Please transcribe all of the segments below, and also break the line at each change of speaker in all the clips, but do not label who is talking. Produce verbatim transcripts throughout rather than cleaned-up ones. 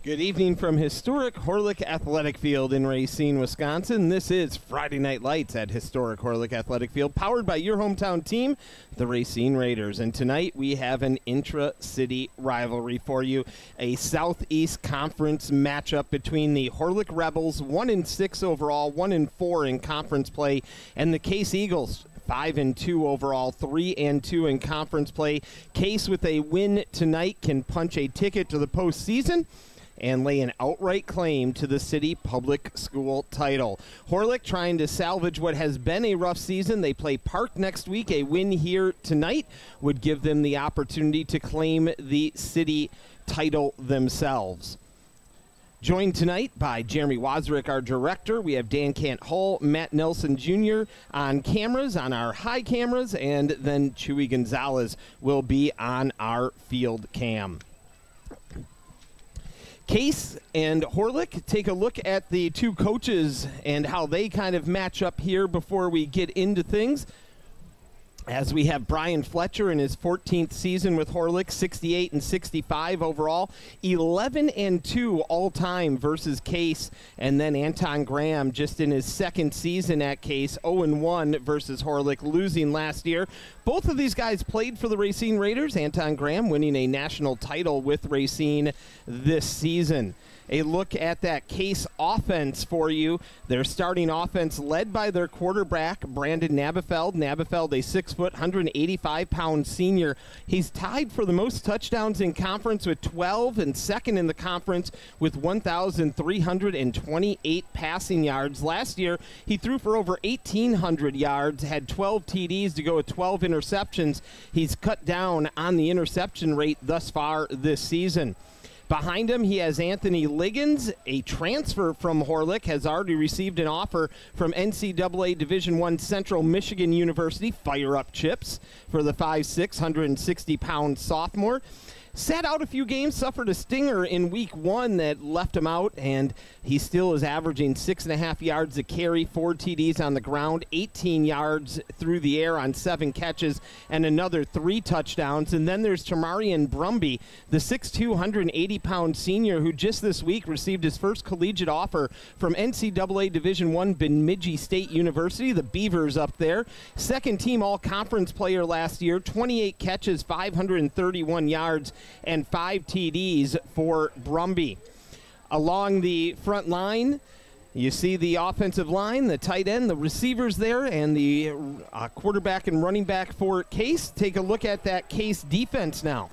Good evening from historic Horlick Athletic Field in Racine, Wisconsin. This is Friday Night Lights at historic Horlick Athletic Field, powered by your hometown team, the Racine Raiders. And tonight we have an intra-city rivalry for you, a Southeast Conference matchup between the Horlick Rebels, one and six overall, one and four in conference play, and the Case Eagles, Five and two overall, three and two in conference play. Case with a win tonight can punch a ticket to the postseason and lay an outright claim to the city public school title. Horlick trying to salvage what has been a rough season. They play Park next week. A win here tonight would give them the opportunity to claim the city title themselves. Joined tonight by Jeremy Wozrick, our director. We have Dan Cant-Hull, Matt Nelson Junior on cameras, on our high cameras, and then Chewy Gonzalez will be on our field cam. Case and Horlick, take a look at the two coaches and how they kind of match up here before we get into things. As we have Brian Fletcher in his fourteenth season with Horlick, sixty-eight and sixty-five overall, eleven and two all-time versus Case, and then Anton Graham just in his second season at Case, oh and one versus Horlick, losing last year. Both of these guys played for the Racine Raiders, Anton Graham winning a national title with Racine this season. A look at that Case offense for you. Their starting offense led by their quarterback, Brandon Nabafeld. Nabafeld, a six foot, one hundred eighty-five pound senior. He's tied for the most touchdowns in conference with twelve and second in the conference with one thousand three hundred twenty-eight passing yards. Last year, he threw for over eighteen hundred yards, had twelve T Ds to go with twelve interceptions. He's cut down on the interception rate thus far this season. Behind him, he has Anthony Liggins, a transfer from Horlick, has already received an offer from N C double A Division I Central Michigan University. Fire up chips for the five six, one hundred sixty pound sophomore. Sat out a few games, suffered a stinger in week one that left him out, and he still is averaging six and a half yards a carry, four T Ds on the ground, eighteen yards through the air on seven catches, and another three touchdowns. And then there's Tamarian Brumby, the six two, one hundred eighty pound senior who just this week received his first collegiate offer from N C double A Division I Bemidji State University, the Beavers up there. Second team all-conference player last year, twenty-eight catches, five hundred thirty-one yards, and five T Ds for Brumby. Along the front line, you see the offensive line, the tight end, the receivers there, and the uh, quarterback and running back for Case. Take a look at that Case defense now.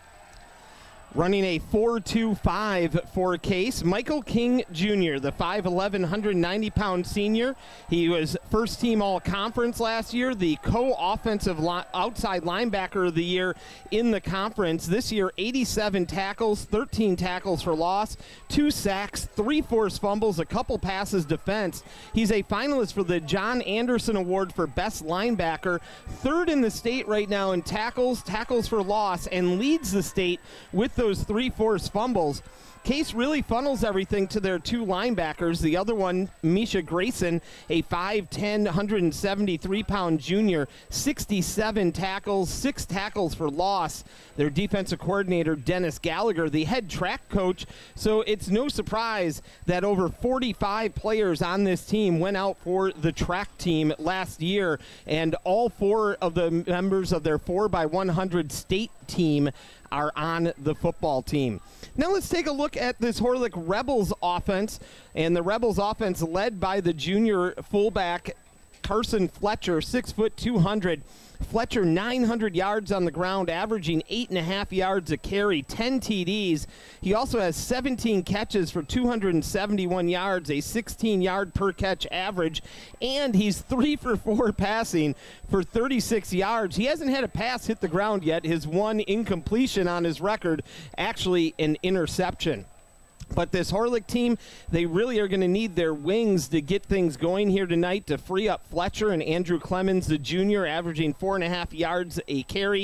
Running a four two five for Case, Michael King Junior, the five eleven, one hundred ninety pound senior. He was first team all-conference last year, the co-offensive li outside linebacker of the year in the conference. This year, eighty-seven tackles, thirteen tackles for loss, two sacks, three forced fumbles, a couple passes defense. He's a finalist for the John Anderson Award for Best Linebacker, third in the state right now in tackles, tackles for loss, and leads the state with those three forced fumbles. Case really funnels everything to their two linebackers. The other one, Misha Grayson, a five ten, one hundred seventy-three pound junior, sixty-seven tackles, six tackles for loss. Their defensive coordinator, Dennis Gallagher, the head track coach. So it's no surprise that over forty-five players on this team went out for the track team last year, and all four of the members of their four by one hundred state team are on the football team. Now let's take a look at this Horlick Rebels offense, and the Rebels offense led by the junior fullback Carson Fletcher, six foot, two hundred. Fletcher, nine hundred yards on the ground, averaging eight and a half yards a carry, ten T Ds. He also has seventeen catches for two hundred seventy-one yards, a sixteen yard per catch average, and he's three for four passing for thirty-six yards. He hasn't had a pass hit the ground yet. His one incompletion on his record, actually an interception. But this Horlick team, they really are going to need their wings to get things going here tonight to free up Fletcher and Andrew Clemens, the junior, averaging four and a half yards a carry.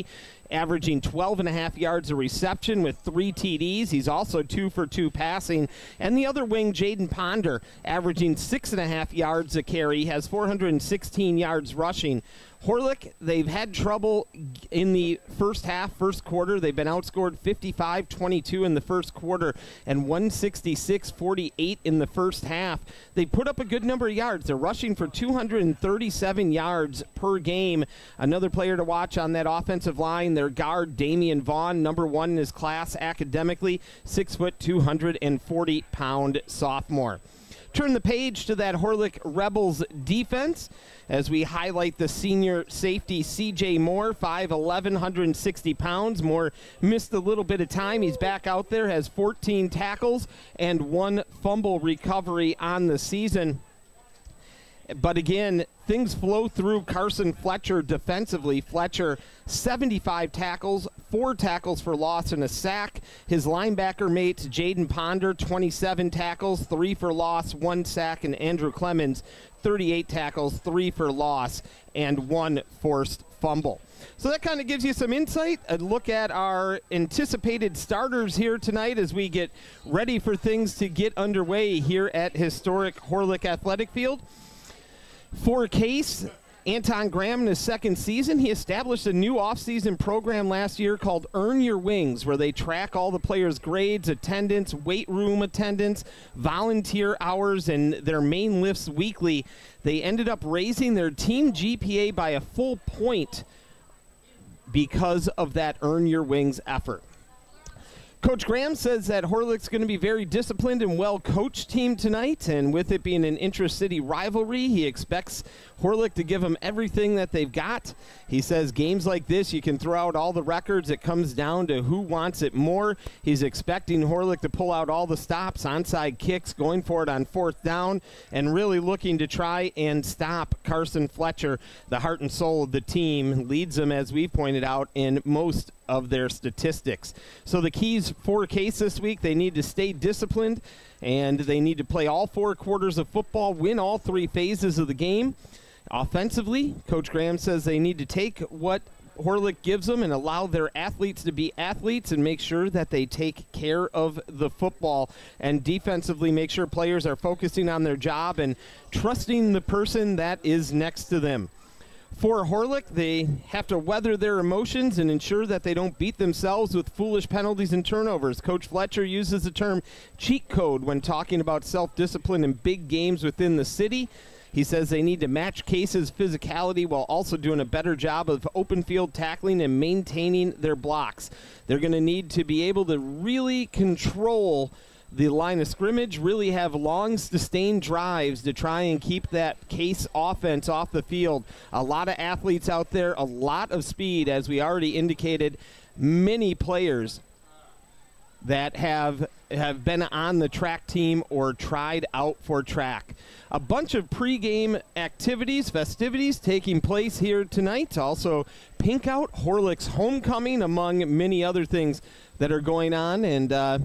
averaging twelve and a half yards a reception with three T Ds. He's also two for two passing. And the other wing, Jaden Ponder, averaging six and a half yards a carry, has four hundred sixteen yards rushing. Horlick, they've had trouble in the first half, first quarter. They've been outscored fifty-five twenty-two in the first quarter and one sixty-six forty-eight in the first half. They put up a good number of yards. They're rushing for two hundred thirty-seven yards per game. Another player to watch on that offensive line, their guard, Damian Vaughn, number one in his class academically, six foot, two hundred forty pound sophomore. Turn the page to that Horlick Rebels defense as we highlight the senior safety C J Moore, five eleven, one hundred sixty pounds. Moore missed a little bit of time. He's back out there, has fourteen tackles and one fumble recovery on the season. But again, things flow through Carson Fletcher defensively. Fletcher, seventy-five tackles, four tackles for loss and a sack. His linebacker mates, Jaden Ponder, twenty-seven tackles, three for loss, one sack. And Andrew Clemens, thirty-eight tackles, three for loss, and one forced fumble. So that kind of gives you some insight. A look at our anticipated starters here tonight as we get ready for things to get underway here at historic Horlick Athletic Field. For Case, Anton Graham in his second season, he established a new offseason program last year called Earn Your Wings, where they track all the players' grades, attendance, weight room attendance, volunteer hours, and their main lifts weekly. They ended up raising their team G P A by a full point because of that Earn Your Wings effort. Coach Graham says that Horlick's going to be very disciplined and well-coached team tonight, and with it being an intra-city rivalry, he expects Horlick to give them everything that they've got. He says games like this, you can throw out all the records. It comes down to who wants it more. He's expecting Horlick to pull out all the stops, onside kicks, going for it on fourth down, and really looking to try and stop Carson Fletcher, the heart and soul of the team, leads them, as we pointed out, in most of their statistics. So the keys for Case this week, they need to stay disciplined, and they need to play all four quarters of football, win all three phases of the game. Offensively, Coach Graham says they need to take what Horlick gives them and allow their athletes to be athletes and make sure that they take care of the football. And defensively, make sure players are focusing on their job and trusting the person that is next to them. For Horlick, they have to weather their emotions and ensure that they don't beat themselves with foolish penalties and turnovers. Coach Fletcher uses the term cheat code when talking about self-discipline in big games within the city. He says they need to match Case's physicality while also doing a better job of open field tackling and maintaining their blocks. They're going to need to be able to really control the line of scrimmage, really have long, sustained drives to try and keep that Case offense off the field. A lot of athletes out there, a lot of speed, as we already indicated, many players that have have been on the track team or tried out for track. A bunch of pregame activities, festivities taking place here tonight. Also, Pink Out, Horlick's homecoming, among many other things that are going on. And uh,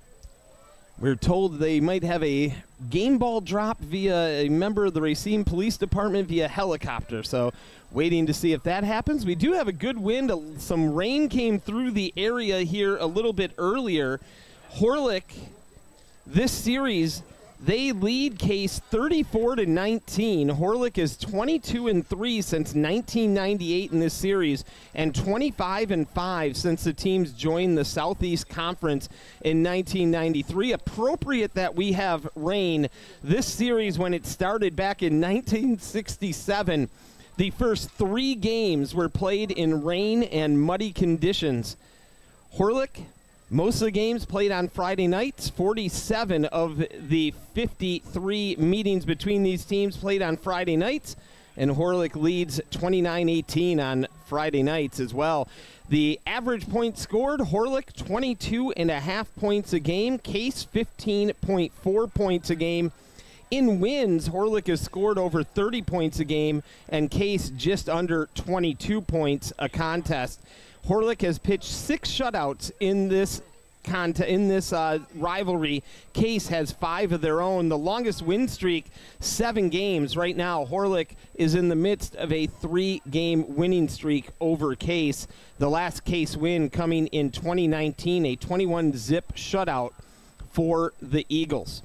we're told they might have a game ball drop via a member of the Racine Police Department via helicopter. So waiting to see if that happens. We do have a good wind. Some rain came through the area here a little bit earlier. Horlick, this series, they lead Case thirty-four to nineteen. Horlick is twenty-two and three since nineteen ninety-eight in this series and twenty-five and five since the teams joined the Southeast Conference in nineteen ninety-three. Appropriate that we have rain. This series, when it started back in nineteen sixty-seven, the first three games were played in rain and muddy conditions. Horlick, most of the games played on Friday nights. forty-seven of the fifty-three meetings between these teams played on Friday nights, and Horlick leads twenty-nine eighteen on Friday nights as well. The average points scored, Horlick twenty-two and a half points a game, Case fifteen point four points a game. In wins, Horlick has scored over thirty points a game, and Case just under twenty-two points a contest. Horlick has pitched six shutouts in this cont- in this uh, rivalry, Case has five of their own. The longest win streak, seven games. Right now, Horlick is in the midst of a three-game winning streak over Case. The last Case win coming in twenty nineteen, a twenty-one zip shutout for the Eagles.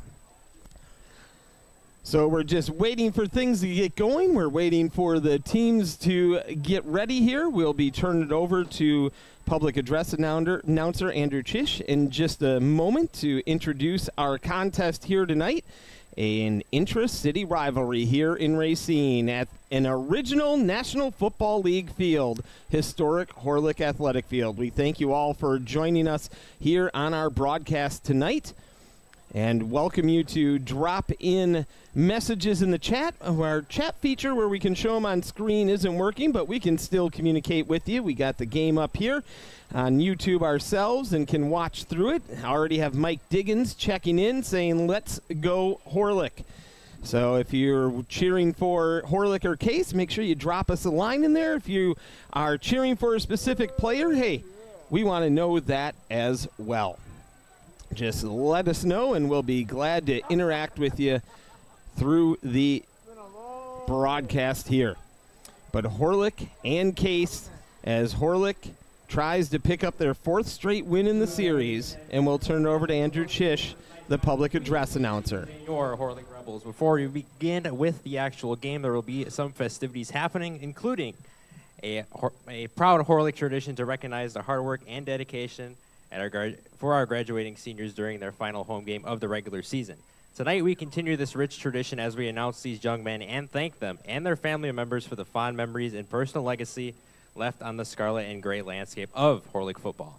So we're just waiting for things to get going. We're waiting for the teams to get ready here. We'll be turning it over to public address announcer Andrew Chish in just a moment to introduce our contest here tonight. An intra-city rivalry here in Racine at an original National Football League field, historic Horlick Athletic Field. We thank you all for joining us here on our broadcast tonight, and welcome you to drop in messages in the chat. Our chat feature where we can show them on screen isn't working, but we can still communicate with you. We got the game up here on YouTube ourselves and can watch through it. I already have Mike Diggins checking in saying, let's go Horlick. So if you're cheering for Horlick or Case, make sure you drop us a line in there. If you are cheering for a specific player, hey, we want to know that as well. Just let us know, and we'll be glad to interact with you through the broadcast here. But Horlick and Case, as Horlick tries to pick up their fourth straight win in the series, and we'll turn it over to Andrew Chish, the public address announcer.
Your Horlick Rebels. Before we begin with the actual game, there will be some festivities happening, including a, a proud Horlick tradition to recognize the hard work and dedication at our for our graduating seniors during their final home game of the regular season. Tonight, we continue this rich tradition as we announce these young men and thank them and their family members for the fond memories and personal legacy left on the scarlet and gray landscape of Horlick football.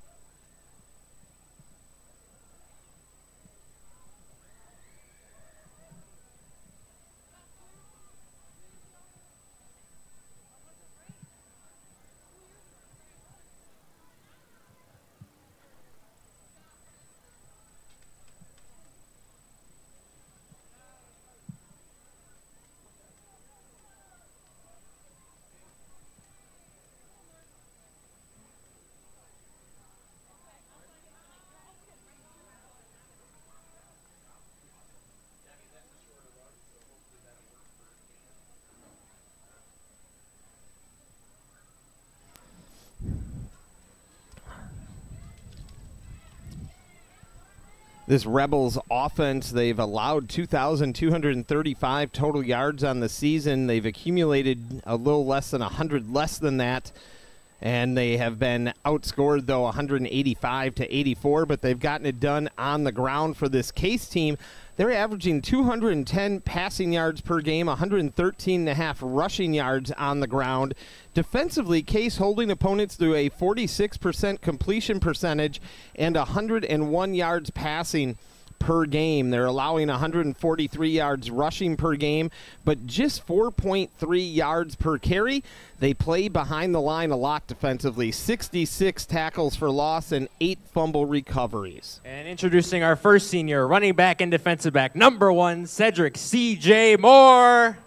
This Rebels offense, they've allowed two thousand two hundred thirty-five total yards on the season. They've accumulated a little less than one hundred less than that. And they have been outscored, though, one hundred eighty-five to eighty-four, but they've gotten it done on the ground for this Case team. They're averaging two hundred ten passing yards per game, one hundred thirteen and a half rushing yards on the ground. Defensively, Case holding opponents to a forty-six percent completion percentage and one hundred one yards passing per game. They're allowing one hundred forty-three yards rushing per game, but just four point three yards per carry. They play behind the line a lot defensively. sixty-six tackles for loss and eight fumble recoveries.
And introducing our first senior, running back and defensive back, number one, Cedric C J Moore.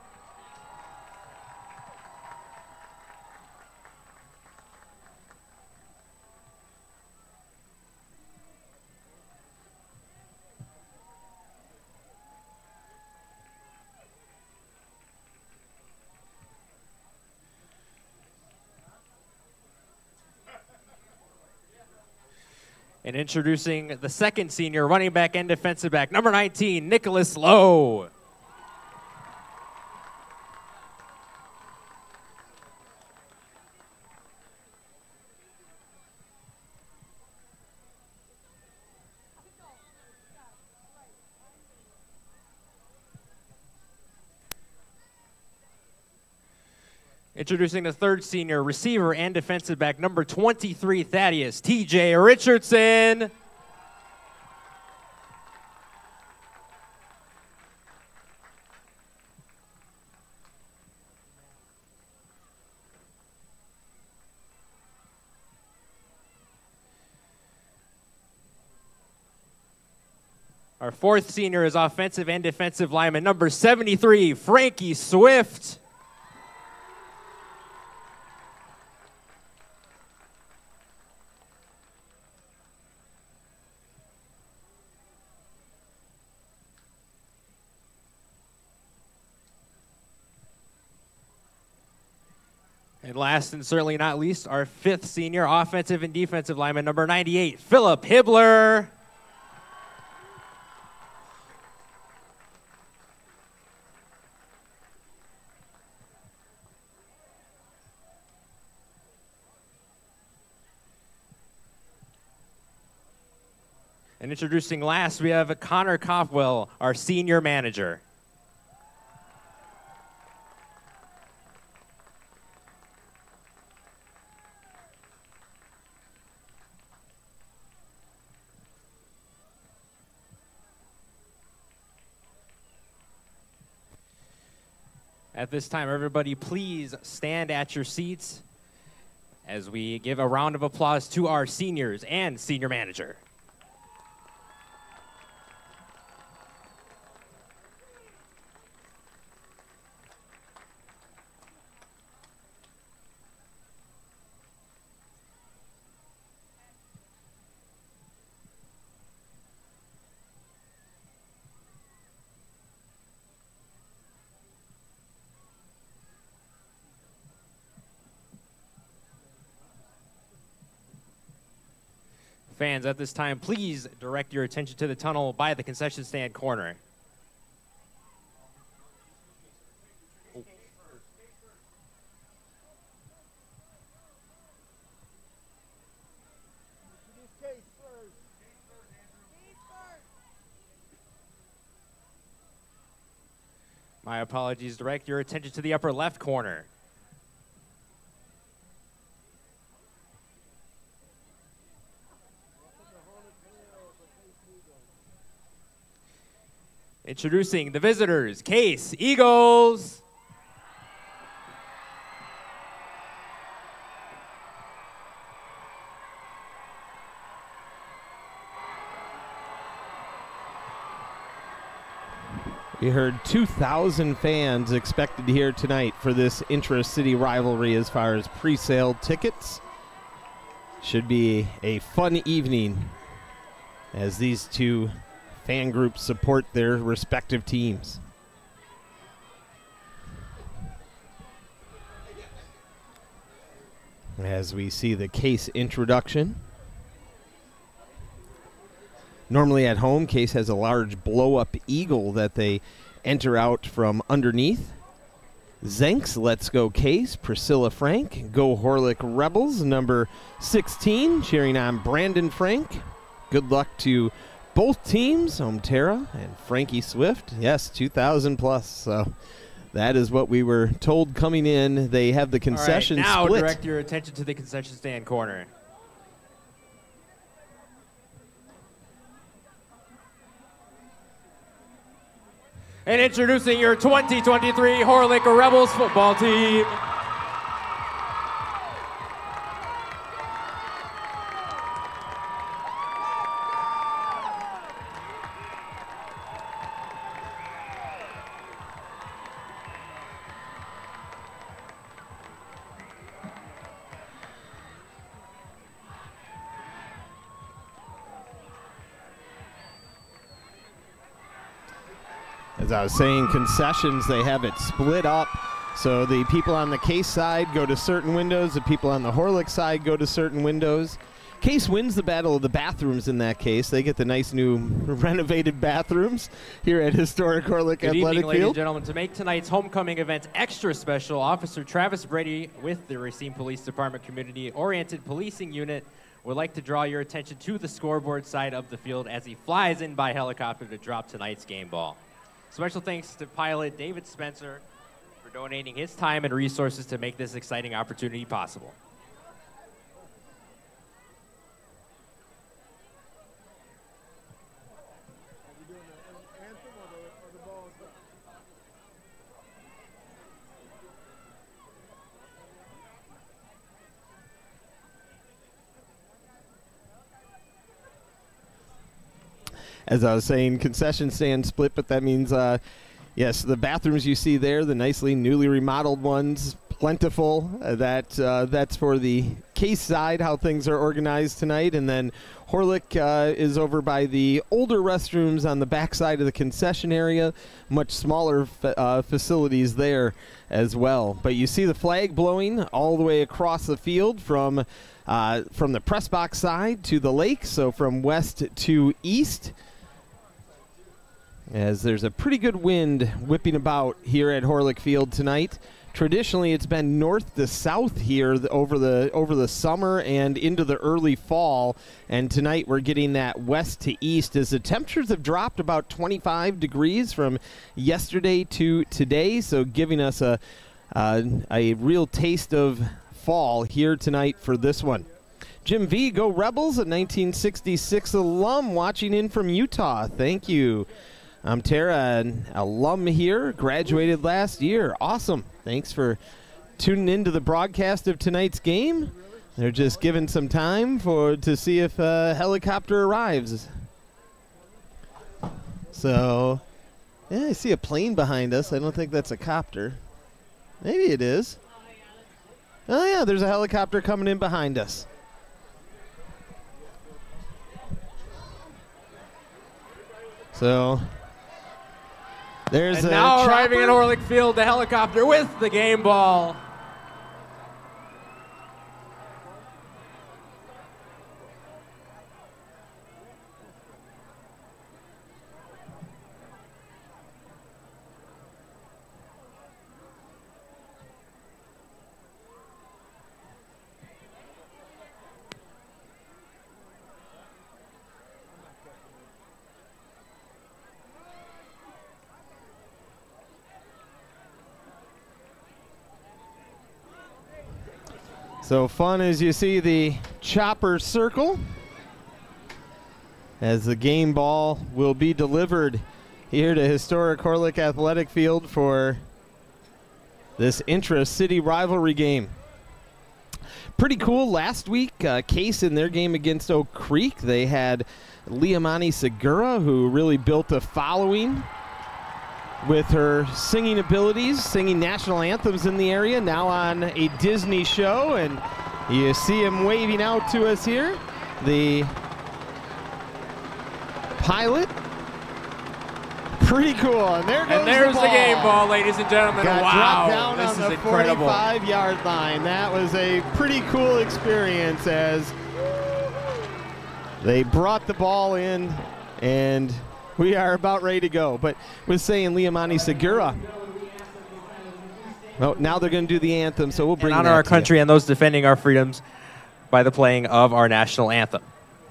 And introducing the second senior, running back and defensive back, number nineteen, Nicholas Lowe. Introducing the third senior, receiver and defensive back, number twenty-three, Thaddeus T J Richardson. Our fourth senior is offensive and defensive lineman, number seventy-three, Frankie Swift. And last and certainly not least, our fifth senior offensive and defensive lineman, number ninety-eight, Philip Hibbler. And introducing last, we have Connor Coffwell, our senior manager. At this time, everybody, please stand at your seats as we give a round of applause to our seniors and senior manager. Fans, at this time, please direct your attention to the tunnel by the concession stand corner. Oh. My apologies. Direct your attention to the upper left corner. Introducing the visitors, Case Eagles.
We heard two thousand fans expected here tonight for this intra-city rivalry as far as pre-sale tickets. Should be a fun evening as these two fan groups support their respective teams. As we see the Case introduction. Normally at home, Case has a large blow-up eagle that they enter out from underneath. Zenks, Let's Go Case, Priscilla Frank, Go Horlick Rebels, number sixteen, cheering on Brandon Frank. Good luck to both teams, Omtera and Frankie Swift. Yes, two thousand plus. So that is what we were told coming in. They have the concession
split. All right, now
split.
direct your attention to the concession stand corner. And introducing your twenty twenty-three Horlick Rebels football team.
As I was saying, concessions, they have it split up. So the people on the Case side go to certain windows. The people on the Horlick side go to certain windows. Case wins the battle of the bathrooms in that case. They get the nice new renovated bathrooms here at Historic Horlick
Good
Athletic
evening, ladies
Field.
and gentlemen. To make tonight's homecoming event extra special, Officer Travis Brady with the Racine Police Department Community-Oriented Policing Unit would like to draw your attention to the scoreboard side of the field as he flies in by helicopter to drop tonight's game ball. Special thanks to pilot David Spencer for donating his time and resources to make this exciting opportunity possible.
As I was saying, concession stand split, but that means, uh, yes, the bathrooms you see there, the nicely newly remodeled ones, plentiful. Uh, that uh, that's for the Case side, how things are organized tonight, and then Horlick uh, is over by the older restrooms on the back side of the concession area. Much smaller fa uh, facilities there as well. But you see the flag blowing all the way across the field from uh, from the press box side to the lake, so from west to east. As there's a pretty good wind whipping about here at Horlick Field tonight. Traditionally, it's been north to south here over the over the summer and into the early fall, and tonight we're getting that west to east as the temperatures have dropped about twenty-five degrees from yesterday to today, so giving us a uh, a real taste of fall here tonight for this one. Jim V, go Rebels, a nineteen sixty-six alum watching in from Utah. Thank you. I'm Tara, an alum here, graduated last year. Awesome. Thanks for tuning into the broadcast of tonight's game. They're just giving some time for to see if a helicopter arrives. So, yeah, I see a plane behind us. I don't think that's a copter. Maybe it is. Oh, yeah, there's a helicopter coming in behind us. So... There's
and
a
now arriving
chopper.
at Horlick Field, the helicopter with the game ball.
So fun as you see the chopper circle as the game ball will be delivered here to historic Horlick Athletic Field for this intra-city rivalry game. Pretty cool. Last week, uh, Case in their game against Oak Creek, they had Liamani Segura, who really built a following with her singing abilities, singing national anthems in the area, now on a Disney show, and you see him waving out to us here. The pilot. Pretty cool. And there goes
and there's
the,
the,
ball.
game ball, ladies and gentlemen.
Got
wow,
dropped down
this
on
is
the
incredible.
forty-five yard line. That was a pretty cool experience as they brought the ball in, and we are about ready to go. But was saying Liamani Segura. Well, now they're going to do the anthem, so we'll bring
and honor
that
our
to
country
you.
and those defending our freedoms by the playing of our national anthem.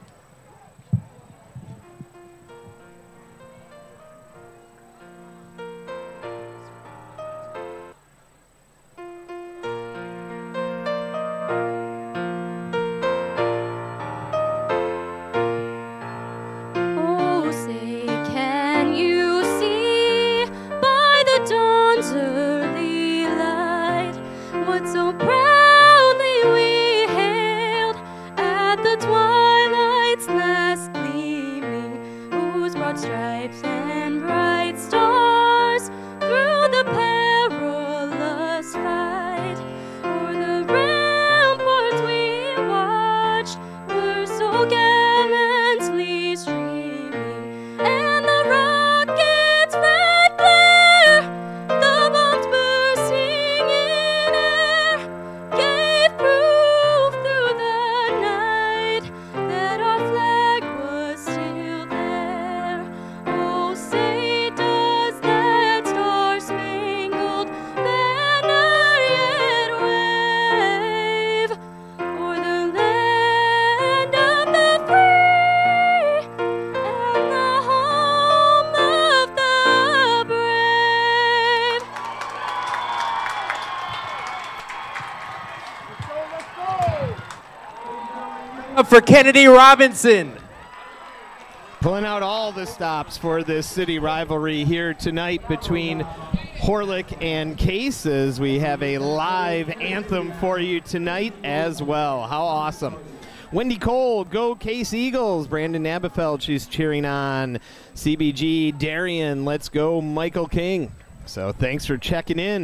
For Kennedy Robinson.
Pulling out all the stops for this city rivalry here tonight between Horlick and Case, as we have a live anthem for you tonight as well. How awesome. Wendy Cole, go Case Eagles. Brandon Nabafeld, she's cheering on. C B G, Darian, let's go Michael King. So thanks for checking in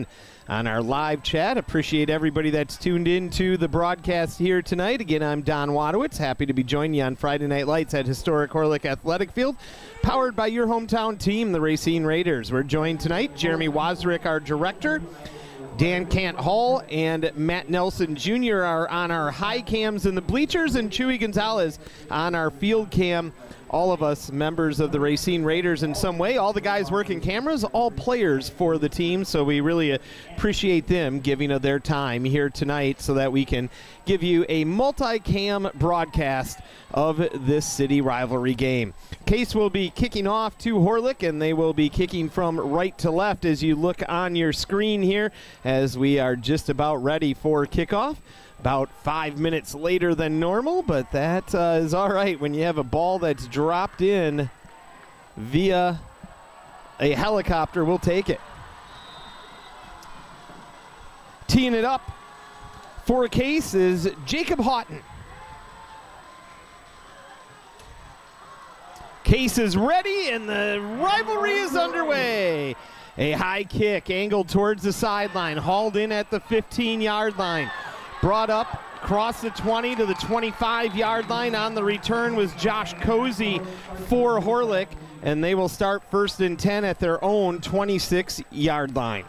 on our live chat. Appreciate everybody that's tuned in to the broadcast here tonight. Again, I'm Don Wadowitz. Happy to be joining you on Friday Night Lights at historic Horlick Athletic Field, powered by your hometown team, the Racine Raiders. We're joined tonight, Jeremy Wozrick, our director, Dan Cant Hall and Matt Nelson Junior are on our high cams in the bleachers, and Chewy Gonzalez on our field cam. All of us members of the Racine Raiders in some way. All the guys working cameras, all players for the team, so we really appreciate them giving of their time here tonight so that we can give you a multi-cam broadcast of this city rivalry game. Case will be kicking off to Horlick, and they will be kicking from right to left as you look on your screen here as we are just about ready for kickoff. About five minutes later than normal, but that uh, is all right when you have a ball that's dropped in via a helicopter. We'll take it. Teeing it up for a Case is Jacob Houghton. Case is ready, and the rivalry is underway. A high kick angled towards the sideline, hauled in at the fifteen-yard line. Brought up across the twenty to the twenty-five-yard line. On the return was Josh Cozy for Horlick, and they will start first and ten at their own twenty-six-yard line.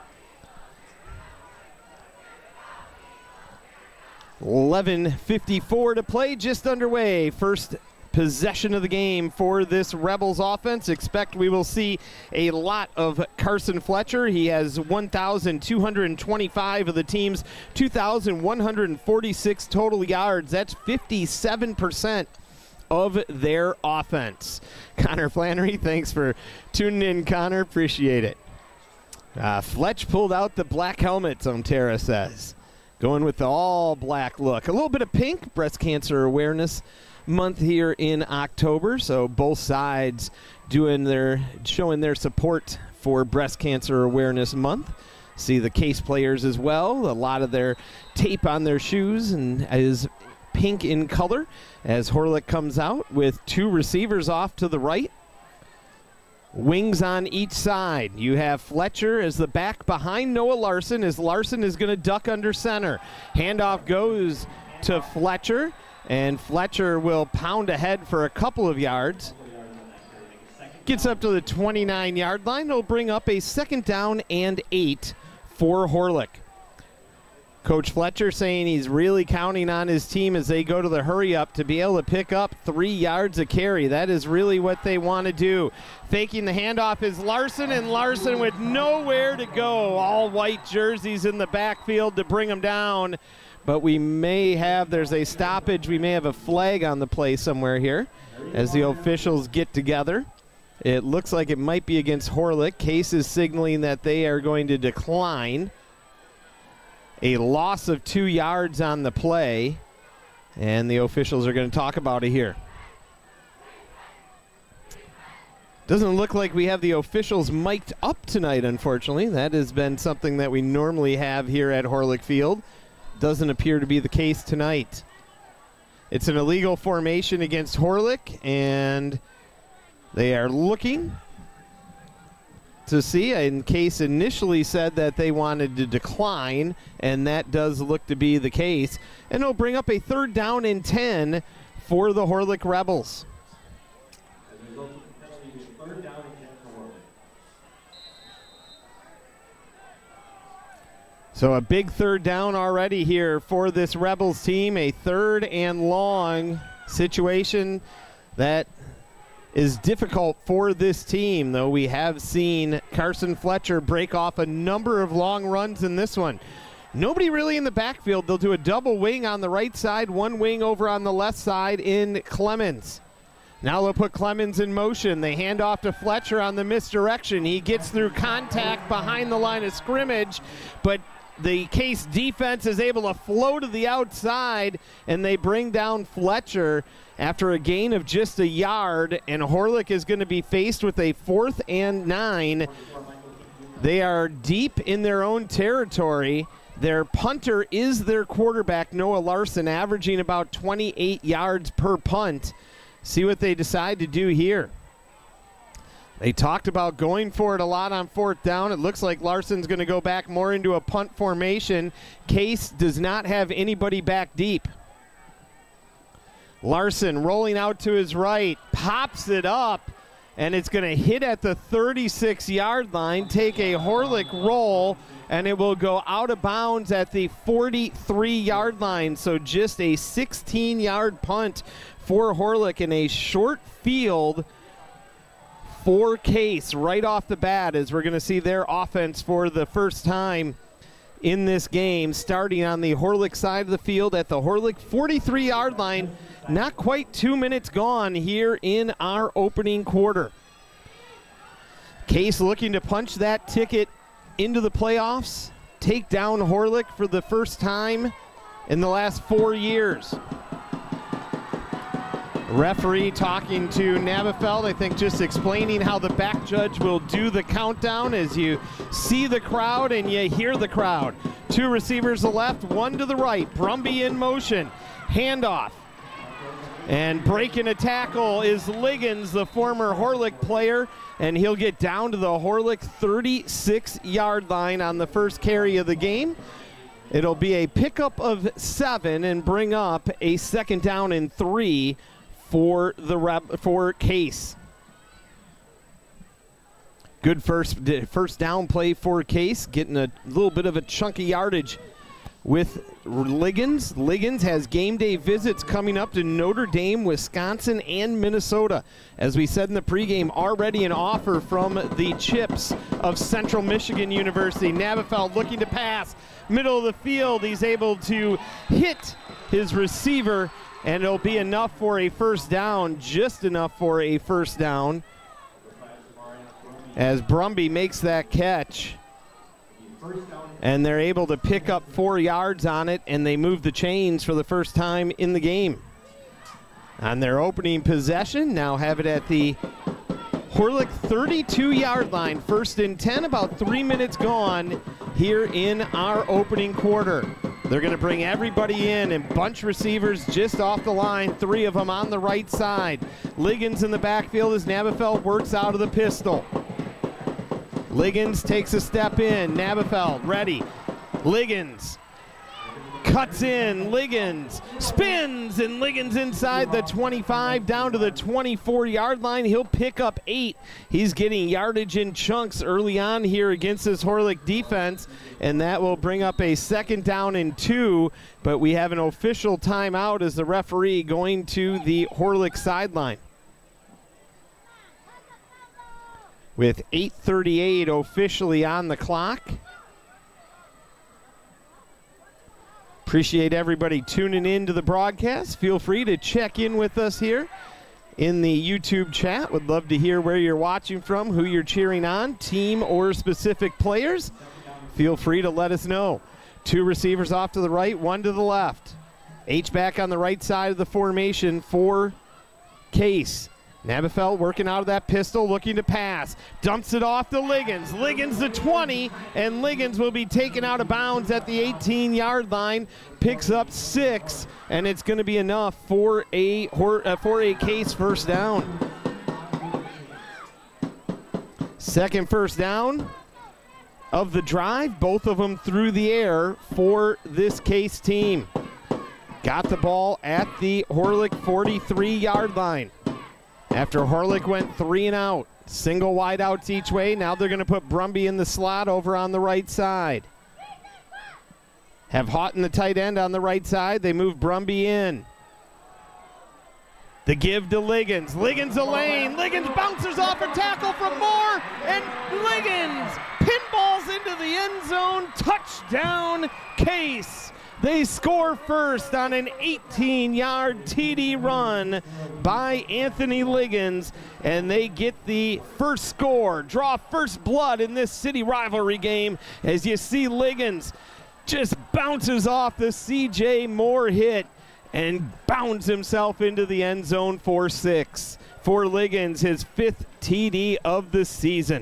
eleven fifty-four to play, just underway. First possession of the game for this Rebels offense. Expect we will see a lot of Carson Fletcher. He has one thousand two hundred twenty-five of the team's two thousand one hundred forty-six total yards. That's fifty-seven percent of their offense. Connor Flannery, thanks for tuning in, Connor. Appreciate it. Uh, Fletch pulled out the black helmet, Omtera says. Going with the all-black look. A little bit of pink, breast cancer awareness month here in October, so both sides doing their showing their support for breast cancer awareness month. See the Case players as well, a lot of their tape on their shoes and is pink in color as Horlick comes out with two receivers off to the right, wings on each side. You have Fletcher as the back behind Noah Larson, as Larson is going to duck under center. Handoff goes to Fletcher, and Fletcher will pound ahead for a couple of yards. Gets up to the twenty-nine-yard line. It'll bring up a second down and eight for Horlick. Coach Fletcher saying he's really counting on his team as they go to the hurry-up to be able to pick up three yards a carry. That is really what they want to do. Faking the handoff is Larson, and Larson with nowhere to go. All white jerseys in the backfield to bring him down. But we may have, there's a stoppage, we may have a flag on the play somewhere here as the officials get together. It looks like it might be against Horlick. Case is signaling that they are going to decline. A loss of two yards on the play, and the officials are going to talk about it here. Doesn't look like we have the officials mic'd up tonight, unfortunately. That has been something that we normally have here at Horlick Field. Doesn't appear to be the case tonight. It's an illegal formation against Horlick, and they are looking to see. In Case initially said that they wanted to decline, and that does look to be the case. And it'll bring up a third down and ten for the Horlick Rebels. So a big third down already here for this Rebels team. A third and long situation that is difficult for this team, though we have seen Carson Fletcher break off a number of long runs in this one. Nobody really in the backfield. They'll do a double wing on the right side, one wing over on the left side in Clemens. Now they'll put Clemens in motion. They hand off to Fletcher on the misdirection. He gets through contact behind the line of scrimmage, but the Case defense is able to flow to the outside, and they bring down Fletcher after a gain of just a yard, and Horlick is going to be faced with a fourth and nine. They are deep in their own territory. Their punter is their quarterback, Noah Larson, averaging about twenty-eight yards per punt. See what they decide to do here. They talked about going for it a lot on fourth down. It looks like Larson's going to go back more into a punt formation. Case does not have anybody back deep. Larson rolling out to his right, pops it up, and it's going to hit at the thirty-six yard line, take a Horlick roll, and it will go out of bounds at the forty-three yard line. So just a sixteen yard punt for Horlick in a short field for Case right off the bat, as we're going to see their offense for the first time in this game, starting on the Horlick side of the field at the Horlick forty-three yard line. Not quite two minutes gone here in our opening quarter. Case looking to punch that ticket into the playoffs, take down Horlick for the first time in the last four years. Referee talking to Navafeld, I think just explaining how the back judge will do the countdown as you see the crowd and you hear the crowd. Two receivers to the left, one to the right. Brumby in motion. Handoff. And breaking a tackle is Liggins, the former Horlick player, and he'll get down to the Horlick thirty-six yard line on the first carry of the game. It'll be a pickup of seven and bring up a second down and three for the rep, for Case. Good first first down play for Case, getting a little bit of a chunky yardage with Liggins. Liggins has game day visits coming up to Notre Dame, Wisconsin, and Minnesota. As we said in the pregame, already an offer from the Chips of Central Michigan University. Navafeld looking to pass, middle of the field. He's able to hit his receiver, and it'll be enough for a first down, just enough for a first down, as Brumby makes that catch. And they're able to pick up four yards on it, and they move the chains for the first time in the game. On their opening possession, now have it at the Horlick thirty-two yard line. First and ten, about three minutes gone here in our opening quarter. They're going to bring everybody in and bunch receivers just off the line, three of them on the right side. Liggins in the backfield as Navafeld works out of the pistol. Liggins takes a step in. Navafeld ready. Liggins cuts in. Liggins spins, and Liggins inside the twenty-five down to the twenty-four yard line. He'll pick up eight. He's getting yardage in chunks early on here against this Horlick defense, and that will bring up a second down and two. But we have an official timeout as the referee going to the Horlick sideline. With eight thirty-eight officially on the clock. Appreciate everybody tuning in to the broadcast. Feel free to check in with us here in the YouTube chat. Would love to hear where you're watching from, who you're cheering on, team or specific players. Feel free to let us know. Two receivers off to the right, one to the left. H-back on the right side of the formation for Case. Navafeld working out of that pistol, looking to pass. Dumps it off to Liggins. Liggins the twenty, and Liggins will be taken out of bounds at the eighteen yard line. Picks up six, and it's going to be enough for a, for a Case first down. Second first down of the drive, both of them through the air for this Case team. Got the ball at the Horlick forty-three yard line. After Horlick went three and out, single wide outs each way. Now they're going to put Brumby in the slot over on the right side. Have Houghton the tight end on the right side. They move Brumby in. The give to Liggins. Liggins a lane. Liggins bounces off a tackle from Moore, and Liggins pinballs into the end zone. Touchdown, Case. They score first on an eighteen yard T D run by Anthony Liggins, and they get the first score, draw first blood in this city rivalry game, as you see Liggins just bounces off the C J Moore hit and bounds himself into the end zone for six. For Liggins, his fifth T D of the season.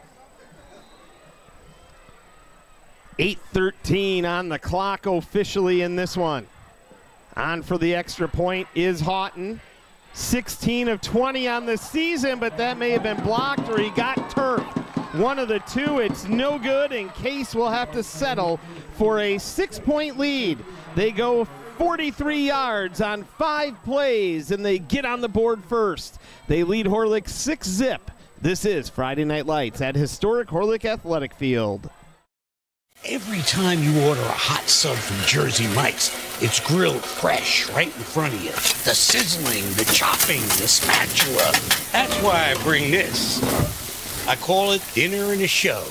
eight thirteen on the clock officially in this one. On for the extra point is Houghton. sixteen of twenty on the season, but that may have been blocked or he got turfed. One of the two, it's no good, and Case will have to settle for a six-point lead. They go forty-three yards on five plays, and they get on the board first. They lead Horlick six zip. This is Friday Night Lights at historic Horlick Athletic Field.
Every time you order a hot sub from Jersey Mike's, it's grilled fresh right in front of you. The sizzling, the chopping, the spatula. That's why I bring this. I call it dinner and a show.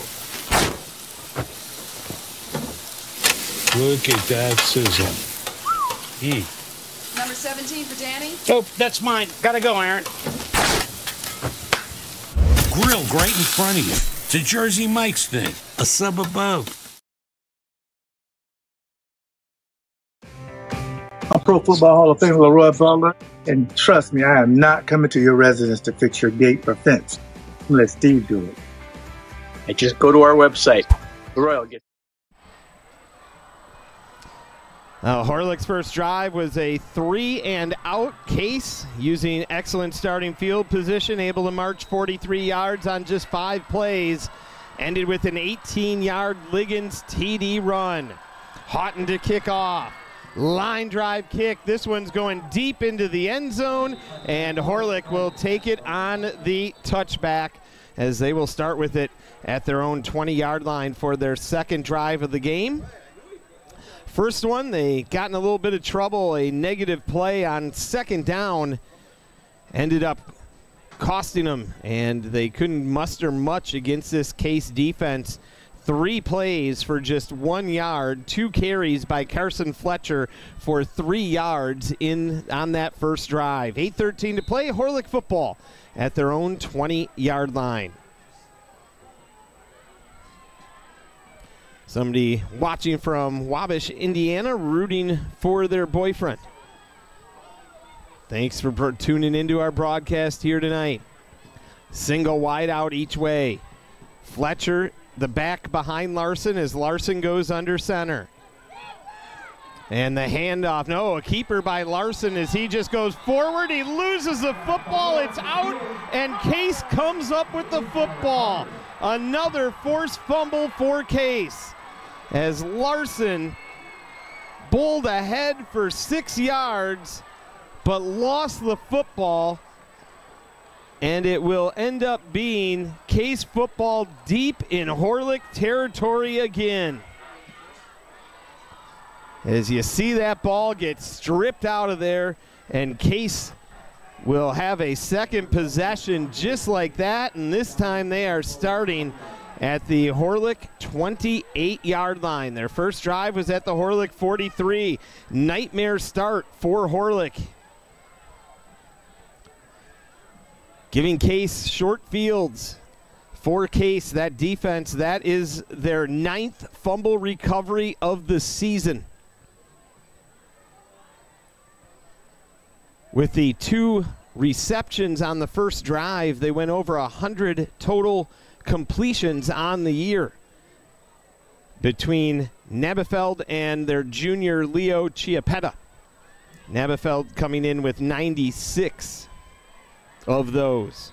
Look at that sizzle.
Mm.
Number seventeen for Danny.
Oh, that's mine. Gotta go, Aaron. Grilled right in front of you. It's a Jersey Mike's thing. A sub above.
I'm Pro Football Hall of Famer Leroy Butler, and trust me, I am not coming to your residence to fix your gate or fence. Let Steve do it.
And just go to our website. Leroy will get.
Uh, Horlick's first drive was a three and out. Case using excellent starting field position, able to march forty-three yards on just five plays. Ended with an eighteen yard Liggins T D run. Houghton to kick off. Line drive kick. This one's going deep into the end zone, and Horlick will take it on the touchback as they will start with it at their own twenty yard line for their second drive of the game. First one, they got in a little bit of trouble. A negative play on second down ended up costing them, and they couldn't muster much against this Case defense. Three plays for just one yard, two carries by Carson Fletcher for three yards in on that first drive. eight thirteen to play, Horlick football at their own twenty yard line. Somebody watching from Wabash, Indiana, rooting for their boyfriend. Thanks for tuning into our broadcast here tonight. Single wide out each way. Fletcher, the back behind Larson as Larson goes under center. And the handoff, no, a keeper by Larson as he just goes forward. He loses the football, it's out, and Case comes up with the football. Another forced fumble for Case as Larson bowled ahead for six yards but lost the football, and it will end up being Case football deep in Horlick territory again. As you see that ball get stripped out of there, and Case will have a second possession just like that, and this time they are starting at the Horlick twenty-eight yard line. Their first drive was at the Horlick forty-three. Nightmare start for Horlick. Giving Case short fields for Case. That defense, that is their ninth fumble recovery of the season. With the two receptions on the first drive, they went over one hundred total completions on the year between Nabafeld and their junior Leo Chiapetta. Nabafeld coming in with ninety-six of those.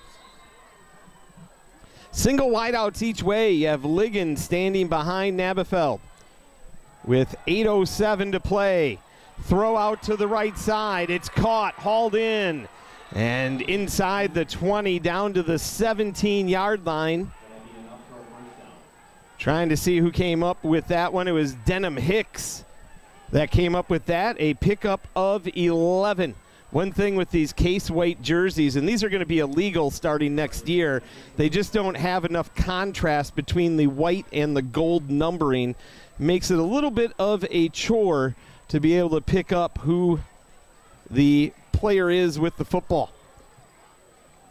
Single wideouts each way. You have Liggins standing behind Nabafeld with eight oh seven to play. Throw out to the right side. It's caught, hauled in, and inside the twenty down to the seventeen yard line. Trying to see who came up with that one. It was Denham Hicks that came up with that. A pickup of eleven. One thing with these Case white jerseys, and these are going to be illegal starting next year, they just don't have enough contrast between the white and the gold numbering. Makes it a little bit of a chore to be able to pick up who the player is with the football.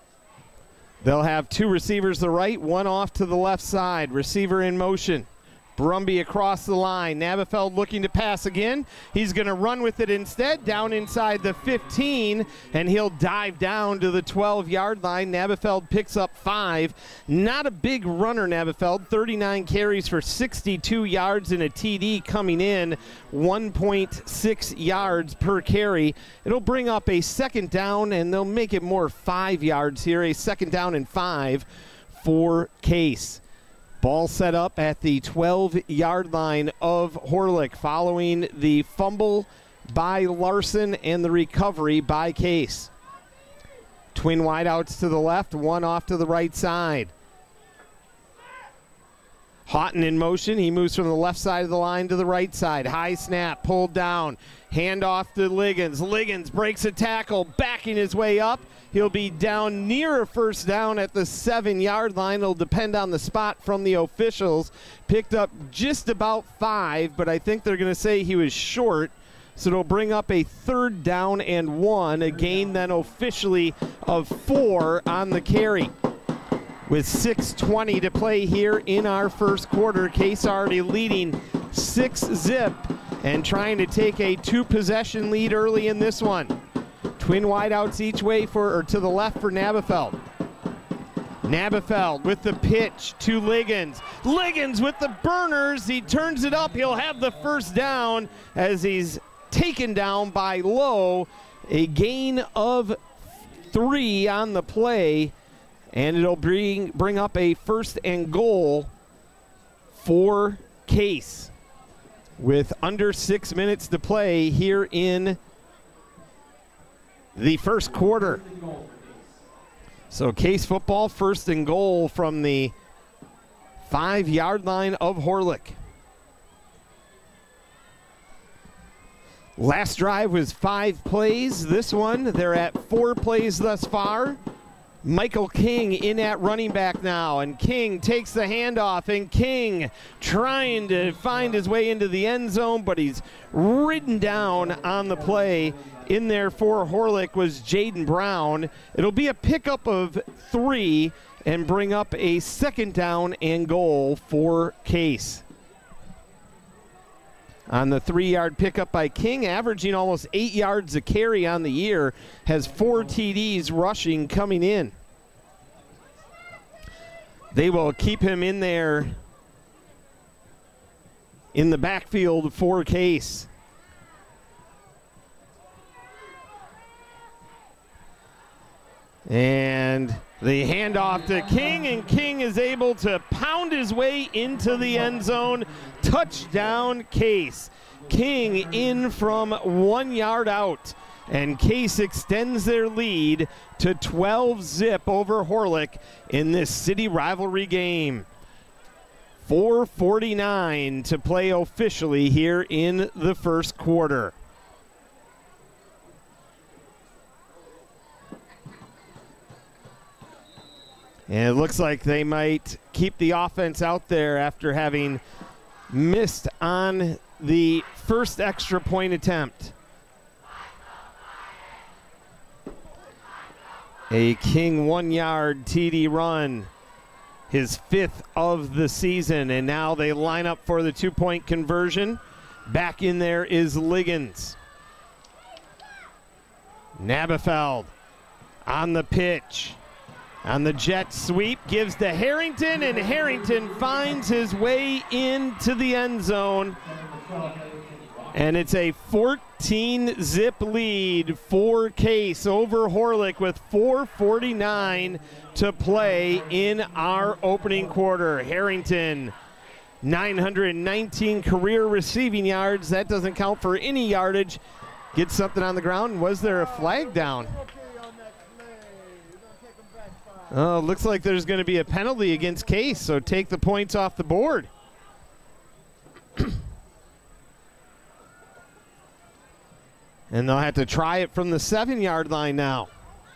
They'll have two receivers to the right, one off to the left side. Receiver in motion. Brumby across the line. Nabafeld looking to pass again. He's going to run with it instead, down inside the fifteen, and he'll dive down to the twelve-yard line. Nabafeld picks up five. Not a big runner, Nabafeld. thirty-nine carries for sixty-two yards and a T D coming in, one point six yards per carry. It'll bring up a second down, and they'll make it more five yards here. A second down and five for Case. Ball set up at the twelve-yard line of Horlick following the fumble by Larson and the recovery by Case. Twin wideouts to the left, one off to the right side. Houghton in motion. He moves from the left side of the line to the right side. High snap, pulled down. Hand off to Liggins. Liggins breaks a tackle, backing his way up. He'll be down near a first down at the seven-yard line. It'll depend on the spot from the officials. Picked up just about five, but I think they're going to say he was short. So it'll bring up a third down and one, a gain then officially of four on the carry. With six twenty to play here in our first quarter, Case already leading six zip and trying to take a two-possession lead early in this one. Twin wideouts each way for, or to the left for Nabafeld. Nabafeld with the pitch to Liggins. Liggins with the burners. He turns it up. He'll have the first down as he's taken down by Lowe. A gain of three on the play, and it'll bring, bring up a first and goal for Case with under six minutes to play here in the first quarter. So Case football, first and goal from the five-yard line of Horlick. Last drive was five plays. This one, they're at four plays thus far. Michael King in at running back now, and King takes the handoff, and King trying to find his way into the end zone, but he's ridden down on the play. In there for Horlick was Jaden Brown. It'll be a pickup of three and bring up a second down and goal for Case. On the three-yard pickup by King, averaging almost eight yards a carry on the year, has four T Ds rushing coming in. They will keep him in there in the backfield for Case. And the handoff to King, and King is able to pound his way into the end zone. Touchdown, Case. King in from one yard out, and Case extends their lead to twelve zip over Horlick in this city rivalry game. four forty-nine to play officially here in the first quarter. And it looks like they might keep the offense out there after having missed on the first extra point attempt. A King one-yard T D run, his fifth of the season, and now they line up for the two-point conversion. Back in there is Liggins. Nabafeld on the pitch. On the jet sweep, gives to Harrington, and Harrington finds his way into the end zone. And it's a fourteen zip lead for Case over Horlick with four forty-nine to play in our opening quarter. Harrington, nine hundred nineteen career receiving yards. That doesn't count for any yardage. Gets something on the ground. Was there a flag down? Oh, looks like there's going to be a penalty against Case, so take the points off the board. And they'll have to try it from the seven-yard line now.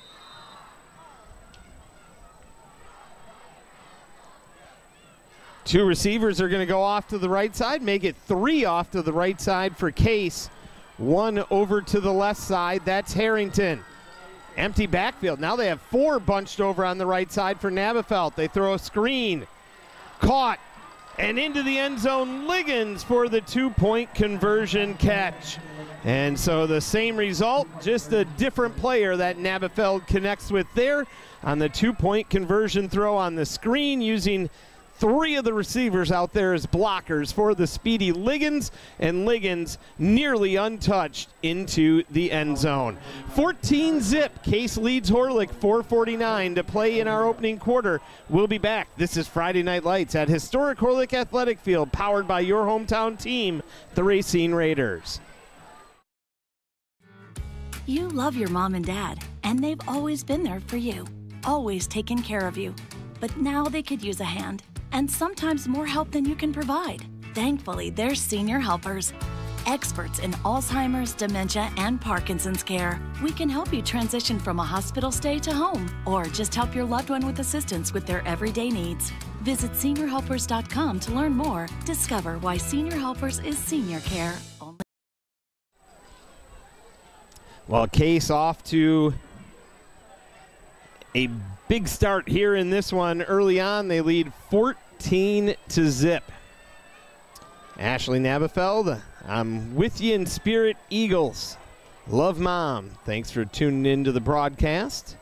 Two receivers are going to go off to the right side, make it three off to the right side for Case. One over to the left side, that's Harrington. Empty backfield. Now they have four bunched over on the right side for Nabafeld. They throw a screen. Caught. And into the end zone, Liggins for the two-point conversion catch. And so the same result, just a different player that Navafeld connects with there on the two-point conversion throw on the screen, using three of the receivers out there as blockers for the speedy Liggins, and Liggins nearly untouched into the end zone. fourteen zip, Case leads Horlick, four forty-nine to play in our opening quarter. We'll be back. This is Friday Night Lights at historic Horlick Athletic Field, powered by your hometown team, the Racine Raiders.
You love your mom and dad, and they've always been there for you, always taken care of you. But now they could use a hand, and sometimes more help than you can provide. Thankfully, there's Senior Helpers, experts in Alzheimer's, dementia, and Parkinson's care. We can help you transition from a hospital stay to home, or just help your loved one with assistance with their everyday needs. Visit senior helpers dot com to learn more. Discover why Senior Helpers is senior care. Only
Well, Case off to a big start here in this one. Early on, they lead fourteen to zip. Ashley Navafeld, I'm with you in spirit, Eagles. Love Mom. Thanks for tuning in to the broadcast.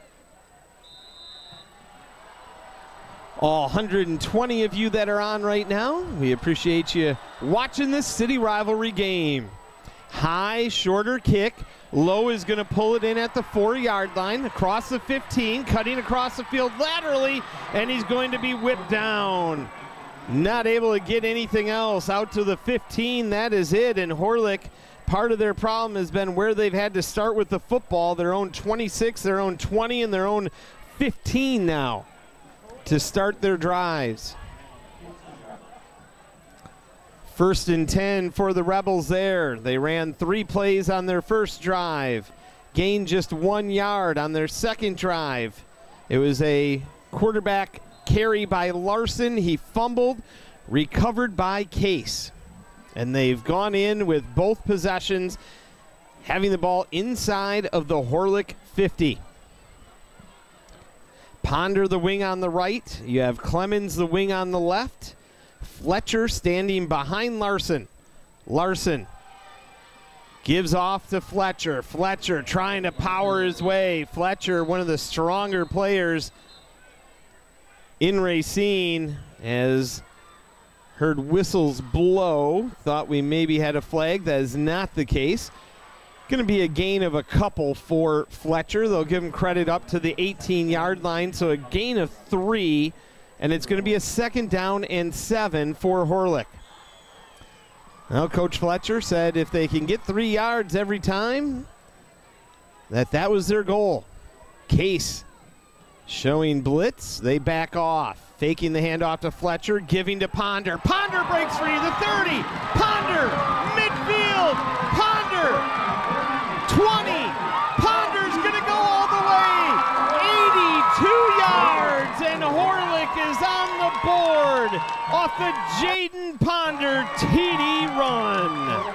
All one hundred twenty of you that are on right now, we appreciate you watching this city rivalry game. High, shorter kick. Lowe is going to pull it in at the four-yard line, across the fifteen, cutting across the field laterally, and he's going to be whipped down. Not able to get anything else out to the fifteen. That is it. And Horlick, part of their problem has been where they've had to start with the football, their own twenty-six, their own twenty, and their own fifteen now to start their drives. First and ten for the Rebels there. They ran three plays on their first drive, gained just one yard on their second drive. It was a quarterback carry by Larson. He fumbled, recovered by Case. And they've gone in with both possessions, having the ball inside of the Horlick fifty. Ponder the wing on the right. You have Clemens the wing on the left. Fletcher standing behind Larson. Larson gives off to Fletcher. Fletcher trying to power his way. Fletcher, one of the stronger players in Racine, has heard whistles blow. Thought we maybe had a flag. That is not the case. Going to be a gain of a couple for Fletcher. They'll give him credit up to the eighteen-yard line, so a gain of three. And it's going to be a second down and seven for Horlick. Well, Coach Fletcher said if they can get three yards every time, that that was their goal. Case showing blitz. They back off. Faking the handoff to Fletcher, giving to Ponder. Ponder breaks free, the thirty. Ponder, midfield. Ponder, twenty. Ponder's going to go all the way. eighty-two yards, and Horlick is on the board off the Jaden Ponder T D run.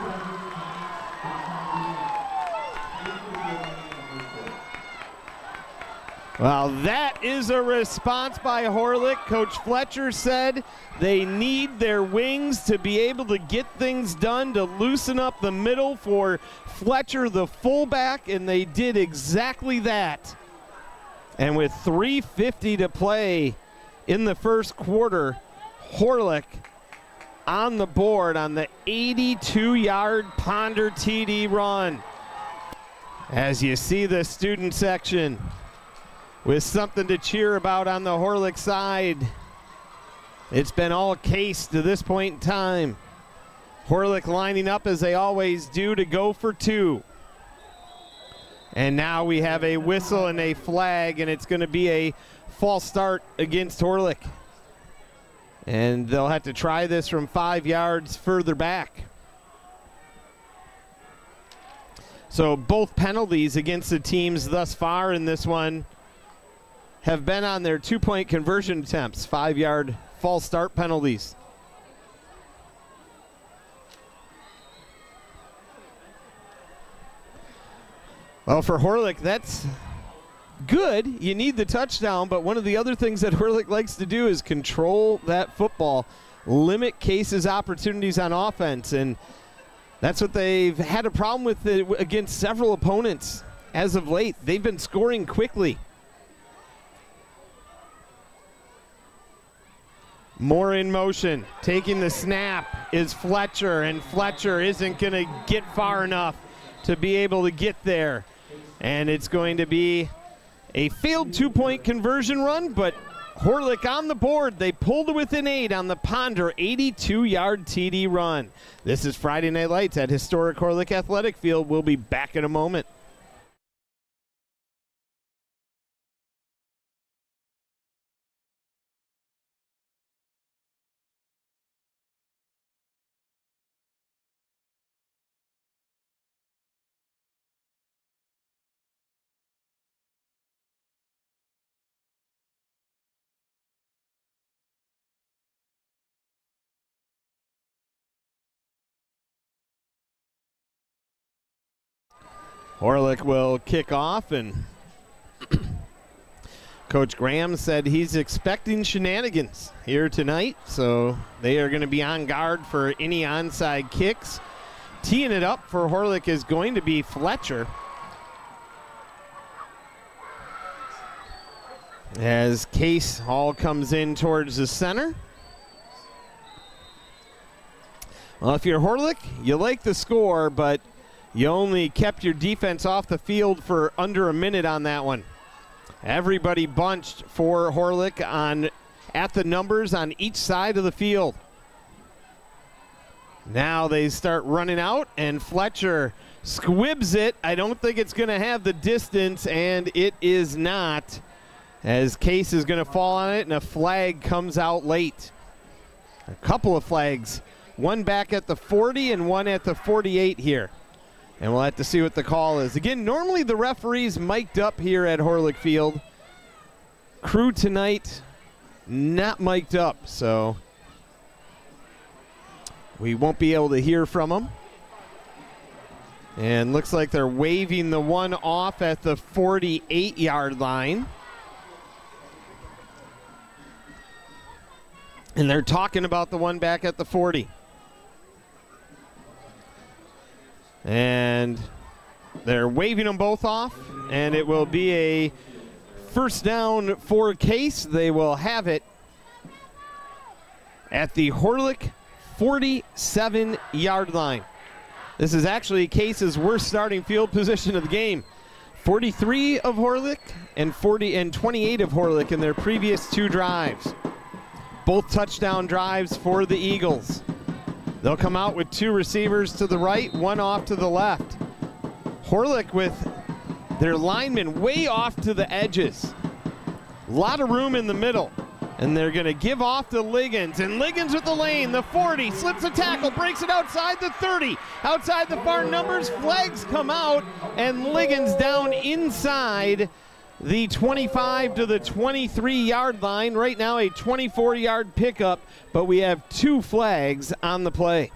Well, that is a response by Horlick. Coach Fletcher said they need their wings to be able to get things done, to loosen up the middle for Fletcher, the fullback, and they did exactly that. And with three fifty to play in the first quarter, Horlick on the board on the eighty-two-yard Ponder T D run. As you see the student section with something to cheer about on the Horlick side. It's been all Case to this point in time. Horlick lining up as they always do to go for two. And now we have a whistle and a flag, and it's going to be a false start against Horlick. And they'll have to try this from five yards further back. So both penalties against the teams thus far in this one have been on their two-point conversion attempts, five-yard false start penalties. Well, for Horlick, that's good. You need the touchdown, but one of the other things that Herlick likes to do is control that football, limit Case's opportunities on offense, and that's what they've had a problem with it against several opponents as of late. They've been scoring quickly. Moore in motion, taking the snap is Fletcher, and Fletcher isn't going to get far enough to be able to get there. And it's going to be a failed two-point conversion run, but Herlick on the board. They pulled to within eight on the Ponder eighty-two yard T D run. This is Friday Night Lights at historic Herlick Athletic Field. We'll be back in a moment. Herlick will kick off, and Coach Graham said he's expecting shenanigans here tonight, so they are going to be on guard for any onside kicks. Teeing it up for Herlick is going to be Fletcher, as Case Hall comes in towards the center. Well, if you're Herlick, you like the score, but you only kept your defense off the field for under a minute on that one. Everybody bunched for Herlick on at the numbers on each side of the field. Now they start running out, and Fletcher squibs it. I don't think it's going to have the distance, and it is not, as Case is going to fall on it, and a flag comes out late. A couple of flags, one back at the forty and one at the forty-eight here. And we'll have to see what the call is. Again, normally the referee's mic'd up here at Herlick Field. Crew tonight, not mic'd up, so we won't be able to hear from them. And looks like they're waving the one off at the forty-eight yard line. And they're talking about the one back at the forty. And they're waving them both off, and it will be a first down for Case. They will have it at the Herlick forty-seven yard line. This is actually Case's worst starting field position of the game. forty-three of Herlick and forty and twenty-eight of Herlick in their previous two drives. Both touchdown drives for the Eagles. They'll come out with two receivers to the right, one off to the left. Herlick with their linemen way off to the edges. A lot of room in the middle. And they're going to give off to Liggins. And Liggins with the lane, the forty, slips a tackle, breaks it outside the thirty. Outside the far numbers, flags come out, and Liggins down inside the twenty-five to the twenty-three yard line. Right now a twenty-four yard pickup, but we have two flags on the play.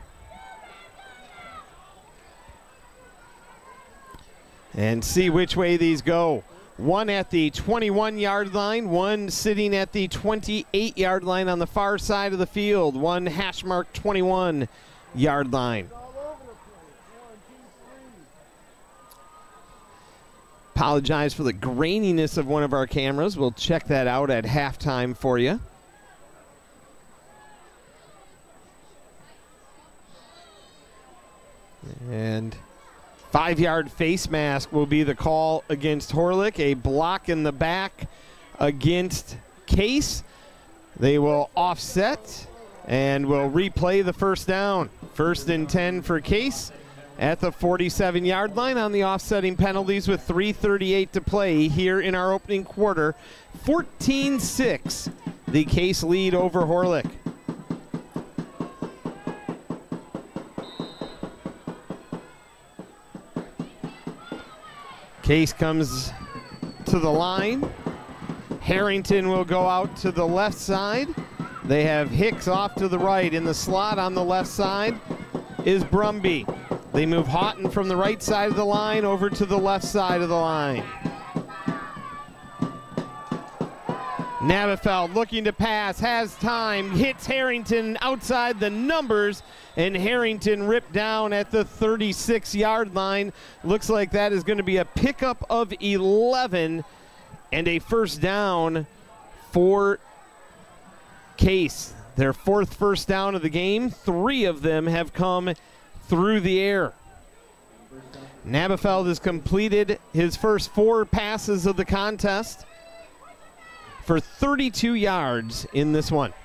And see which way these go. One at the twenty-one yard line, one sitting at the twenty-eight yard line on the far side of the field, one hash mark twenty-one yard line. Apologize for the graininess of one of our cameras. We'll check that out at halftime for you. And five yard face mask will be the call against Herlick. A block in the back against Case. They will offset and will replay the first down. First and ten for Case at the forty-seven yard line on the offsetting penalties with three thirty-eight to play here in our opening quarter. fourteen six, the Case lead over Herlick. Case comes to the line. Harrington will go out to the left side. They have Hicks off to the right. In the slot on the left side is Brumby. They move Houghton from the right side of the line over to the left side of the line. Nabafeld looking to pass, has time, hits Harrington outside the numbers, and Harrington ripped down at the thirty-six yard line. Looks like that is going to be a pickup of eleven and a first down for Case. Their fourth first down of the game. Three of them have come through the air. Nabafeld has completed his first four passes of the contest for thirty-two yards in this one.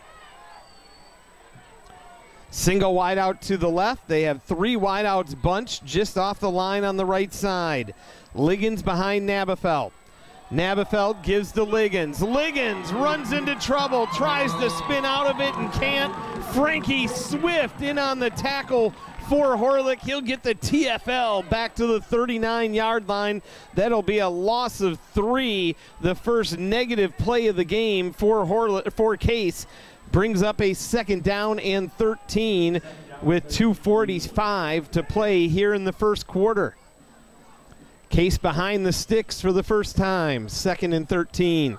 Single wide out to the left. They have three wideouts bunched just off the line on the right side. Liggins behind Nabafeld. Nabafeld gives to Liggins. Liggins runs into trouble, tries to spin out of it and can't. Frankie Swift in on the tackle for Horlick. He'll get the T F L back to the thirty-nine yard line. That'll be a loss of three. The first negative play of the game for Horlick, for Case. Brings up a second down and thirteen with two forty-five to play here in the first quarter. Case behind the sticks for the first time, second and thirteen.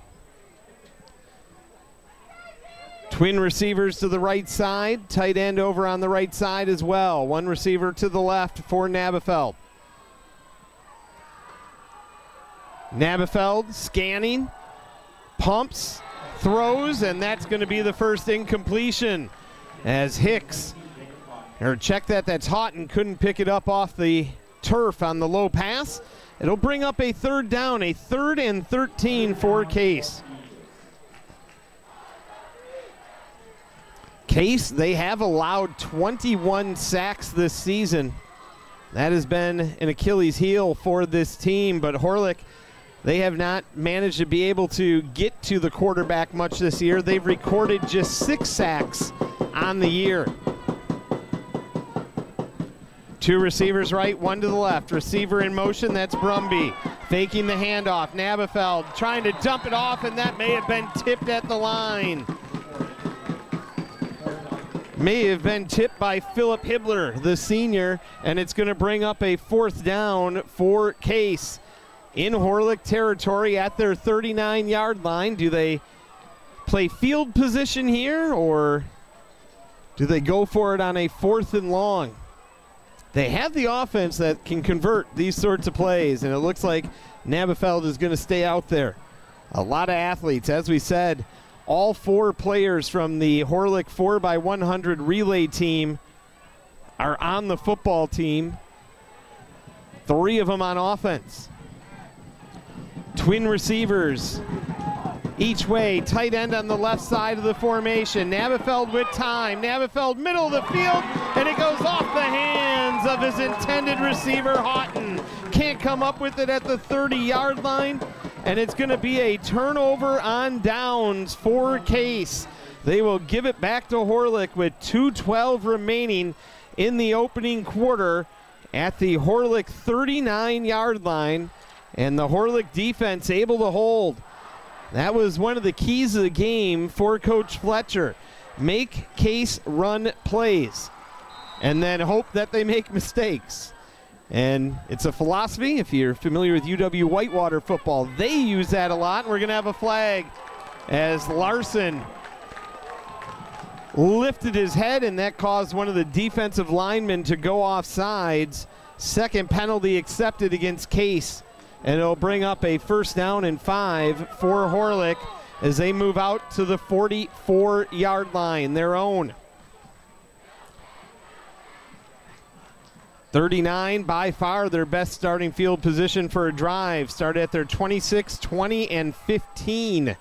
Twin receivers to the right side, tight end over on the right side as well. One receiver to the left for Nabafeld. Nabafeld scanning, pumps, throws, and that's going to be the first incompletion as Hicks, or check that, that's Houghton, couldn't pick it up off the turf on the low pass. It'll bring up a third down, a third and thirteen for Case. Case, they have allowed twenty-one sacks this season. That has been an Achilles heel for this team, but Horlick, they have not managed to be able to get to the quarterback much this year. They've recorded just six sacks on the year. Two receivers right, one to the left. Receiver in motion, that's Brumby. Faking the handoff, Nabafeld trying to dump it off, and that may have been tipped at the line. May have been tipped by Philip Hibbler, the senior, and it's going to bring up a fourth down for Case. In Horlick territory at their thirty-nine yard line. Do they play field position here, or do they go for it on a fourth and long? They have the offense that can convert these sorts of plays, and it looks like Nabafeld is going to stay out there. A lot of athletes, as we said, all four players from the Horlick four by one hundred relay team are on the football team. Three of them on offense. Twin receivers each way, tight end on the left side of the formation. Nabafeld with time. Nabafeld middle of the field, and it goes off the hands of his intended receiver, Houghton. Can't come up with it at the thirty yard line, and it's going to be a turnover on downs for Case. They will give it back to Horlick with two twelve remaining in the opening quarter at the Horlick thirty-nine yard line, and the Horlick defense able to hold. That was one of the keys of the game for Coach Fletcher. Make Case run plays and then hope that they make mistakes. And it's a philosophy, if you're familiar with U W Whitewater football, they use that a lot. We're going to have a flag as Larson lifted his head, and that caused one of the defensive linemen to go off sides. Second penalty accepted against Case, and it'll bring up a first down and five for Horlick as they move out to the forty-four yard line, their own. thirty-nine, by far their best starting field position for a drive. Started at their twenty-six, twenty, and fifteen.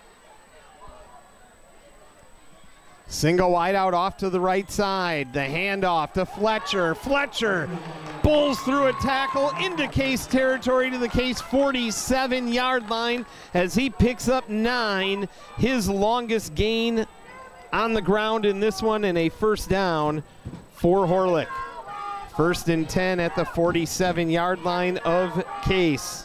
Single wide out off to the right side. The handoff to Fletcher. Fletcher bowls through a tackle into Case territory to the Case forty-seven yard line as he picks up nine. His longest gain on the ground in this one, and a first down for Horlick. First and ten at the forty-seven yard line of Case.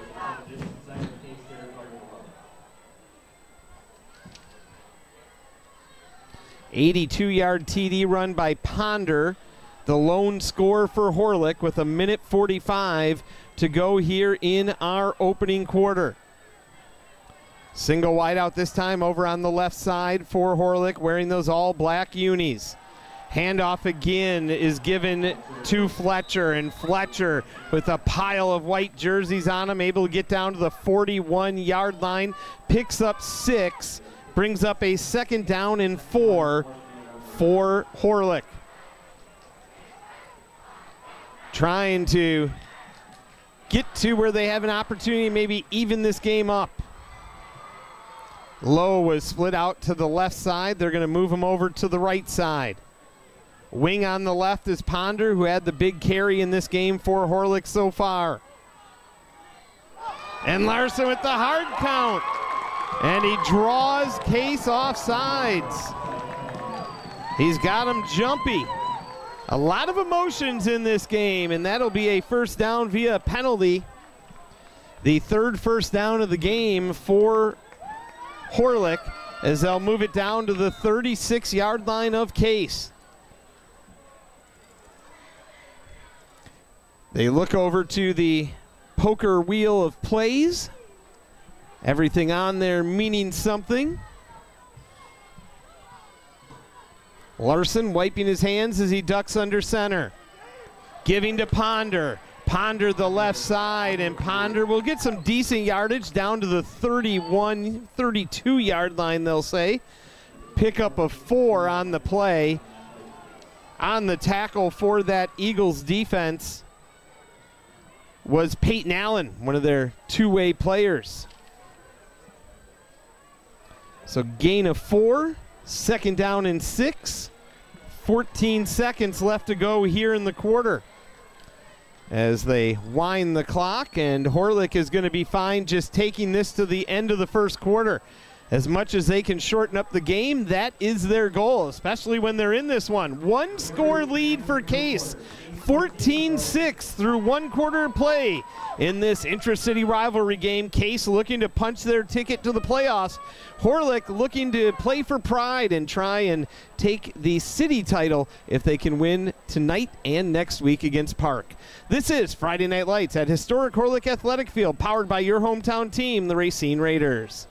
eighty-two yard T D run by Ponder, the lone score for Horlick with a minute forty-five to go here in our opening quarter. Single wide out this time over on the left side for Horlick, wearing those all black unis. Handoff again is given to Fletcher, and Fletcher with a pile of white jerseys on him, able to get down to the forty-one yard line, picks up six, brings up a second down and four for Horlick. Trying to get to where they have an opportunity to maybe even this game up. Lowe was split out to the left side. They're going to move him over to the right side. Wing on the left is Ponder, who had the big carry in this game for Horlick so far. And Larson with the hard count. And he draws Case off sides. He's got him jumpy. A lot of emotions in this game, and that'll be a first down via penalty. The third first down of the game for Horlick, as they'll move it down to the thirty-six yard line of Case. They look over to the poker wheel of plays. Everything on there meaning something. Larson wiping his hands as he ducks under center. Giving to Ponder. Ponder the left side, and Ponder will get some decent yardage down to the thirty-one, thirty-two yard line, they'll say. Pick up a four on the play. On the tackle for that Eagles defense was Peyton Allen, one of their two-way players. So gain of four, second down and six. fourteen seconds left to go here in the quarter as they wind the clock, and Horlick is going to be fine just taking this to the end of the first quarter. As much as they can shorten up the game, that is their goal, especially when they're in this one. One score lead for Case, fourteen six through one quarter play in this intra-city rivalry game. Case looking to punch their ticket to the playoffs. Horlick looking to play for pride and try and take the city title if they can win tonight and next week against Park. This is Friday Night Lights at historic Horlick Athletic Field, powered by your hometown team, the Racine Raiders.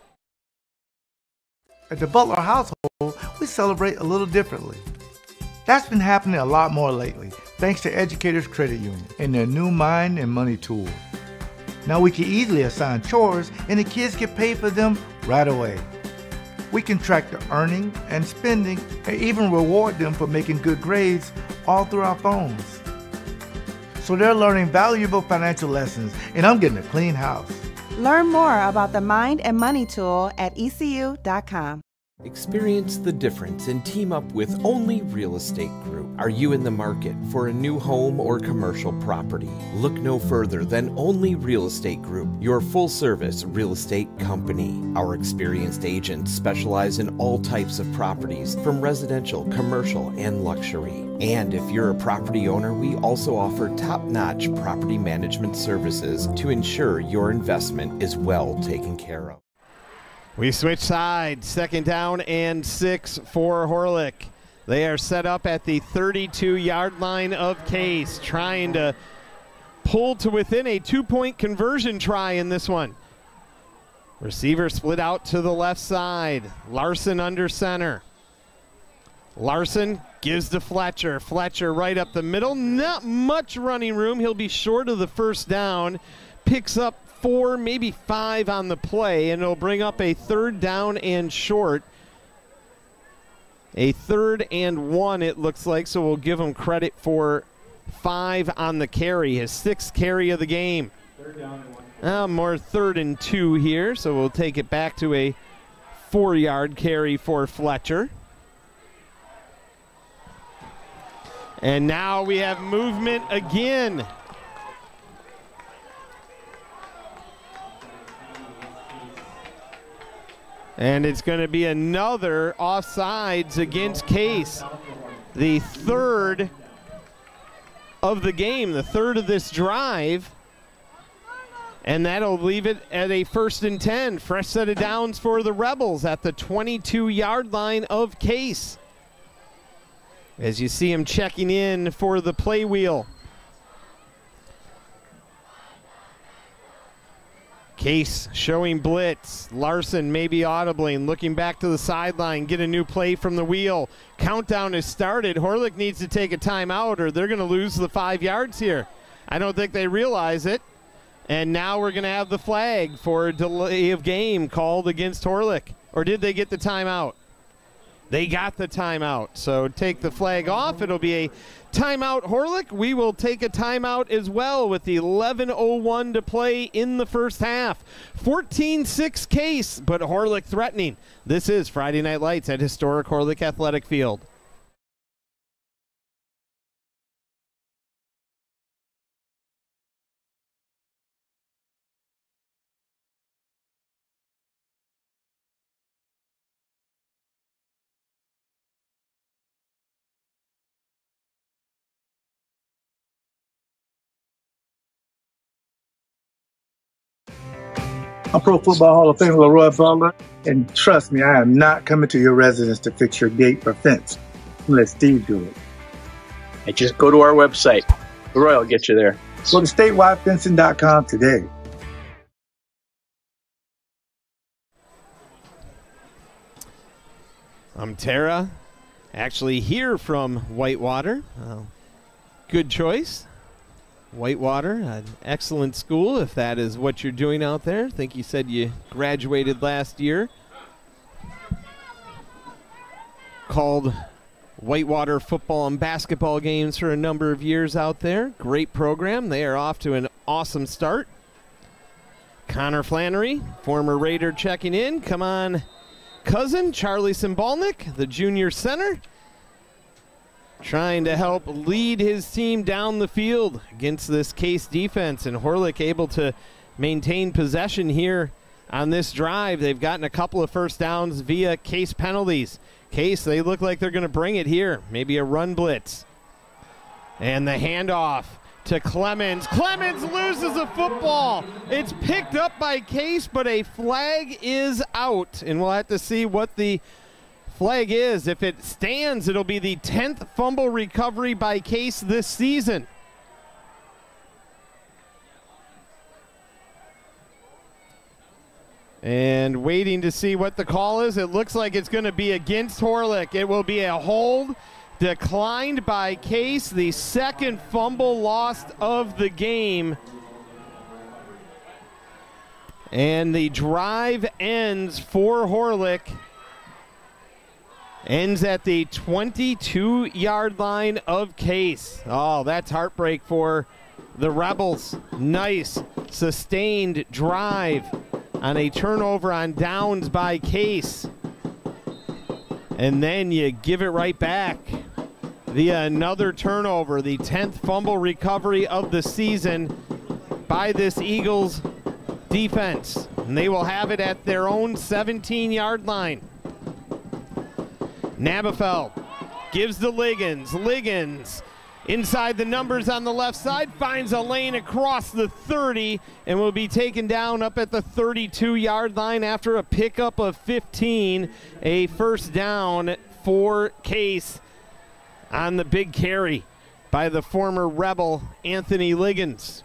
At the Butler household, we celebrate a little differently. That's been happening a lot more lately, thanks to Educators Credit Union and their new Mind and Money tool. Now we can easily assign chores and the kids get paid for them right away. We can track the earning and spending and even reward them for making good grades all through our phones. So they're learning valuable financial lessons, and I'm getting a clean house.
Learn more about the Mind and Money tool at E C U dot com.
Experience the difference and team up with Only Real Estate Group. Are you in the market for a new home or commercial property? Look no further than Only Real Estate Group, your full-service real estate company. Our experienced agents specialize in all types of properties, from residential, commercial, and luxury. And if you're a property owner, we also offer top-notch property management services to ensure your investment is well taken care of.
We switch sides, second down and six for Horlick. They are set up at the thirty-two yard line of Case, trying to pull to within a two-point conversion try in this one. Receiver split out to the left side. Larson under center. Larson gives to Fletcher. Fletcher right up the middle. Not much running room. He'll be short of the first down. Picks up four, maybe five on the play, and it'll bring up a third down and short. A third and one, it looks like, so we'll give him credit for five on the carry, his sixth carry of the game. Third down and one. Uh, more third and two here, so we'll take it back to a four-yard carry for Fletcher. And now we have movement again. And it's going to be another offsides against Case. The third of the game, the third of this drive. And that'll leave it at a first and ten. Fresh set of downs for the Rebels at the twenty-two yard line of Case. As you see him checking in for the play wheel. Case showing blitz. Larson maybe audibly and looking back to the sideline, get a new play from the wheel. Countdown has started. Horlick needs to take a timeout or they're going to lose the five yards here. I don't think they realize it. And now we're going to have the flag for a delay of game called against Horlick. Or did they get the timeout? They got the timeout. So take the flag off. It'll be a timeout, Horlick. We will take a timeout as well with eleven oh one to play in the first half. fourteen six Case, but Horlick threatening. This is Friday Night Lights at historic Horlick Athletic Field.
I'm Pro Football Hall of Famer Leroy Butler, and trust me, I am not coming to your residence to fix your gate or fence. Let Steve do it.
And just go to our website. Leroy will get you there.
Go to statewide fencing dot com today.
I'm Tara, actually here from Whitewater. Uh, good choice. Whitewater, an excellent school if that is what you're doing out there. I think you said you graduated last year. Called Whitewater football and basketball games for a number of years out there. Great program. They are off to an awesome start. Connor Flannery, former Raider, checking in. Come on, cousin Charlie Cymbalnik, the junior center, trying to help lead his team down the field against this Case defense. And Horlick able to maintain possession here on this drive. They've gotten a couple of first downs via Case penalties. Case, they look like they're going to bring it here. Maybe a run blitz. And the handoff to Clemens. Clemens loses a football. It's picked up by Case, but a flag is out. And we'll have to see what the flag is. If it stands, it'll be the tenth fumble recovery by Case this season. And waiting to see what the call is. It looks like it's going to be against Horlick. It will be a hold declined by Case, the second fumble lost of the game. And the drive ends for Horlick. Ends at the twenty-two yard line of Case. Oh, that's heartbreak for the Rebels. Nice sustained drive on a turnover on downs by Case. And then you give it right back via another turnover. The tenth fumble recovery of the season by this Eagles defense. And they will have it at their own seventeen yard line. Nabafeld gives to Liggins. Liggins inside the numbers on the left side, finds a lane across the thirty and will be taken down up at the thirty-two yard line after a pickup of fifteen. A first down for Case on the big carry by the former Rebel Anthony Liggins.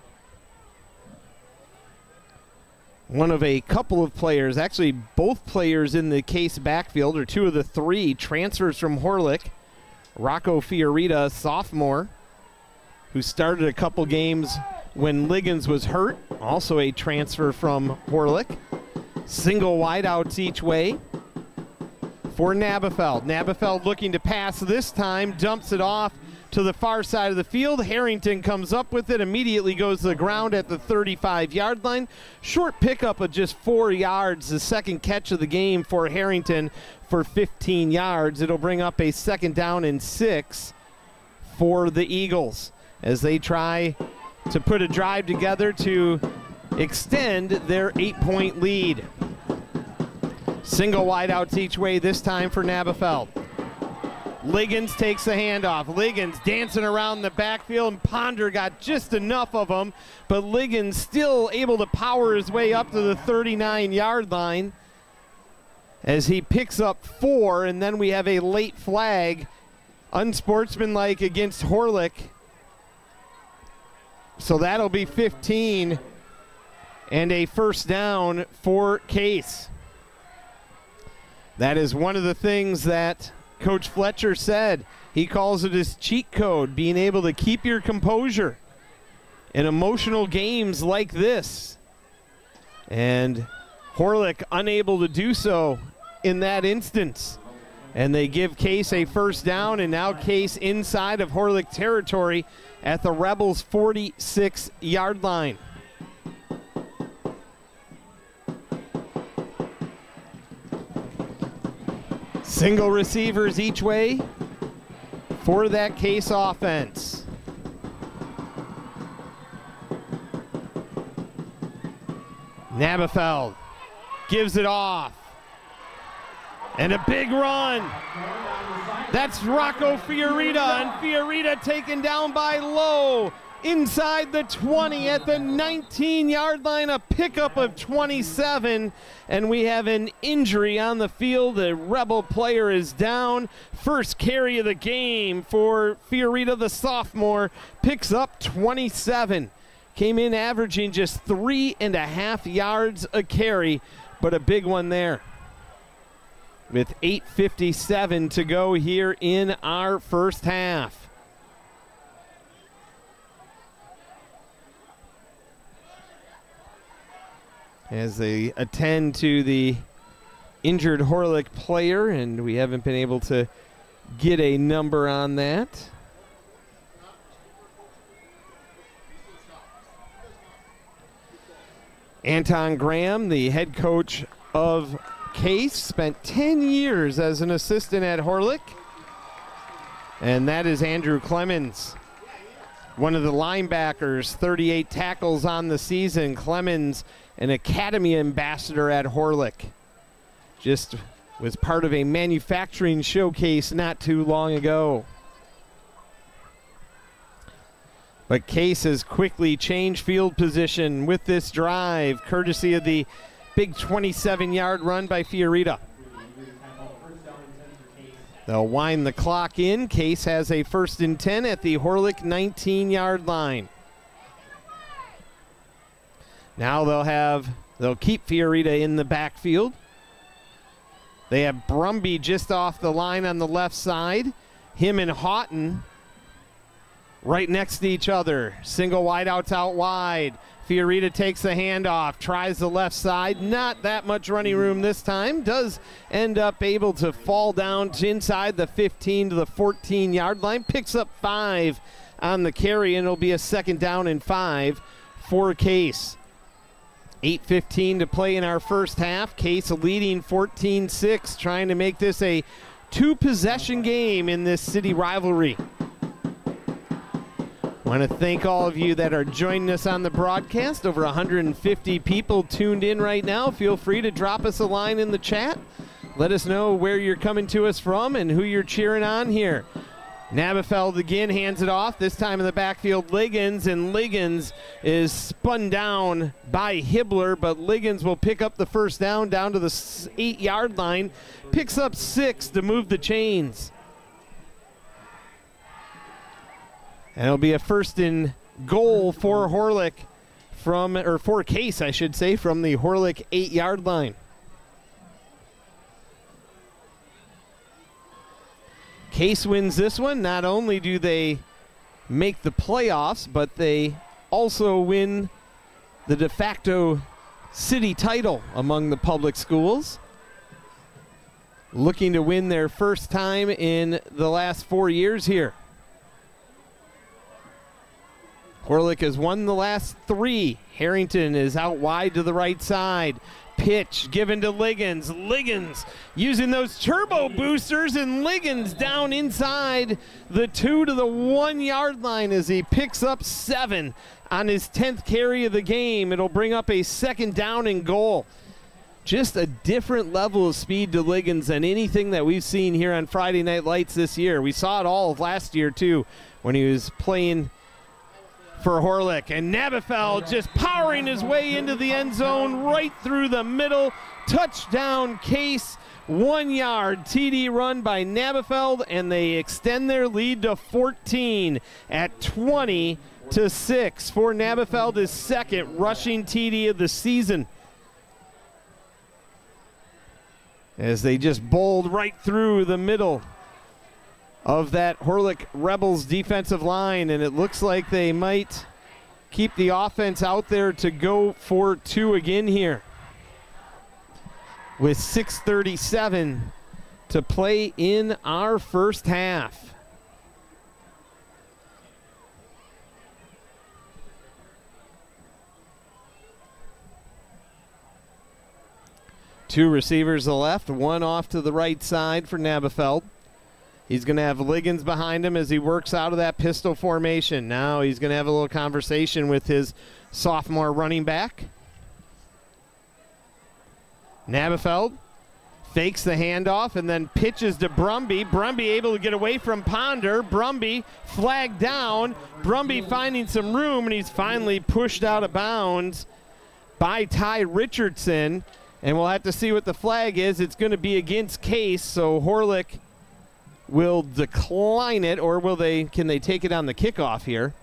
One of a couple of players, actually both players in the Case backfield, or two of the three transfers from Horlick. Rocco Fiorita, sophomore, who started a couple games when Liggins was hurt, also a transfer from Horlick. Single wideouts each way for Nabafeld. Nabafeld looking to pass this time, dumps it off to the far side of the field. Harrington comes up with it, immediately goes to the ground at the thirty-five yard line. Short pickup of just four yards, the second catch of the game for Harrington for fifteen yards. It'll bring up a second down and six for the Eagles as they try to put a drive together to extend their eight-point lead. Single wideouts each way this time for Nabafeld. Liggins takes the handoff. Liggins dancing around the backfield, and Ponder got just enough of him, but Liggins still able to power his way up to the thirty-nine yard line as he picks up four, and then we have a late flag, unsportsmanlike against Horlick. So that'll be fifteen. and a first down for Case. That is one of the things that Coach Fletcher said. He calls it his cheat code, being able to keep your composure in emotional games like this. And Horlick unable to do so in that instance. And they give Case a first down, and now Case inside of Horlick territory at the Rebels' forty-six yard line. Single receivers each way for that Case offense. Nabafeld gives it off. And a big run. That's Rocco Fiorita, and Fiorita taken down by Lowe inside the twenty at the nineteen yard line, a pickup of twenty-seven, and we have an injury on the field. The Rebel player is down. First carry of the game for Fiorita, the sophomore, picks up twenty-seven. Came in averaging just three and a half yards a carry, but a big one there. With eight fifty-seven to go here in our first half. As they attend to the injured Horlick player, and we haven't been able to get a number on that. Anton Graham, the head coach of Case, spent ten years as an assistant at Horlick. And that is Andrew Clemens, one of the linebackers, thirty-eight tackles on the season. Clemens, an academy ambassador at Horlick. Just was part of a manufacturing showcase not too long ago. But Case has quickly changed field position with this drive, courtesy of the big twenty-seven yard run by Fiorita. They'll wind the clock in. Case has a first and ten at the Horlick nineteen yard line. Now they'll have, they'll keep Fiorita in the backfield. They have Brumby just off the line on the left side. Him and Houghton right next to each other. Single wideouts out wide. Fiorita takes the handoff, tries the left side. Not that much running room this time. Does end up able to fall down to inside the fifteen to the fourteen yard line. Picks up five on the carry, and it'll be a second down and five for Case. eight fifteen to play in our first half. Case leading fourteen six, trying to make this a two-possession game in this city rivalry. I want to thank all of you that are joining us on the broadcast. Over one hundred fifty people tuned in right now. Feel free to drop us a line in the chat. Let us know where you're coming to us from and who you're cheering on here. Nabafeld again hands it off, this time in the backfield Liggins, and Liggins is spun down by Hibbler, but Liggins will pick up the first down down to the eight yard line. Picks up six to move the chains. And it'll be a first and goal for Horlick from, or for Case, I should say, from the Horlick eight yard line. Case wins this one. Not only do they make the playoffs, but they also win the de facto city title among the public schools. Looking to win their first time in the last four years here. Horlick has won the last three. Harrington is out wide to the right side. Pitch given to Liggins. Liggins using those turbo boosters, and Liggins down inside the two to the one yard line as he picks up seven on his tenth carry of the game. It'll bring up a second down and goal. Just a different level of speed to Liggins than anything that we've seen here on Friday Night Lights this year. We saw it all of last year too when he was playing for Horlick. And Nabafel just powering his way into the end zone right through the middle. Touchdown, Case. One yard T D run by Nabafeld, and they extend their lead to fourteen at twenty to six for Nabafeld, his second rushing T D of the season. As they just bowled right through the middle of that Horlick Rebels defensive line, and it looks like they might keep the offense out there to go for two again here, with six thirty-seven to play in our first half. Two receivers to the left, one off to the right side for Nabafeld. He's going to have Liggins behind him as he works out of that pistol formation. Now he's going to have a little conversation with his sophomore running back. Nabafeld fakes the handoff and then pitches to Brumby. Brumby able to get away from Ponder. Brumby flagged down. Brumby finding some room, and he's finally pushed out of bounds by Ty Richardson. And we'll have to see what the flag is. It's going to be against Case, so Horlick will decline it, or will they? Can they take it on the kickoff here?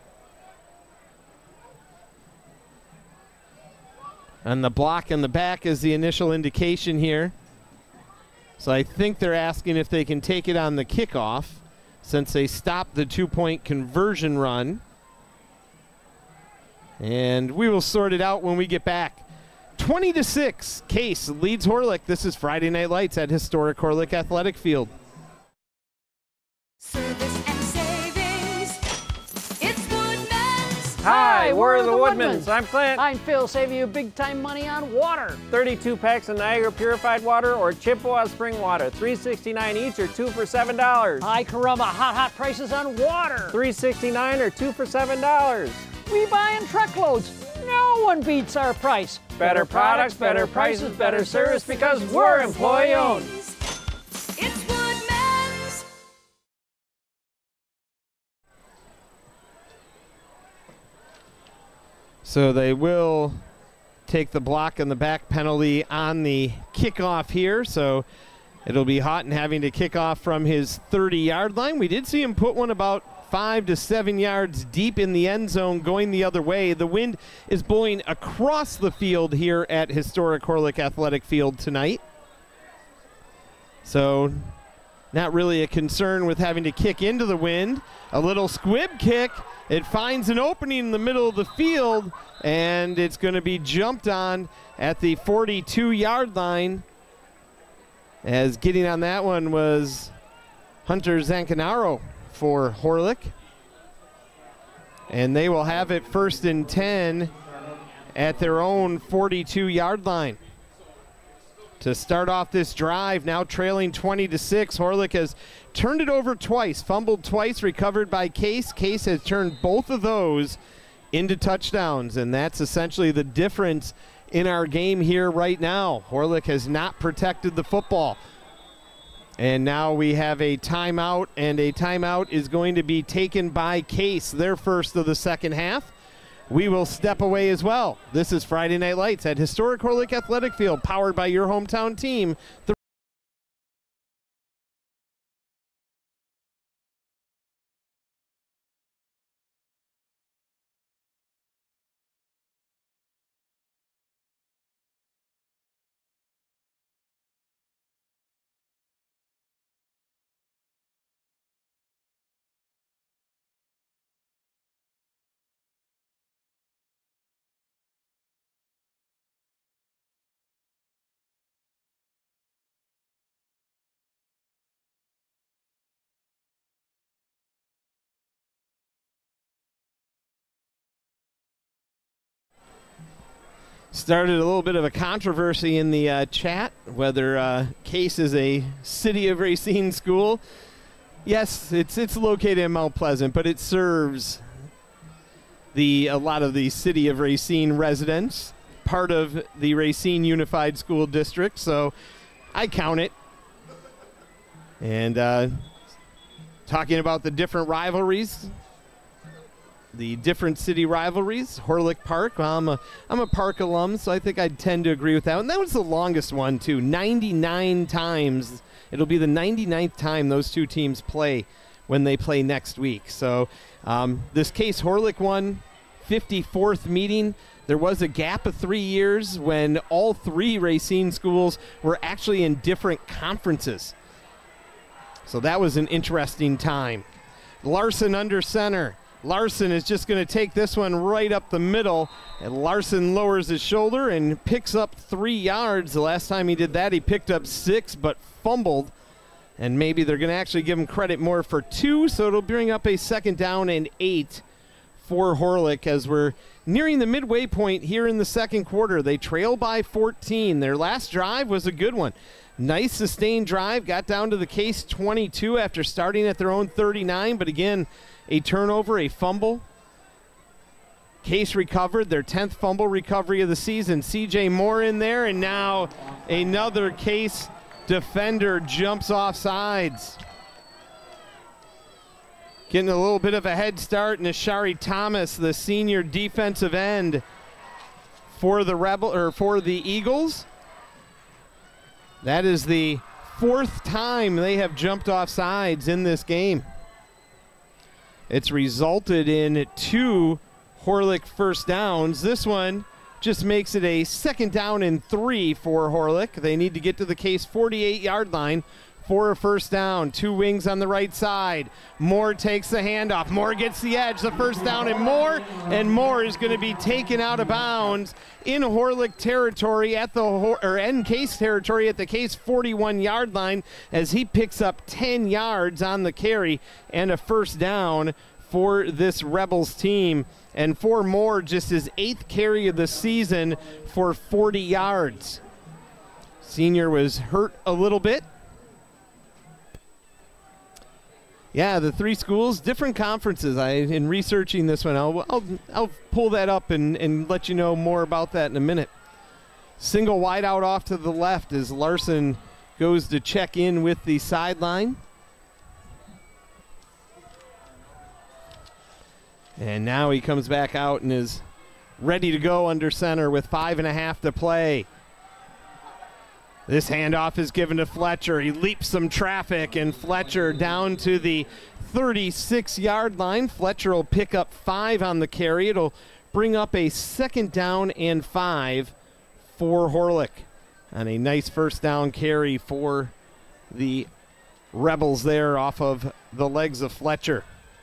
And the block in the back is the initial indication here. So I think they're asking if they can take it on the kickoff since they stopped the two-point conversion run. And we will sort it out when we get back. twenty to six, Case leads Horlick. This is Friday Night Lights at historic Horlick Athletic Field.
Service and savings. It's Woodman's.
Hi, we're the Woodmans. I'm Clint.
I'm Phil, saving you big time money on water.
thirty-two packs of Niagara Purified Water or Chippewa Spring Water. three sixty-nine each or two for seven dollars.
Hi, Caramba, hot, hot prices on water.
three sixty-nine or two for seven dollars.
We buy in truckloads. No one beats our price.
Better products, better prices, better service because we're employee owned.
It's Woodman's.
So they will take the block and the back penalty on the kickoff here. So it'll be Houghton having to kick off from his thirty-yard line. We did see him put one about five to seven yards deep in the end zone going the other way. The wind is blowing across the field here at historic Horlick Athletic Field tonight. So not really a concern with having to kick into the wind. A little squib kick. It finds an opening in the middle of the field, and it's going to be jumped on at the forty-two-yard line. As getting on that one was Hunter Zancanaro for Horlick. And they will have it first and ten at their own forty-two-yard line. To start off this drive, now trailing twenty to six, Horlick has turned it over twice, fumbled twice, recovered by Case. Case has turned both of those into touchdowns, and that's essentially the difference in our game here right now. Horlick has not protected the football. And now we have a timeout, and a timeout is going to be taken by Case, their first of the second half. We will step away as well. This is Friday Night Lights at historic Horlick Athletic Field, powered by your hometown team. The started a little bit of a controversy in the uh, chat, whether uh, Case is a City of Racine school. Yes, it's it's located in Mount Pleasant, but it serves the a lot of the City of Racine residents, part of the Racine Unified School District, so I count it. And uh, talking about the different rivalries, the different city rivalries. Horlick Park. Well, I'm a I'm a Park alum, so I think I'd tend to agree with that one. That was the longest one too. ninety-nine times. It'll be the ninety-ninth time those two teams play when they play next week. So um, this Case Horlick one, fifty-fourth meeting. There was a gap of three years when all three Racine schools were actually in different conferences. So that was an interesting time. Larson under center. Larson is just going to take this one right up the middle. And Larson lowers his shoulder and picks up three yards. The last time he did that, he picked up six, but fumbled. And maybe they're going to actually give him credit more for two, so it'll bring up a second down and eight for Horlick as we're nearing the midway point here in the second quarter. They trail by fourteen. Their last drive was a good one. Nice sustained drive, got down to the Case twenty-two after starting at their own thirty-nine, but again, a turnover, a fumble. Case recovered, their tenth fumble recovery of the season. C J Moore in there, and now another Case defender jumps off sides. Getting a little bit of a head start, and Ashari Thomas, the senior defensive end for the Rebel or for the Eagles. That is the fourth time they have jumped off sides in this game. It's resulted in two Horlick first downs. This one just makes it a second down and three for Horlick. They need to get to the Case forty-eight yard line for a first down. Two wings on the right side. Moore takes the handoff. Moore gets the edge, the first down, and Moore, and Moore is going to be taken out of bounds in Horlick territory at the, or in Case territory at the Case forty-one yard line as he picks up ten yards on the carry and a first down for this Rebels team. And for Moore, just his eighth carry of the season for forty yards. Senior was hurt a little bit. Yeah, the three schools, different conferences. I, in researching this one, I'll, I'll, I'll pull that up and, and let you know more about that in a minute. Single wide out off to the left as Larson goes to check in with the sideline. And now he comes back out and is ready to go under center with five and a half to play. This handoff is given to Fletcher. He leaps some traffic, and Fletcher down to the thirty-six yard line. Fletcher will pick up five on the carry. It'll bring up a second down and five for Horlick. And a nice first down carry for the Rebels there off of the legs of Fletcher.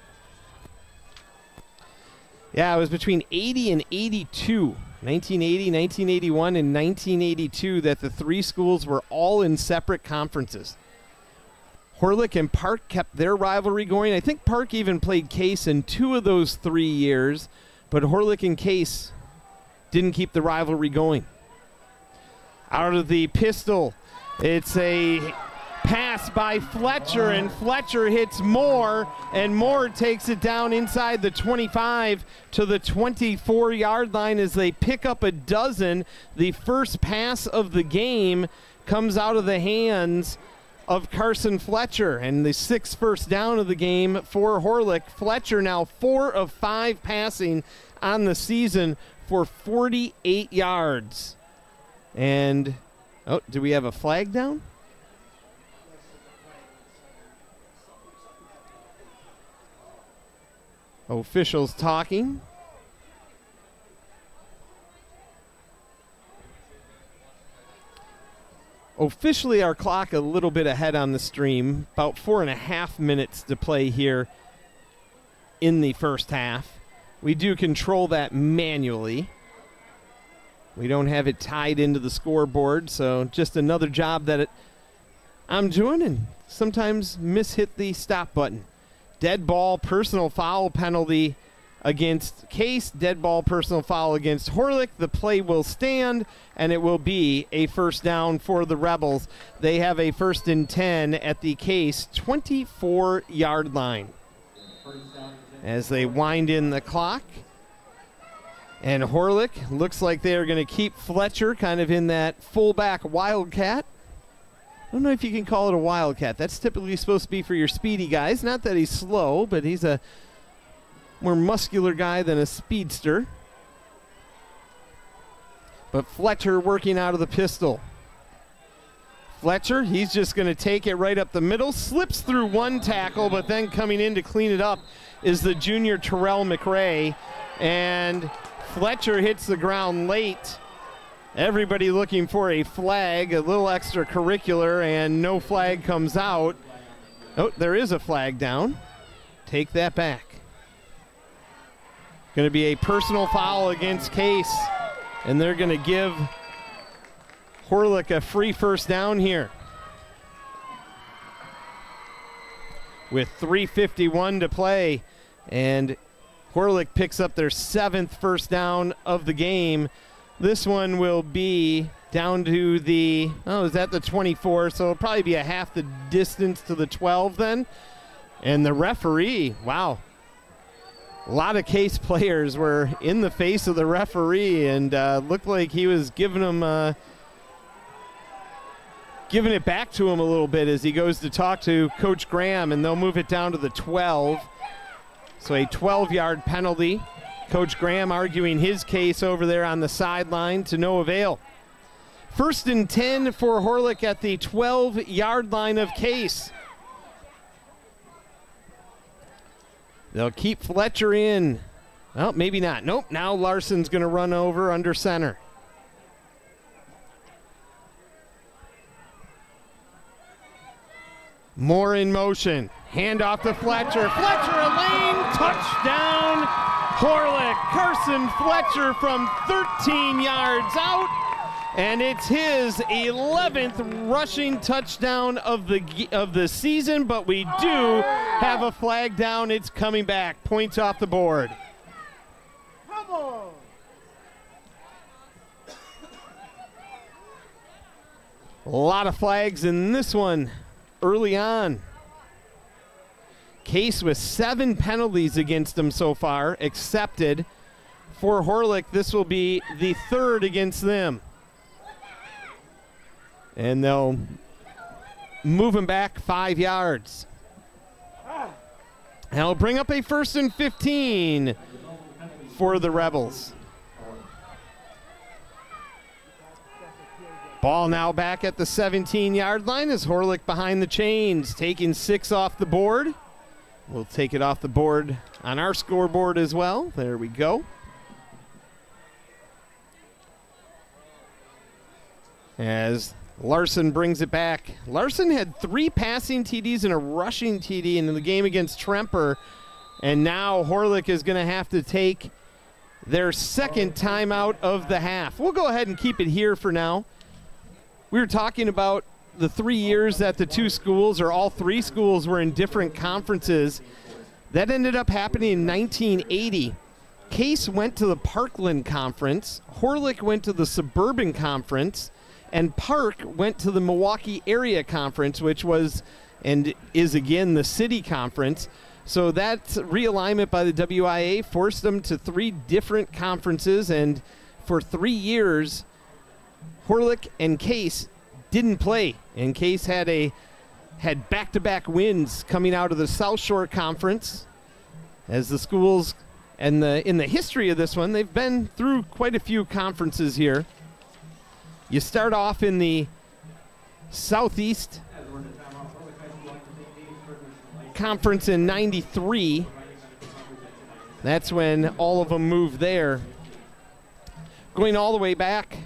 Yeah, it was between eighty and eighty-two. nineteen eighty, nineteen eighty-one, and nineteen eighty-two that the three schools were all in separate conferences. Horlick and Park kept their rivalry going. I think Park even played Case in two of those three years, but Horlick and Case didn't keep the rivalry going. Out of the pistol, it's a pass by Fletcher, and Fletcher hits Moore, and Moore takes it down inside the twenty-five to the twenty-four yard line as they pick up a dozen. The first pass of the game comes out of the hands of Carson Fletcher, and the sixth first down of the game for Horlick. Fletcher now four of five passing on the season for forty-eight yards. And, oh, do we have a flag down? Officials talking. Officially, our clock a little bit ahead on the stream. About four and a half minutes to play here in the first half. We do control that manually. We don't have it tied into the scoreboard, so just another job that it, I'm doing, and sometimes miss-hit the stop button. Dead ball, personal foul penalty against Case. Dead ball, personal foul against Horlick. The play will stand, and it will be a first down for the Rebels. They have a first and ten at the Case twenty-four yard line. As they wind in the clock. And Horlick looks like they are going to keep Fletcher kind of in that fullback wildcat. I don't know if you can call it a wildcat. That's typically supposed to be for your speedy guys. Not that he's slow, but he's a more muscular guy than a speedster. But Fletcher working out of the pistol. Fletcher, he's just going to take it right up the middle, slips through one tackle, but then coming in to clean it up is the junior Terrell McRae. And Fletcher hits the ground late. Everybody looking for a flag, a little extracurricular, and no flag comes out. Oh, there is a flag down. Take that back. Going to be a personal foul against Case, and they're going to give Horlick a free first down here. With three fifty-one to play, and Horlick picks up their seventh first down of the game. This one will be down to the, oh, is that the twenty-four? So it'll probably be a half the distance to the twelve then. And the referee, wow. A lot of Case players were in the face of the referee and uh, looked like he was giving them, uh, giving it back to him a little bit as he goes to talk to Coach Graham, and they'll move it down to the twelve. So a twelve-yard penalty. Coach Graham arguing his case over there on the sideline to no avail. First and ten for Horlick at the twelve-yard line of Case. They'll keep Fletcher in. Well, maybe not. Nope, now Larson's going to run over under center. Moore in motion. Hand off to Fletcher. Fletcher, a lane touchdown. Horlick. Carson Fletcher from thirteen yards out. And it's his eleventh rushing touchdown of the of the season, but we do have a flag down. It's coming back. Points off the board.
Come on.
A lot of flags in this one early on. Case with seven penalties against them so far, accepted. For Horlick, this will be the third against them. And they'll move him back five yards. And it'll bring up a first and fifteen for the Rebels. Ball now back at the seventeen-yard line as Horlick behind the chains, taking six off the board. We'll take it off the board on our scoreboard as well. There we go. As Larson brings it back. Larson had three passing T Ds and a rushing T D in the game against Tremper. And now Horlick is going to have to take their second timeout of the half. We'll go ahead and keep it here for now. We were talking about the three years that the two schools, or all three schools, were in different conferences. That ended up happening in nineteen eighty. Case went to the Parkland Conference. Horlick went to the Suburban Conference. And Park went to the Milwaukee Area Conference, which was and is again the City Conference. So that realignment by the W I A forced them to three different conferences. And for three years, Horlick and Case didn't play. And Case had a had back-to-back wins coming out of the South Shore Conference. As the schools, and the in the history of this one, they've been through quite a few conferences here. You start off in the Southeast Conference in ninety-three. That's when all of them moved there. Going all the way back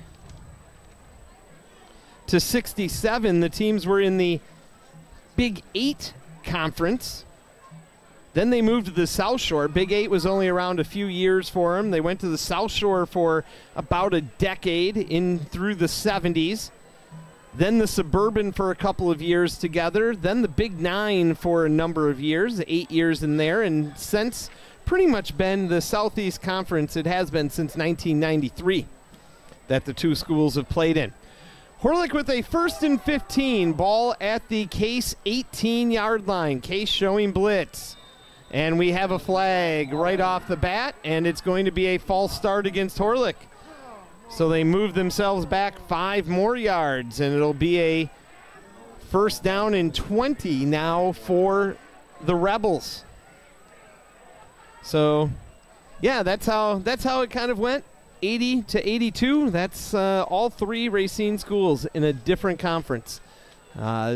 to sixty-seven, the teams were in the Big Eight Conference. Then they moved to the South Shore. Big Eight was only around a few years for them. They went to the South Shore for about a decade in through the seventies. Then the Suburban for a couple of years together. Then the Big Nine for a number of years, eight years in there. And since pretty much been the Southeast Conference, it has been since nineteen ninety-three that the two schools have played in. Horlick with a first and fifteen, ball at the Case eighteen-yard line. Case showing blitz. And we have a flag right off the bat, and it's going to be a false start against Horlick. So they move themselves back five more yards, and it'll be a first down and twenty now for the Rebels. So, yeah, that's how that's how it kind of went. eighty to eighty-two. That's uh, all three Racine schools in a different conference. Uh,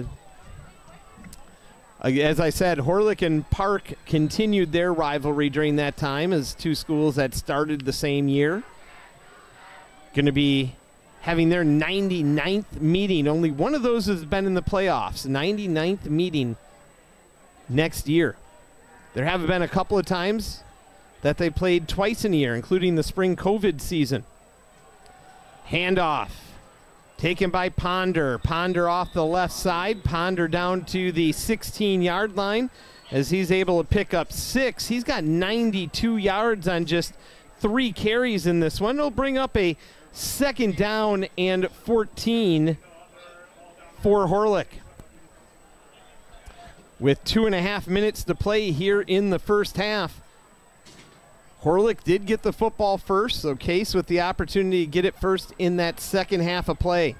as I said, Horlick and Park continued their rivalry during that time as two schools that started the same year. Going to be having their ninety-ninth meeting. Only one of those has been in the playoffs. ninety-ninth meeting next year. There have been a couple of times that they played twice in a year, including the spring COVID season. Handoff taken by Ponder. Ponder off the left side. Ponder down to the sixteen-yard line as he's able to pick up six. He's got ninety-two yards on just three carries in this one. It'll bring up a second down and fourteen for Horlick. With two and a half minutes to play here in the first half. Horlick did get the football first, so Case with the opportunity to get it first in that second half of play.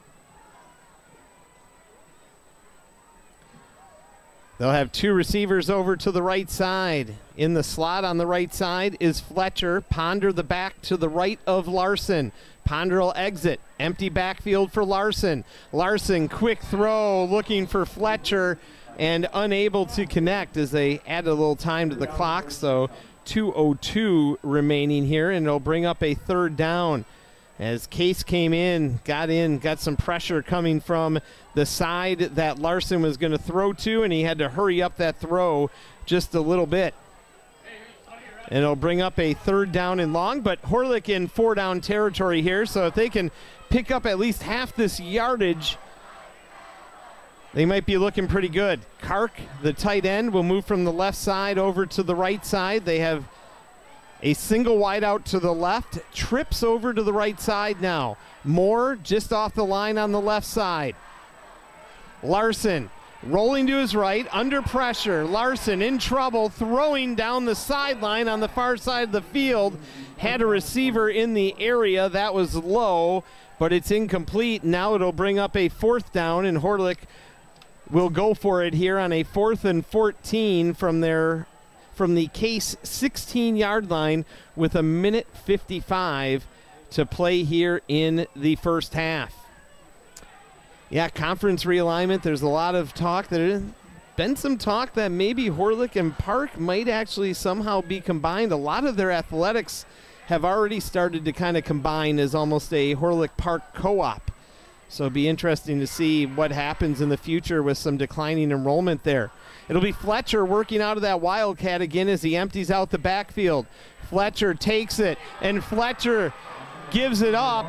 They'll have two receivers over to the right side. In the slot on the right side is Fletcher. Ponder the back to the right of Larson. Ponder will exit. Empty backfield for Larson. Larson, quick throw, looking for Fletcher, and unable to connect as they add a little time to the clock. So two oh two remaining here, and it'll bring up a third down. As Case came in, got in, got some pressure coming from the side that Larson was going to throw to, and he had to hurry up that throw just a little bit. And it'll bring up a third down and long, but Horlick in four down territory here, so if they can pick up at least half this yardage, they might be looking pretty good. Kark, the tight end, will move from the left side over to the right side. They have a single wide out to the left, trips over to the right side now. Moore just off the line on the left side. Larson rolling to his right, under pressure. Larson in trouble, throwing down the sideline on the far side of the field. Had a receiver in the area. That was low, but it's incomplete. Now it'll bring up a fourth down, and Horlick will go for it here on a fourth and fourteen from their from the Case sixteen-yard line with a minute fifty-five to play here in the first half. Yeah, conference realignment. There's a lot of talk. There's been some talk that maybe Horlick and Park might actually somehow be combined. A lot of their athletics have already started to kind of combine as almost a Horlick Park co-op. So it'll be interesting to see what happens in the future with some declining enrollment there. It'll be Fletcher working out of that Wildcat again as he empties out the backfield. Fletcher takes it, and Fletcher gives it up,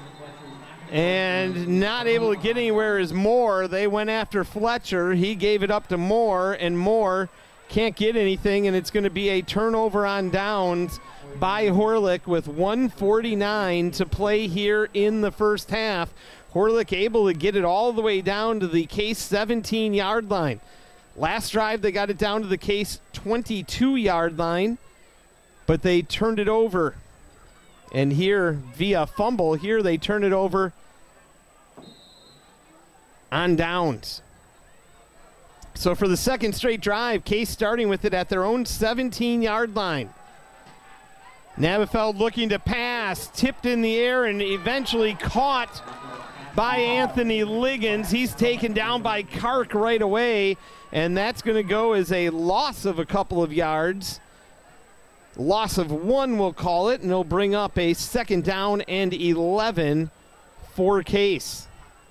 and not able to get anywhere is Moore. They went after Fletcher. He gave it up to Moore, and Moore can't get anything, and it's going to be a turnover on downs by Horlick with one forty-nine to play here in the first half. Horlick able to get it all the way down to the Case seventeen-yard line. Last drive, they got it down to the Case twenty-two-yard line, but they turned it over. And here, via fumble, here they turn it over on downs. So for the second straight drive, Case starting with it at their own seventeen-yard line. Navafeld looking to pass, tipped in the air, and eventually caught by Anthony Liggins. He's taken down by Kark right away, and that's going to go as a loss of a couple of yards. Loss of one, we'll call it, and it'll bring up a second down and eleven for Case.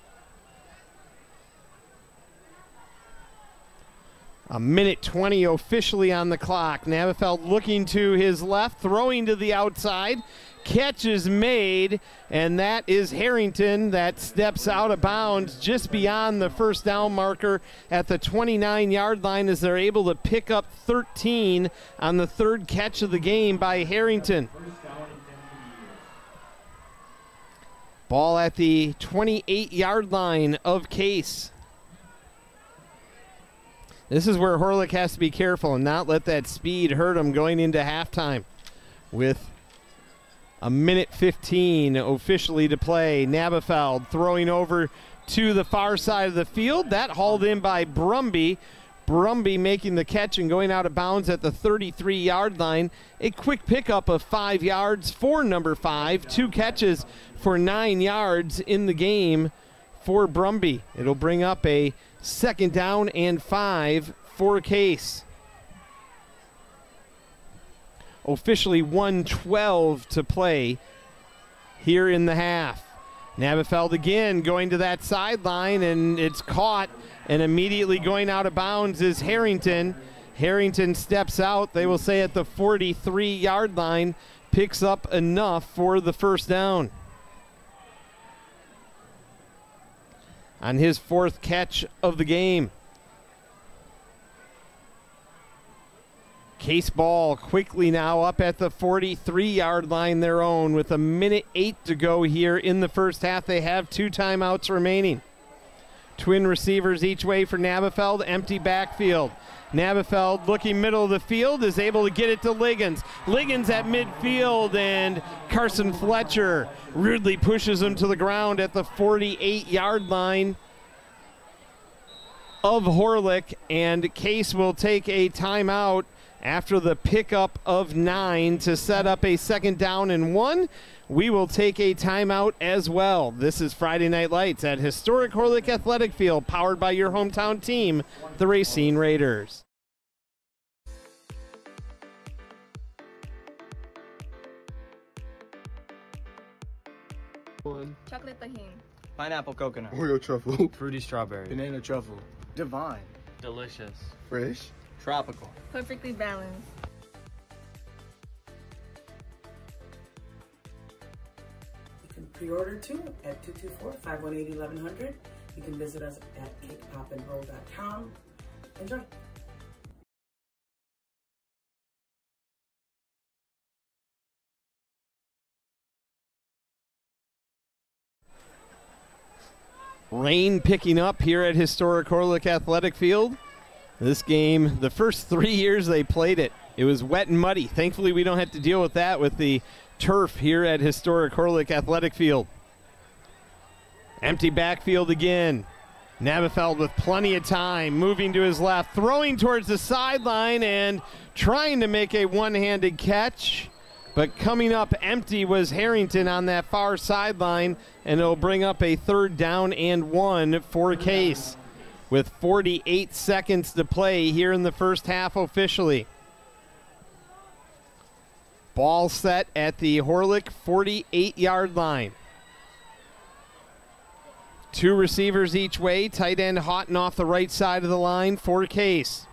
A minute twenty officially on the clock. Navafeld looking to his left, throwing to the outside. Catch is made, and that is Harrington that steps out of bounds just beyond the first down marker at the twenty-nine-yard line as they're able to pick up thirteen on the third catch of the game by Harrington. Ball at the twenty-eight-yard line of Case. This is where Horlick has to be careful and not let that speed hurt him going into halftime with a minute fifteen officially to play. Nabafeld throwing over to the far side of the field. That hauled in by Brumby. Brumby making the catch and going out of bounds at the thirty-three-yard line. A quick pickup of five yards for number five. Two catches for nine yards in the game for Brumby. It'll bring up a second down and five for Case. Officially one twelve to play here in the half. Navafeld again going to that sideline, and it's caught, and immediately going out of bounds is Harrington. Harrington steps out, they will say at the forty-three-yard line, picks up enough for the first down. On his fourth catch of the game. Case ball quickly now up at the forty-three-yard line, their own, with a minute eight to go here in the first half. They have two timeouts remaining. Twin receivers each way for Navafeld, empty backfield. Navafeld looking middle of the field, is able to get it to Liggins. Liggins at midfield, and Carson Fletcher rudely pushes him to the ground at the forty-eight-yard line of Horlick, and Case will take a timeout after the pickup of nine to set up a second down and one. We will take a timeout as well. This is Friday Night Lights at historic Horlick Athletic Field, powered by your hometown team, the Racine Raiders.
Chocolate tahini.
Pineapple coconut.
Oreo truffle.
Fruity strawberry.
Banana truffle.
Divine. Delicious.
Fresh.
Tropical.
Perfectly balanced.
You can pre-order too at two two four, five one eight, eleven hundred. You can visit us at cake pop and roll dot com. Enjoy.
Rain picking up here at historic Horlick Athletic Field. This game, the first three years they played it, it was wet and muddy. Thankfully, we don't have to deal with that with the turf here at historic Horlick Athletic Field. Empty backfield again. Navafeld with plenty of time, moving to his left, throwing towards the sideline and trying to make a one-handed catch. But coming up empty was Harrington on that far sideline, and it'll bring up a third down and one for Case, with forty-eight seconds to play here in the first half officially. Ball set at the Horlick forty-eight-yard line. Two receivers each way, tight end Houghton off the right side of the line for Case.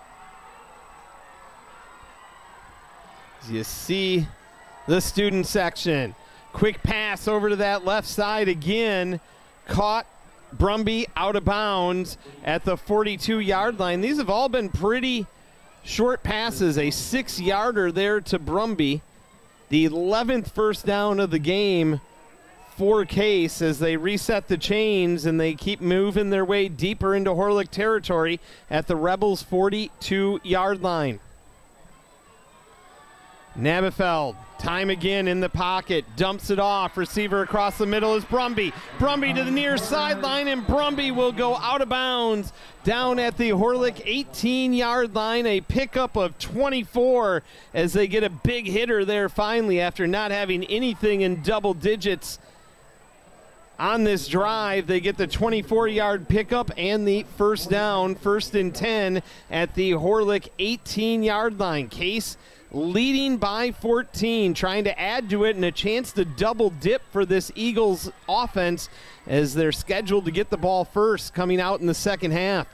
As you see the student section. Quick pass over to that left side again. Caught Brumby out of bounds at the forty-two-yard line. These have all been pretty short passes. A six-yarder there to Brumby. The eleventh first down of the game for Case as they reset the chains and they keep moving their way deeper into Horlick territory at the Rebels' forty-two-yard line. Navafeld, time again in the pocket, dumps it off. Receiver across the middle is Brumby. Brumby to the near sideline, and Brumby will go out of bounds down at the Horlick eighteen-yard line. A pickup of twenty-four as they get a big hitter there finally after not having anything in double digits on this drive. They get the twenty-four-yard pickup and the first down, first and ten at the Horlick eighteen-yard line. Case leading by fourteen, trying to add to it and a chance to double dip for this Eagles offense as they're scheduled to get the ball first coming out in the second half.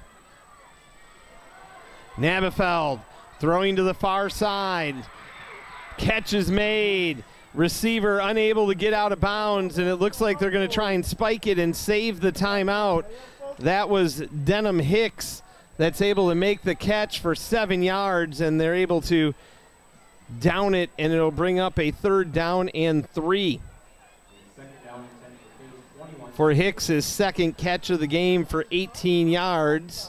Navafeld throwing to the far side. Catch is made. Receiver unable to get out of bounds, and it looks like they're going to try and spike it and save the timeout. That was Denham Hicks that's able to make the catch for seven yards, and they're able to down it, and it'll bring up a third down and three. For Hicks, his second catch of the game for eighteen yards.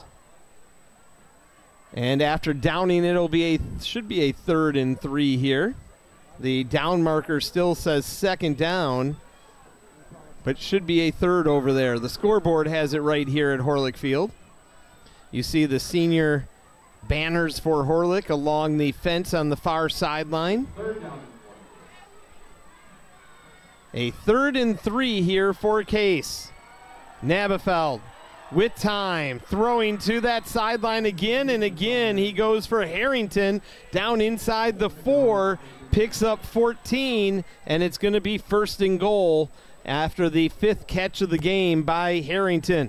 And after downing, it'll be a should be a third and three here. The down marker still says second down, but should be a third over there. The scoreboard has it right here at Horlick Field. You see the senior banners for Horlick along the fence on the far sideline. A third and three here for Case. Nabafeld with time, throwing to that sideline again and again. He goes for Harrington down inside the four, picks up fourteen, and it's going to be first and goal after the fifth catch of the game by Harrington.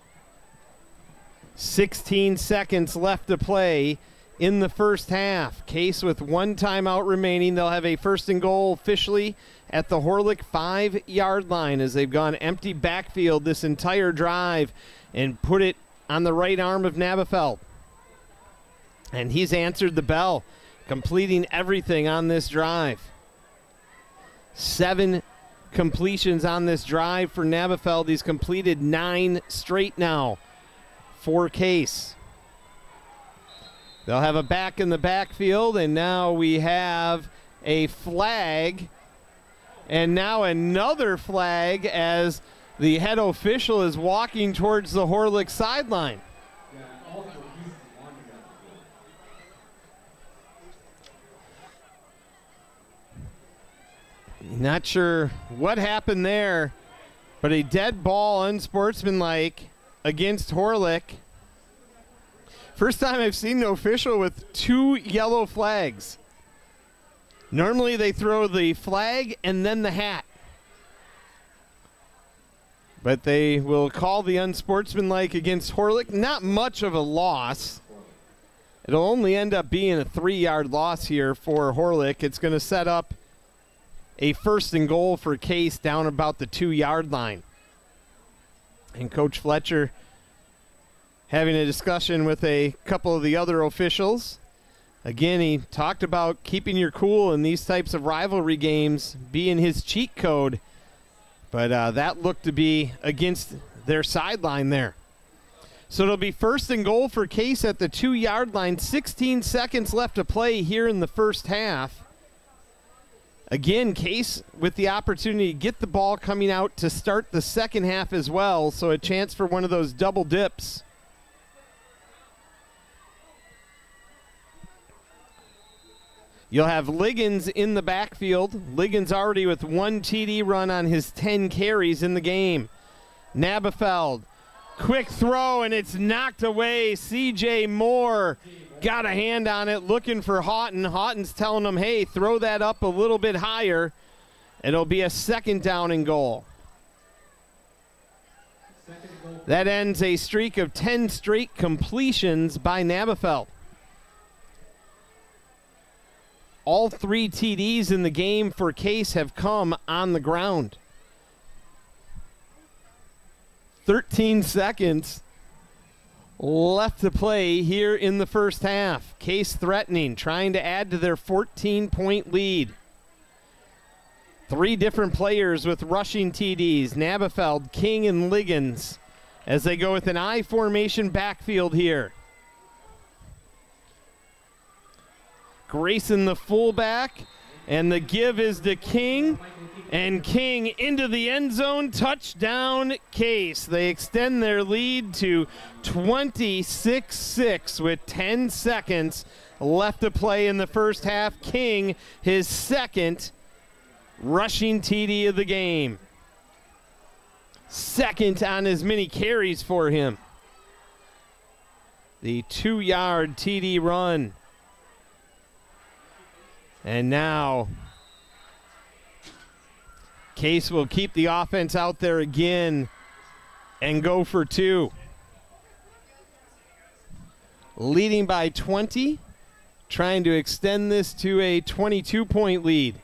sixteen seconds left to play in the first half. Case with one timeout remaining. They'll have a first and goal officially at the Horlick five-yard line as they've gone empty backfield this entire drive and put it on the right arm of Nabafeld. And he's answered the bell, completing everything on this drive. Seven completions on this drive for Nabafeld. He's completed nine straight now for Case. They'll have a back in the backfield, and now we have a flag, and now another flag as the head official is walking towards the Horlick sideline. Not sure what happened there, but a dead ball, unsportsmanlike, against Horlick. First time I've seen an official with two yellow flags. Normally they throw the flag and then the hat. But they will call the unsportsmanlike against Horlick. Not much of a loss. It'll only end up being a three-yard loss here for Horlick. It's going to set up a first and goal for Case down about the two-yard line. And Coach Fletcher having a discussion with a couple of the other officials. Again, he talked about keeping your cool in these types of rivalry games being his cheat code. But uh, that looked to be against their sideline there. So it'll be first and goal for Case at the two-yard line. sixteen seconds left to play here in the first half. Again, Case with the opportunity to get the ball coming out to start the second half as well. So a chance for one of those double dips. You'll have Liggins in the backfield. Liggins already with one T D run on his ten carries in the game. Nabafeld, quick throw, and it's knocked away. C J Moore got a hand on it, looking for Houghton. Houghton's telling him, hey, throw that up a little bit higher. It'll be a second down and goal. That ends a streak of ten straight completions by Nabafeld. All three T Ds in the game for Case have come on the ground. thirteen seconds left to play here in the first half. Case threatening, trying to add to their fourteen-point lead. Three different players with rushing T Ds, Nabafeld, King, and Liggins, as they go with an I formation backfield here. Grayson the fullback, and the give is to King, and King into the end zone, touchdown Case. They extend their lead to twenty-six six with ten seconds left to play in the first half. King, his second rushing T D of the game. Second on as many carries for him. The two-yard T D run. And now Case will keep the offense out there again and go for two. Leading by twenty, trying to extend this to a twenty-two-point lead.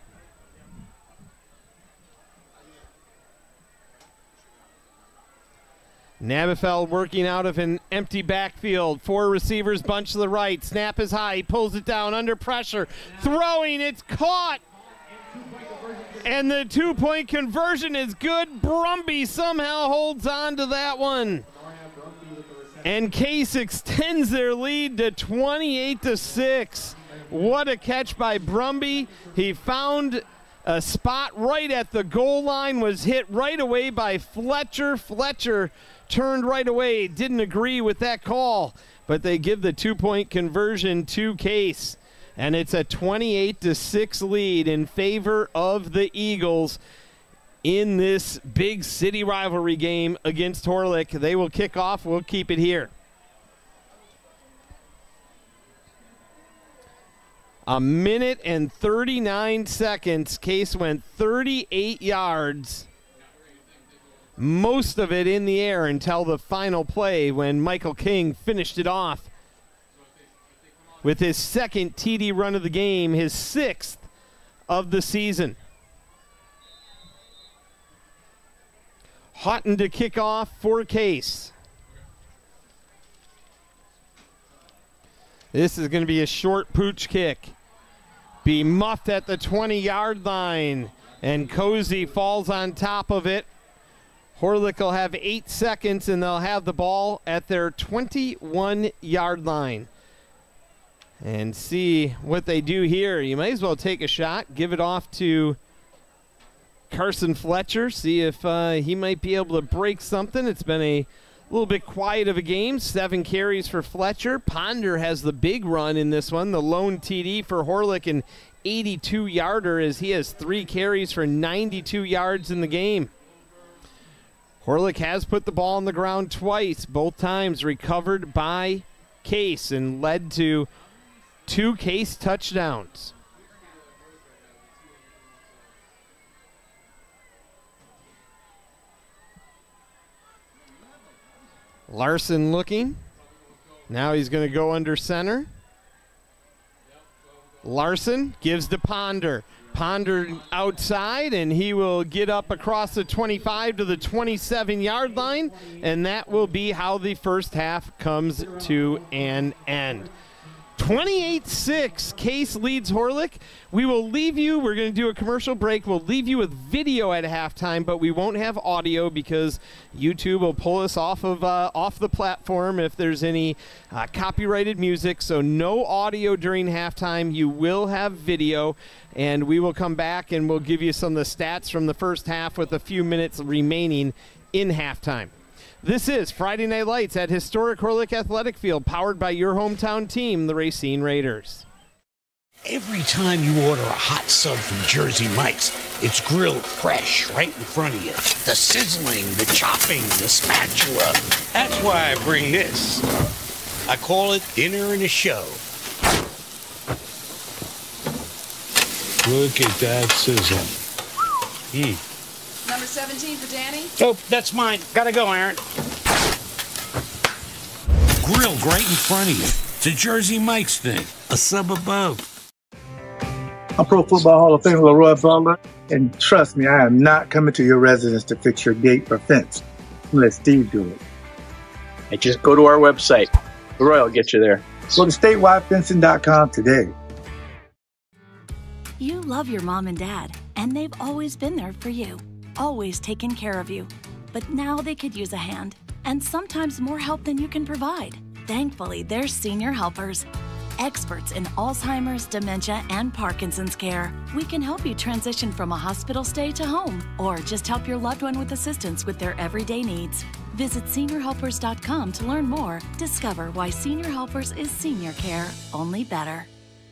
Nabafeld working out of an empty backfield. Four receivers bunch to the right. Snap is high. He pulls it down under pressure. Throwing. It's caught. And the two-point conversion is good. Brumby somehow holds on to that one. And Case extends their lead to twenty-eight to six. What a catch by Brumby. He found A spot right at the goal line was hit right away by Fletcher. Fletcher turned right away, didn't agree with that call, but they give the two-point conversion to Case. And it's a twenty-eight to six lead in favor of the Eagles in this big city rivalry game against Horlick. They will kick off. We'll keep it here. A minute and thirty-nine seconds. Case went thirty-eight yards, most of it in the air until the final play when Michael King finished it off with his second T D run of the game, his sixth of the season. Houghton to kick off for Case. This is going to be a short pooch kick. Be muffed at the twenty-yard line, and Cozy falls on top of it. Horlick will have eight seconds, and they'll have the ball at their twenty-one-yard line. And see what they do here. You might as well take a shot, give it off to Carson Fletcher, see if uh, he might be able to break something. It's been a little bit quiet of a game. Seven carries for Fletcher. Ponder has the big run in this one. The lone T D for Horlick, an eighty-two-yarder, as he has three carries for ninety-two yards in the game. Horlick has put the ball on the ground twice, both times recovered by Case, and led to two Case touchdowns. Larson looking. Now he's going to go under center. Larson gives to Ponder. Ponder outside, and he will get up across the twenty-five to the twenty-seven-yard line, and that will be how the first half comes to an end. twenty-eight six, Case leads Horlick. We will leave you, we're going to do a commercial break. We'll leave you with video at halftime, but we won't have audio because YouTube will pull us off of uh, off the platform if there's any uh, copyrighted music. So no audio during halftime. You will have video, and we will come back and we'll give you some of the stats from the first half with a few minutes remaining in halftime. This is Friday Night Lights at historic Horlick Athletic Field, powered by your hometown team, the Racine Raiders.
Every time you order a hot sub from Jersey Mike's, it's grilled fresh right in front of you. The sizzling, the chopping, the spatula. That's why I bring this. I call it dinner and a show.
Look at that sizzle.
Mm.
Number seventeen for Danny.
Oh, that's mine. Gotta go, Aaron. Grilled right in front of you. It's a Jersey Mike's thing. A sub above.
I'm Pro Football Hall of Famer Leroy Butler, and trust me, I am not coming to your residence to fix your gate or fence. Let Steve do it.
And just go to our website. Leroy will get you there.
Go to statewide fencing dot com today.
You love your mom and dad, and they've always been there for you, always taken care of you. But now they could use a hand, and sometimes more help than you can provide. Thankfully, there's Senior Helpers, experts in Alzheimer's, dementia, and Parkinson's care. We can help you transition from a hospital stay to home, or just help your loved one with assistance with their everyday needs. Visit senior helpers dot com to learn more. Discover why Senior Helpers is senior care, only better.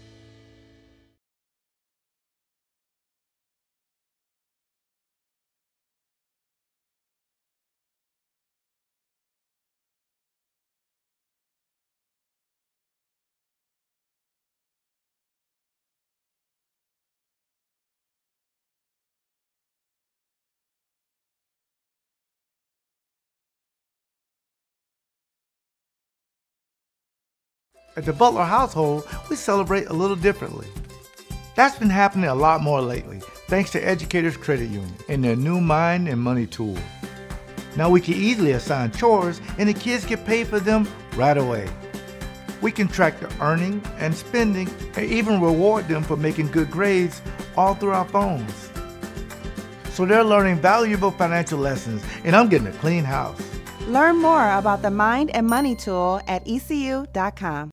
At the Butler household, we celebrate a little differently. That's been happening a lot more lately, thanks to Educators Credit Union and their new Mind and Money tool. Now we can easily assign chores and the kids get paid for them right away. We can track their earning and spending and even reward them for making good grades all through our phones. So they're learning valuable financial lessons, and I'm getting a clean house.
Learn more about the Mind and Money tool at E C U dot com.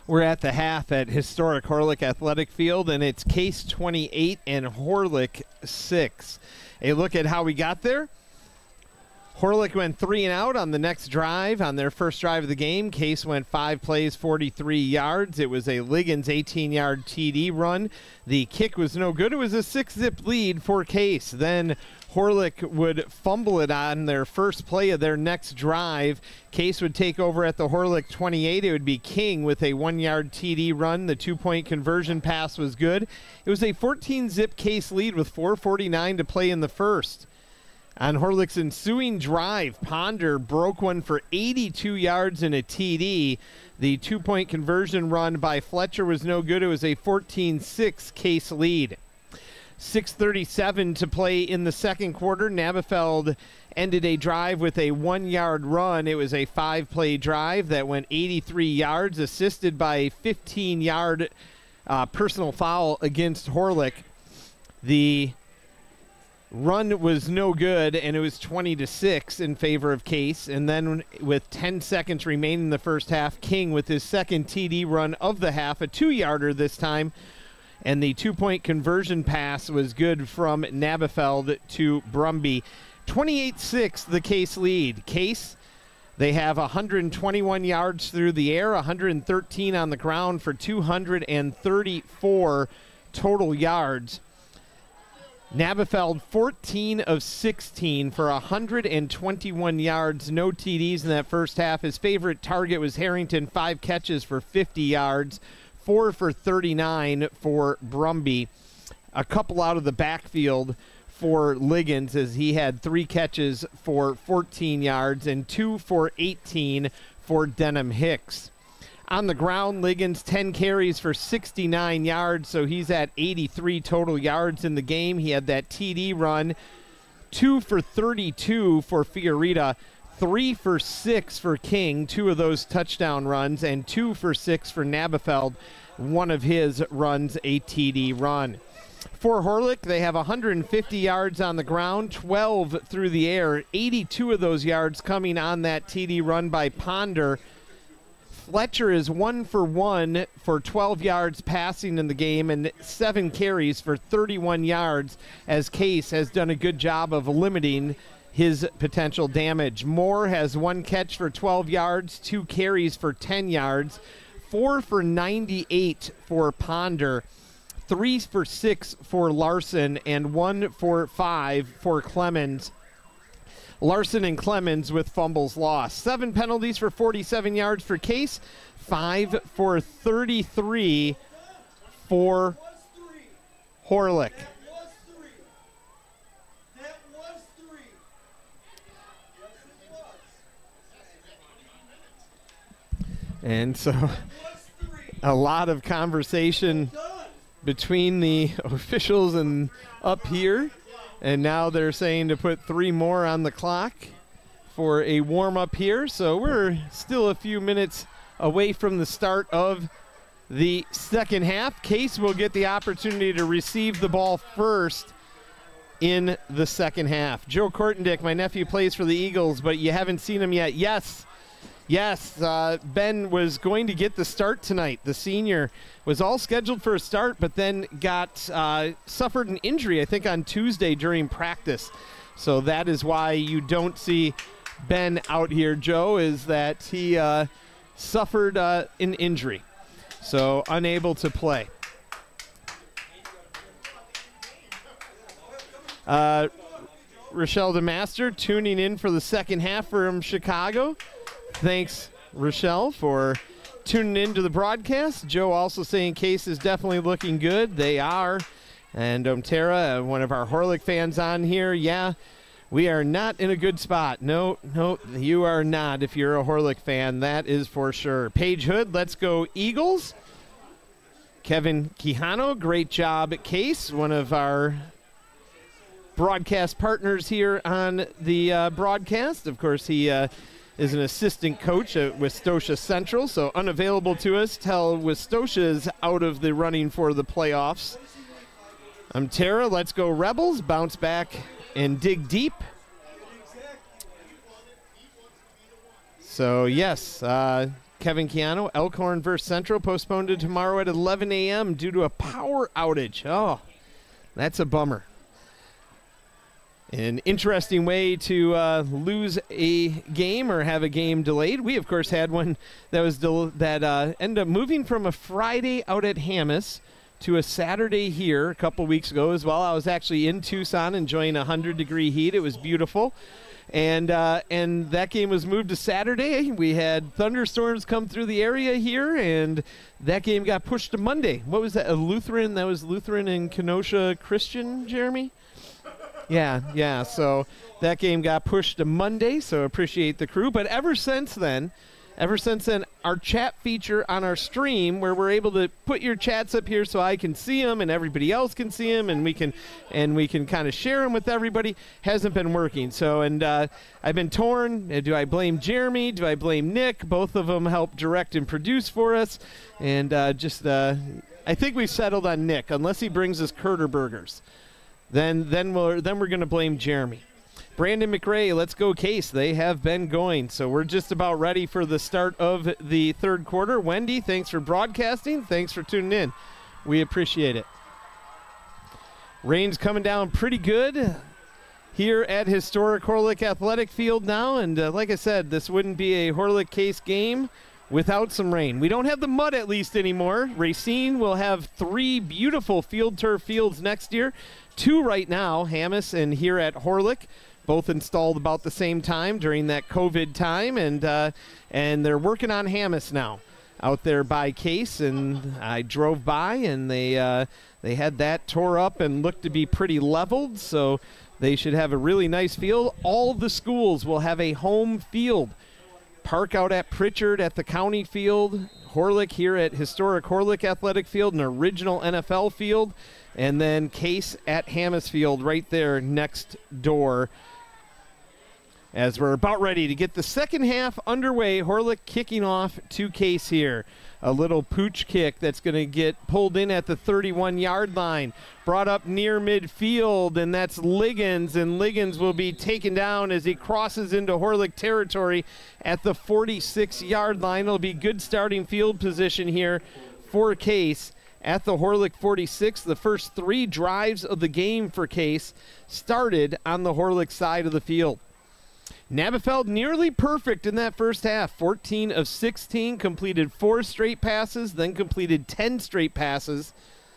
We're at the half at historic Horlick Athletic Field, and it's Case twenty-eight and Horlick six. A look at how we got there. Horlick went three and out on the next drive. On their first drive of the game, Case went five plays, forty-three yards. It was a Liggins eighteen-yard T D run. The kick was no good. It was a six-zip lead for Case. Then Horlick would fumble it on their first play of their next drive. Case would take over at the Horlick twenty-eight. It would be King with a one-yard T D run. The two-point conversion pass was good. It was a fourteen-zip Case lead with four forty-nine to play in the first. On Horlick's ensuing drive, Ponder broke one for eighty-two yards and a T D. The two-point conversion run by Fletcher was no good. It was a fourteen six Case lead. six thirty-seven to play in the second quarter. Nabafeld ended a drive with a one-yard run. It was a five-play drive that went eighty-three yards, assisted by a fifteen-yard uh, personal foul against Horlick. The run was no good, and it was twenty to six in favor of Case. And then with ten seconds remaining in the first half, King with his second T D run of the half, a two-yarder this time. And the two-point conversion pass was good from Nabafeld to Brumby. twenty-eight six, the Case lead. Case, they have one hundred twenty-one yards through the air, one hundred thirteen on the ground for two hundred thirty-four total yards. Nabafeld, fourteen of sixteen for one hundred twenty-one yards, no T Ds in that first half. His favorite target was Harrington, five catches for fifty yards, four for thirty-nine for Brumby. A couple out of the backfield for Liggins, as he had three catches for fourteen yards and two for eighteen for Denham Hicks. On the ground, Liggins, ten carries for sixty-nine yards, so he's at eighty-three total yards in the game. He had that T D run, two for thirty-two for Fiorita, three for six for King, two of those touchdown runs, and two for six for Nabafeld, one of his runs a T D run. For Horlick, they have one hundred fifty yards on the ground, twelve through the air, eighty-two of those yards coming on that T D run by Ponder. Fletcher is one for one for twelve yards passing in the game and seven carries for thirty-one yards, as Case has done a good job of limiting his potential damage. Moore has one catch for twelve yards, two carries for ten yards, four for ninety-eight for Ponder, three for six for Larson, and one for five for Clemens. Larson and Clemens with fumbles lost. Seven penalties for forty-seven yards for Case, five for thirty-three for Horlick. And so a lot of conversation between the officials and up here. And now they're saying to put three more on the clock for a warm-up here. So we're still a few minutes away from the start of the second half. Case will get the opportunity to receive the ball first in the second half. Joe Kortendick, my nephew, plays for the Eagles, but you haven't seen him yet. Yes. Yes, uh, Ben was going to get the start tonight. The senior was all scheduled for a start, but then got uh, suffered an injury, I think, on Tuesday during practice. So that is why you don't see Ben out here, Joe, is that he uh, suffered uh, an injury. So unable to play. Uh, Rochelle DeMaster tuning in for the second half from Chicago. Thanks, Rochelle, for tuning in to the broadcast. Joe also saying Case is definitely looking good. They are. And um, Tara, one of our Horlick fans on here, yeah, we are not in a good spot. No, no, you are not if you're a Horlick fan. That is for sure. Paige Hood, let's go Eagles. Kevin Quijano, great job at Case, one of our broadcast partners here on the uh, broadcast. Of course, he uh, is an assistant coach at Westosha Central, so unavailable to us till Westosha is out of the running for the playoffs. I'm Tara. Let's go Rebels. Bounce back and dig deep. So, yes, uh, Kevin Keanu. Elkhorn versus Central postponed to tomorrow at eleven a m due to a power outage. Oh, that's a bummer. An interesting way to uh, lose a game or have a game delayed. We, of course, had one that was del- that uh, ended up moving from a Friday out at Hamas to a Saturday here a couple weeks ago as well. I was actually in Tucson enjoying one hundred degree heat. It was beautiful. And uh, and that game was moved to Saturday. We had thunderstorms come through the area here, and that game got pushed to Monday. What was that, a Lutheran? That was Lutheran and Kenosha Christian, Jeremy? Yeah, yeah. So that game got pushed to Monday, so appreciate the crew. But ever since then, ever since then, our chat feature on our stream, where we're able to put your chats up here so I can see them and everybody else can see them, and we can and we can kind of share them with everybody, hasn't been working. So, and uh, I've been torn. Do I blame Jeremy? Do I blame Nick? Both of them help direct and produce for us, and uh, just uh, I think we've settled on Nick, unless he brings us Curter burgers. Then, then we're then we're going to blame Jeremy. Brandon McRae, let's go Case. They have been going, so we're just about ready for the start of the third quarter. Wendy, thanks for broadcasting. Thanks for tuning in. We appreciate it. Rain's coming down pretty good here at historic Horlick Athletic Field now, and uh, like I said, this wouldn't be a Horlick Case game without some rain. We don't have the mud at least anymore. Racine will have three beautiful field turf fields next year. Two right now, Hamas and here at Horlick, both installed about the same time during that COVID time, and uh, and they're working on Hamas now out there by Case, and I drove by, and they uh, they had that tore up and looked to be pretty leveled, so they should have a really nice field. All the schools will have a home field. Park out at Pritchard at the county field, Horlick here at historic Horlick Athletic Field, an original N F L field, and then Case at Hamas Field right there next door. As we're about ready to get the second half underway, Horlick kicking off to Case here. A little pooch kick that's going to get pulled in at the thirty-one yard line. Brought up near midfield, and that's Liggins, and Liggins will be taken down as he crosses into Horlick territory at the forty-six yard line. It'll be good starting field position here for Case at the Horlick forty-six. The first three drives of the game for Case started on the Horlick side of the field. Nabafeld nearly perfect in that first half. fourteen of sixteen, completed four straight passes, then completed ten straight passes.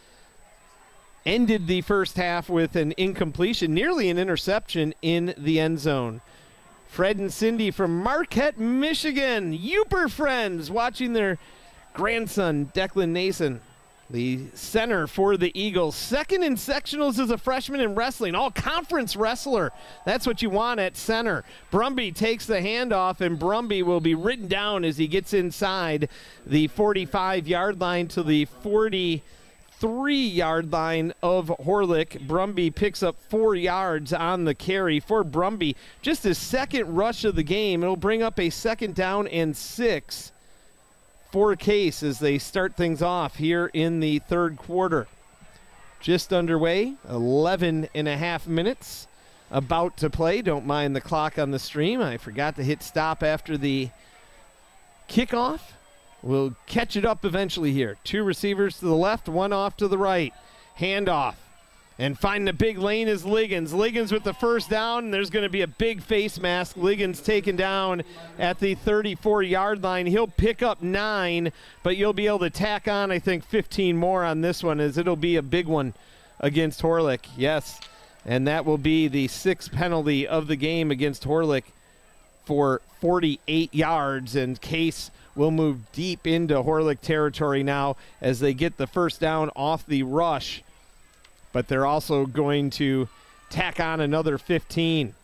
Ended the first half with an incompletion, nearly an interception in the end zone. Fred and Cindy from Marquette, Michigan. Uper friends watching their grandson, Declan Nason, the center for the Eagles. Second in sectionals as a freshman in wrestling. All-conference wrestler. That's what you want at center. Brumby takes the handoff, and Brumby will be written down as he gets inside the forty-five yard line to the forty-three yard line of Horlick. Brumby picks up four yards on the carry for Brumby. Just his second rush of the game. It'll bring up a second down and six for Case as they start things off here in the third quarter. Just underway, eleven and a half minutes about to play. Don't mind the clock on the stream. I forgot to hit stop after the kickoff. We'll catch it up eventually here. Two receivers to the left, one off to the right. Handoff. And finding a big lane is Liggins. Liggins with the first down. There's going to be a big face mask. Liggins taken down at the thirty-four yard line. He'll pick up nine, but you'll be able to tack on, I think, fifteen more on this one, as it'll be a big one against Horlick. Yes, and that will be the sixth penalty of the game against Horlick for forty-eight yards, and Case will move deep into Horlick territory now as they get the first down off the rush. But they're also going to tack on another fifteen.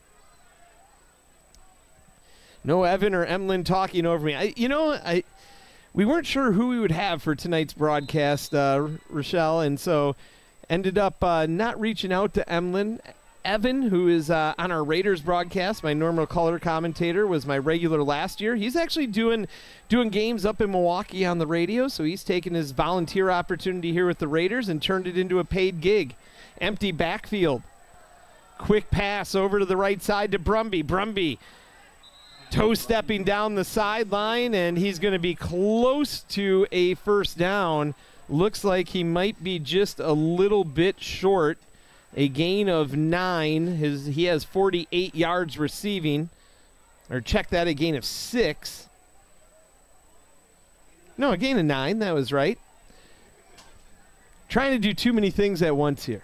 No Evan or Emlyn talking over me. I, you know, I we weren't sure who we would have for tonight's broadcast, uh, Rochelle, and so ended up uh, not reaching out to Emlyn. Evan, who is uh, on our Raiders broadcast, my normal color commentator, was my regular last year. He's actually doing doing games up in Milwaukee on the radio, so he's taken his volunteer opportunity here with the Raiders and turned it into a paid gig. Empty backfield. Quick pass over to the right side to Brumby. Brumby toe stepping down the sideline, and he's going to be close to a first down. Looks like he might be just a little bit short. A gain of nine. His he has forty-eight yards receiving. Or check that, a gain of six. No, a gain of nine. That was right. Trying to do too many things at once here.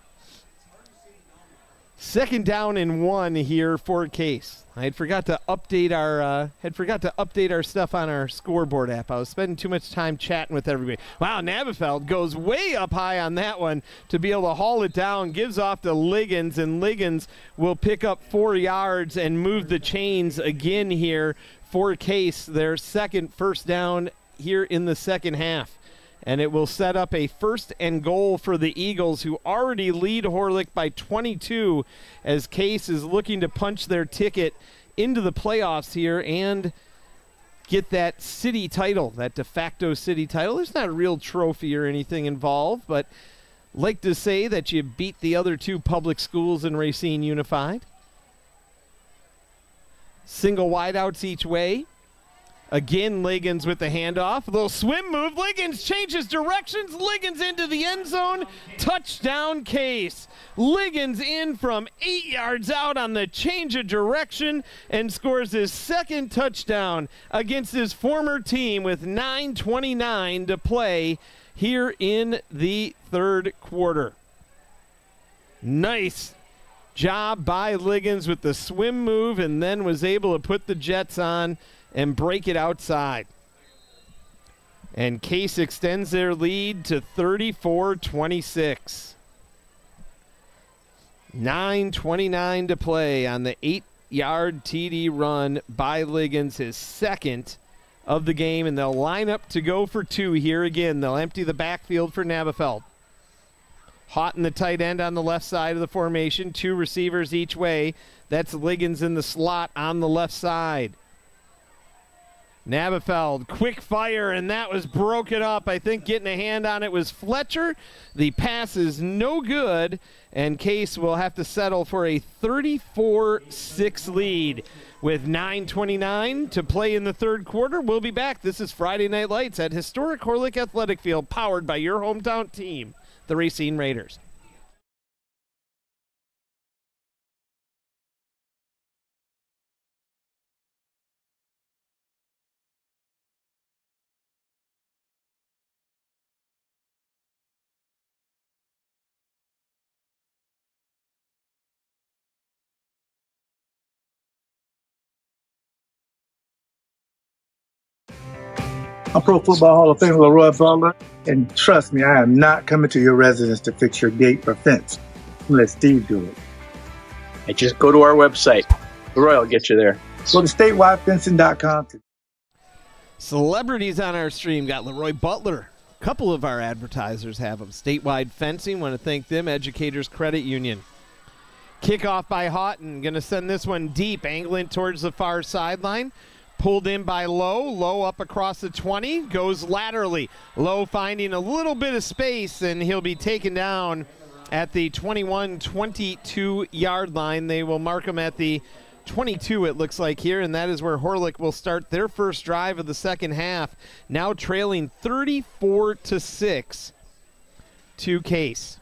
Second down and one here for Case. I had forgot to update our uh, had forgot to update our stuff on our scoreboard app. I was spending too much time chatting with everybody. Wow, Nabafeld goes way up high on that one to be able to haul it down. Gives off to Liggins, and Liggins will pick up four yards and move the chains again here for Case. Their second first down here in the second half. And it will set up a first and goal for the Eagles, who already lead Horlick by twenty-two, as Case is looking to punch their ticket into the playoffs here and get that city title, that de facto city title. There's not a real trophy or anything involved, but like to say that you beat the other two public schools in Racine Unified. Single wideouts each way. Again, Liggins with the handoff. A little swim move. Liggins changes directions. Liggins into the end zone. Touchdown, Case. Liggins in from eight yards out on the change of direction and scores his second touchdown against his former team with nine twenty-nine to play here in the third quarter. Nice job by Liggins with the swim move, and then was able to put the Jets on and break it outside. And Case extends their lead to thirty-four twenty-six. nine twenty-nine to play on the eight-yard T D run by Liggins, his second of the game, and they'll line up to go for two here again. They'll empty the backfield for Nabafeld. Houghton, the tight end, on the left side of the formation. Two receivers each way. That's Liggins in the slot on the left side. Nabafeld, quick fire, and that was broken up. I think getting a hand on it was Fletcher. The pass is no good, and Case will have to settle for a thirty-four six lead with nine twenty-nine to play in the third quarter. We'll be back. This is Friday Night Lights at historic Horlick Athletic Field, powered by your hometown team, the Racine Raiders.
I'm Pro Football Hall of Famer Leroy Butler, and trust me, I am not coming to your residence to fix your gate or fence. Let Steve do it.
Hey, just go to our website. Leroy will get you there.
Go to statewide fencing dot com.
Celebrities on our stream got Leroy Butler. A couple of our advertisers have them. Statewide Fencing, want to thank them. Educators Credit Union. Kickoff by Houghton. Going to send this one deep, angling towards the far sideline. Pulled in by Lowe. Lowe up across the twenty. Goes laterally. Lowe finding a little bit of space, and he'll be taken down at the twenty-one twenty-two yard line. They will mark him at the twenty-two, it looks like here, and that is where Horlick will start their first drive of the second half. Now trailing thirty-four to six to Case.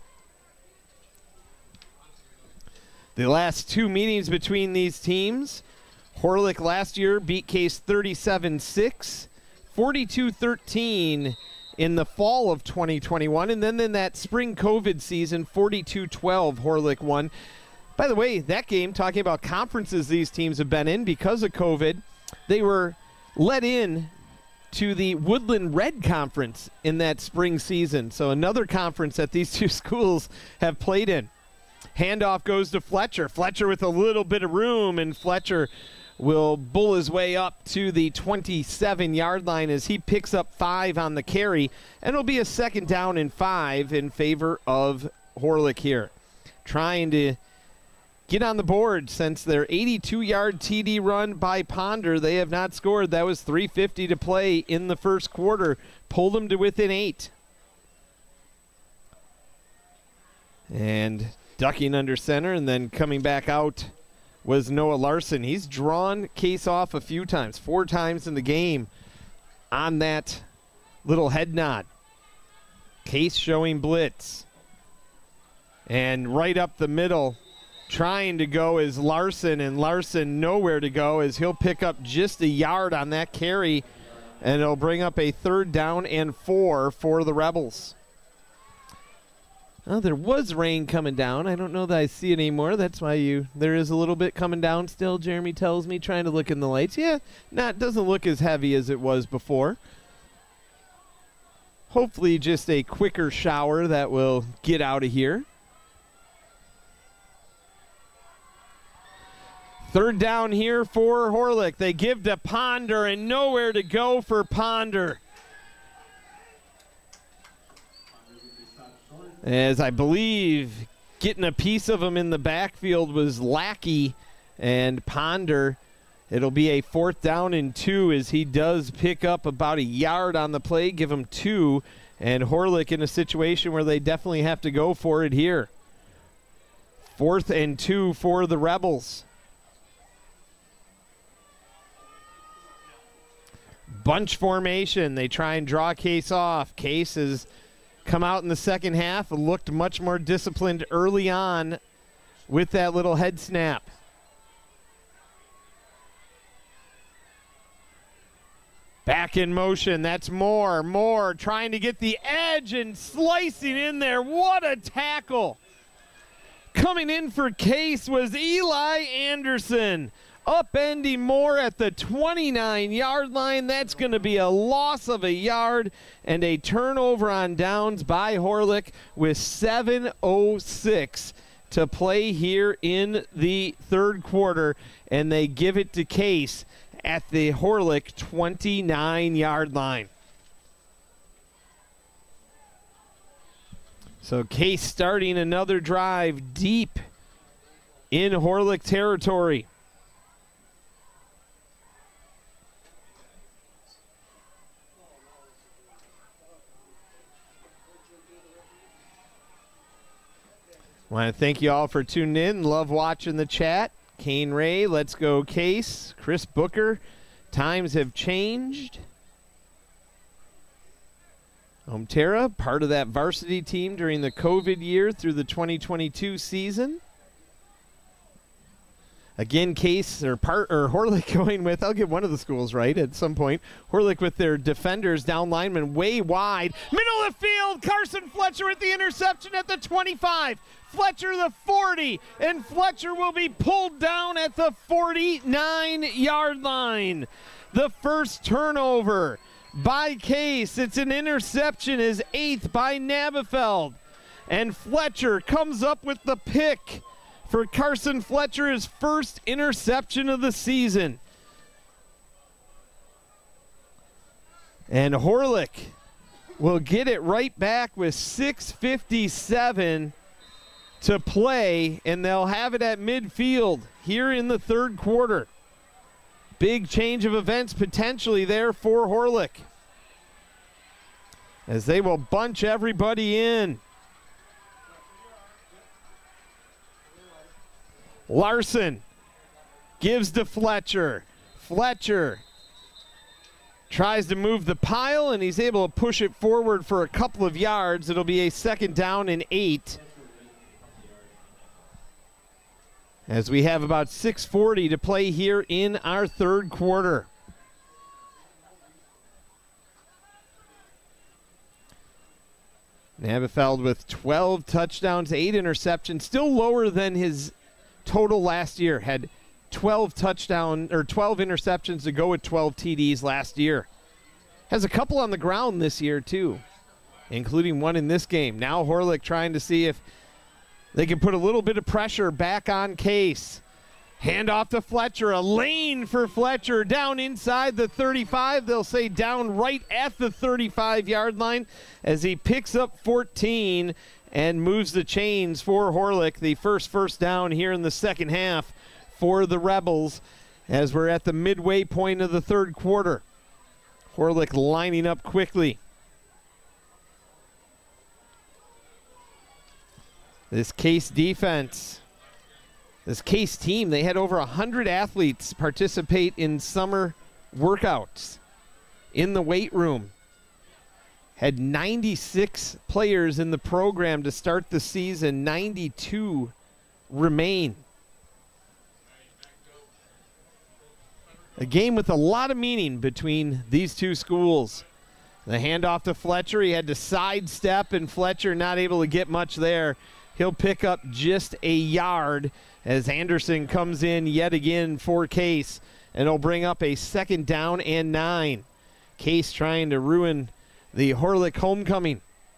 The last two meetings between these teams, Horlick last year beat Case thirty-seven six, forty-two thirteen in the fall of twenty twenty-one, and then in that spring COVID season, forty-two twelve, Horlick won. By the way, that game, talking about conferences these teams have been in because of COVID, they were let in to the Woodland Red Conference in that spring season. So another conference that these two schools have played in. Handoff goes to Fletcher. Fletcher with a little bit of room, and Fletcher will bull his way up to the twenty-seven yard line as he picks up five on the carry, and it'll be a second down and five in favor of Horlick here. Trying to get on the board since their eighty-two yard T D run by Ponder. They have not scored. That was three fifty to play in the first quarter. Pulled them to within eight. And ducking under center and then coming back out was Noah Larson. He's drawn Case off a few times, four times in the game on that little head nod. Case showing blitz. And right up the middle, trying to go is Larson, and Larson nowhere to go as he'll pick up just a yard on that carry, and it'll bring up a third down and four for the Rebels. Oh, there was rain coming down. I don't know that I see it anymore. That's why you there is a little bit coming down still, Jeremy tells me, trying to look in the lights. Yeah, not doesn't look as heavy as it was before. Hopefully just a quicker shower that will get out of here. Third down here for Horlick. They give to Ponder, and nowhere to go for Ponder. As I believe getting a piece of him in the backfield was Lackey, and Ponder, it'll be a fourth down and two as he does pick up about a yard on the play, give him two, and Horlick in a situation where they definitely have to go for it here. Fourth and two for the Rebels. Bunch formation. They try and draw Case off. Case has come out in the second half and looked much more disciplined early on with that little head snap. Back in motion. That's Moore. Moore trying to get the edge and slicing in there. What a tackle. Coming in for Case was Eli Anderson. Upending Moore at the twenty-nine yard line. That's going to be a loss of a yard and a turnover on downs by Horlick with seven oh six to play here in the third quarter. And they give it to Case at the Horlick twenty-nine yard line. So Case starting another drive deep in Horlick territory. Want to thank you all for tuning in. Love watching the chat. Kane Ray, let's go Case. Chris Booker, times have changed. Omtera, part of that varsity team during the COVID year through the twenty twenty-two season. Again, Case or part or Horlick going with, I'll get one of the schools right at some point. Horlick with their defenders, down linemen way wide. Middle of the field, Carson Fletcher with the interception at the twenty-five. Fletcher the forty, and Fletcher will be pulled down at the forty-nine yard line. The first turnover by Case. It's an interception, his eighth by Nabafeld. And Fletcher comes up with the pick for Carson Fletcher, his first interception of the season. And Horlick will get it right back with six fifty-seven to play, and they'll have it at midfield here in the third quarter. Big change of events potentially there for Horlick, as they will bunch everybody in. Larson gives to Fletcher. Fletcher tries to move the pile, and he's able to push it forward for a couple of yards. It'll be a second down and eight, as we have about six forty to play here in our third quarter. Nabafeld with twelve touchdowns, eight interceptions, still lower than his total last year. Had twelve touchdown or twelve interceptions to go with twelve T Ds last year. Has a couple on the ground this year too, including one in this game. Now Horlick trying to see if they can put a little bit of pressure back on Case. Hand off to Fletcher, a lane for Fletcher down inside the thirty-five. They'll say down right at the thirty-five yard line as he picks up fourteen and moves the chains for Horlick. The first first down here in the second half for the Rebels as we're at the midway point of the third quarter. Horlick lining up quickly. This Case defense This Case team, they had over one hundred athletes participate in summer workouts in the weight room. Had ninety-six players in the program to start the season. ninety-two remain. A game with a lot of meaning between these two schools. The handoff to Fletcher. He had to sidestep, and Fletcher not able to get much there. He'll pick up just a yard as Anderson comes in yet again for Case, and it'll bring up a second down and nine. Case trying to ruin the Horlick homecoming.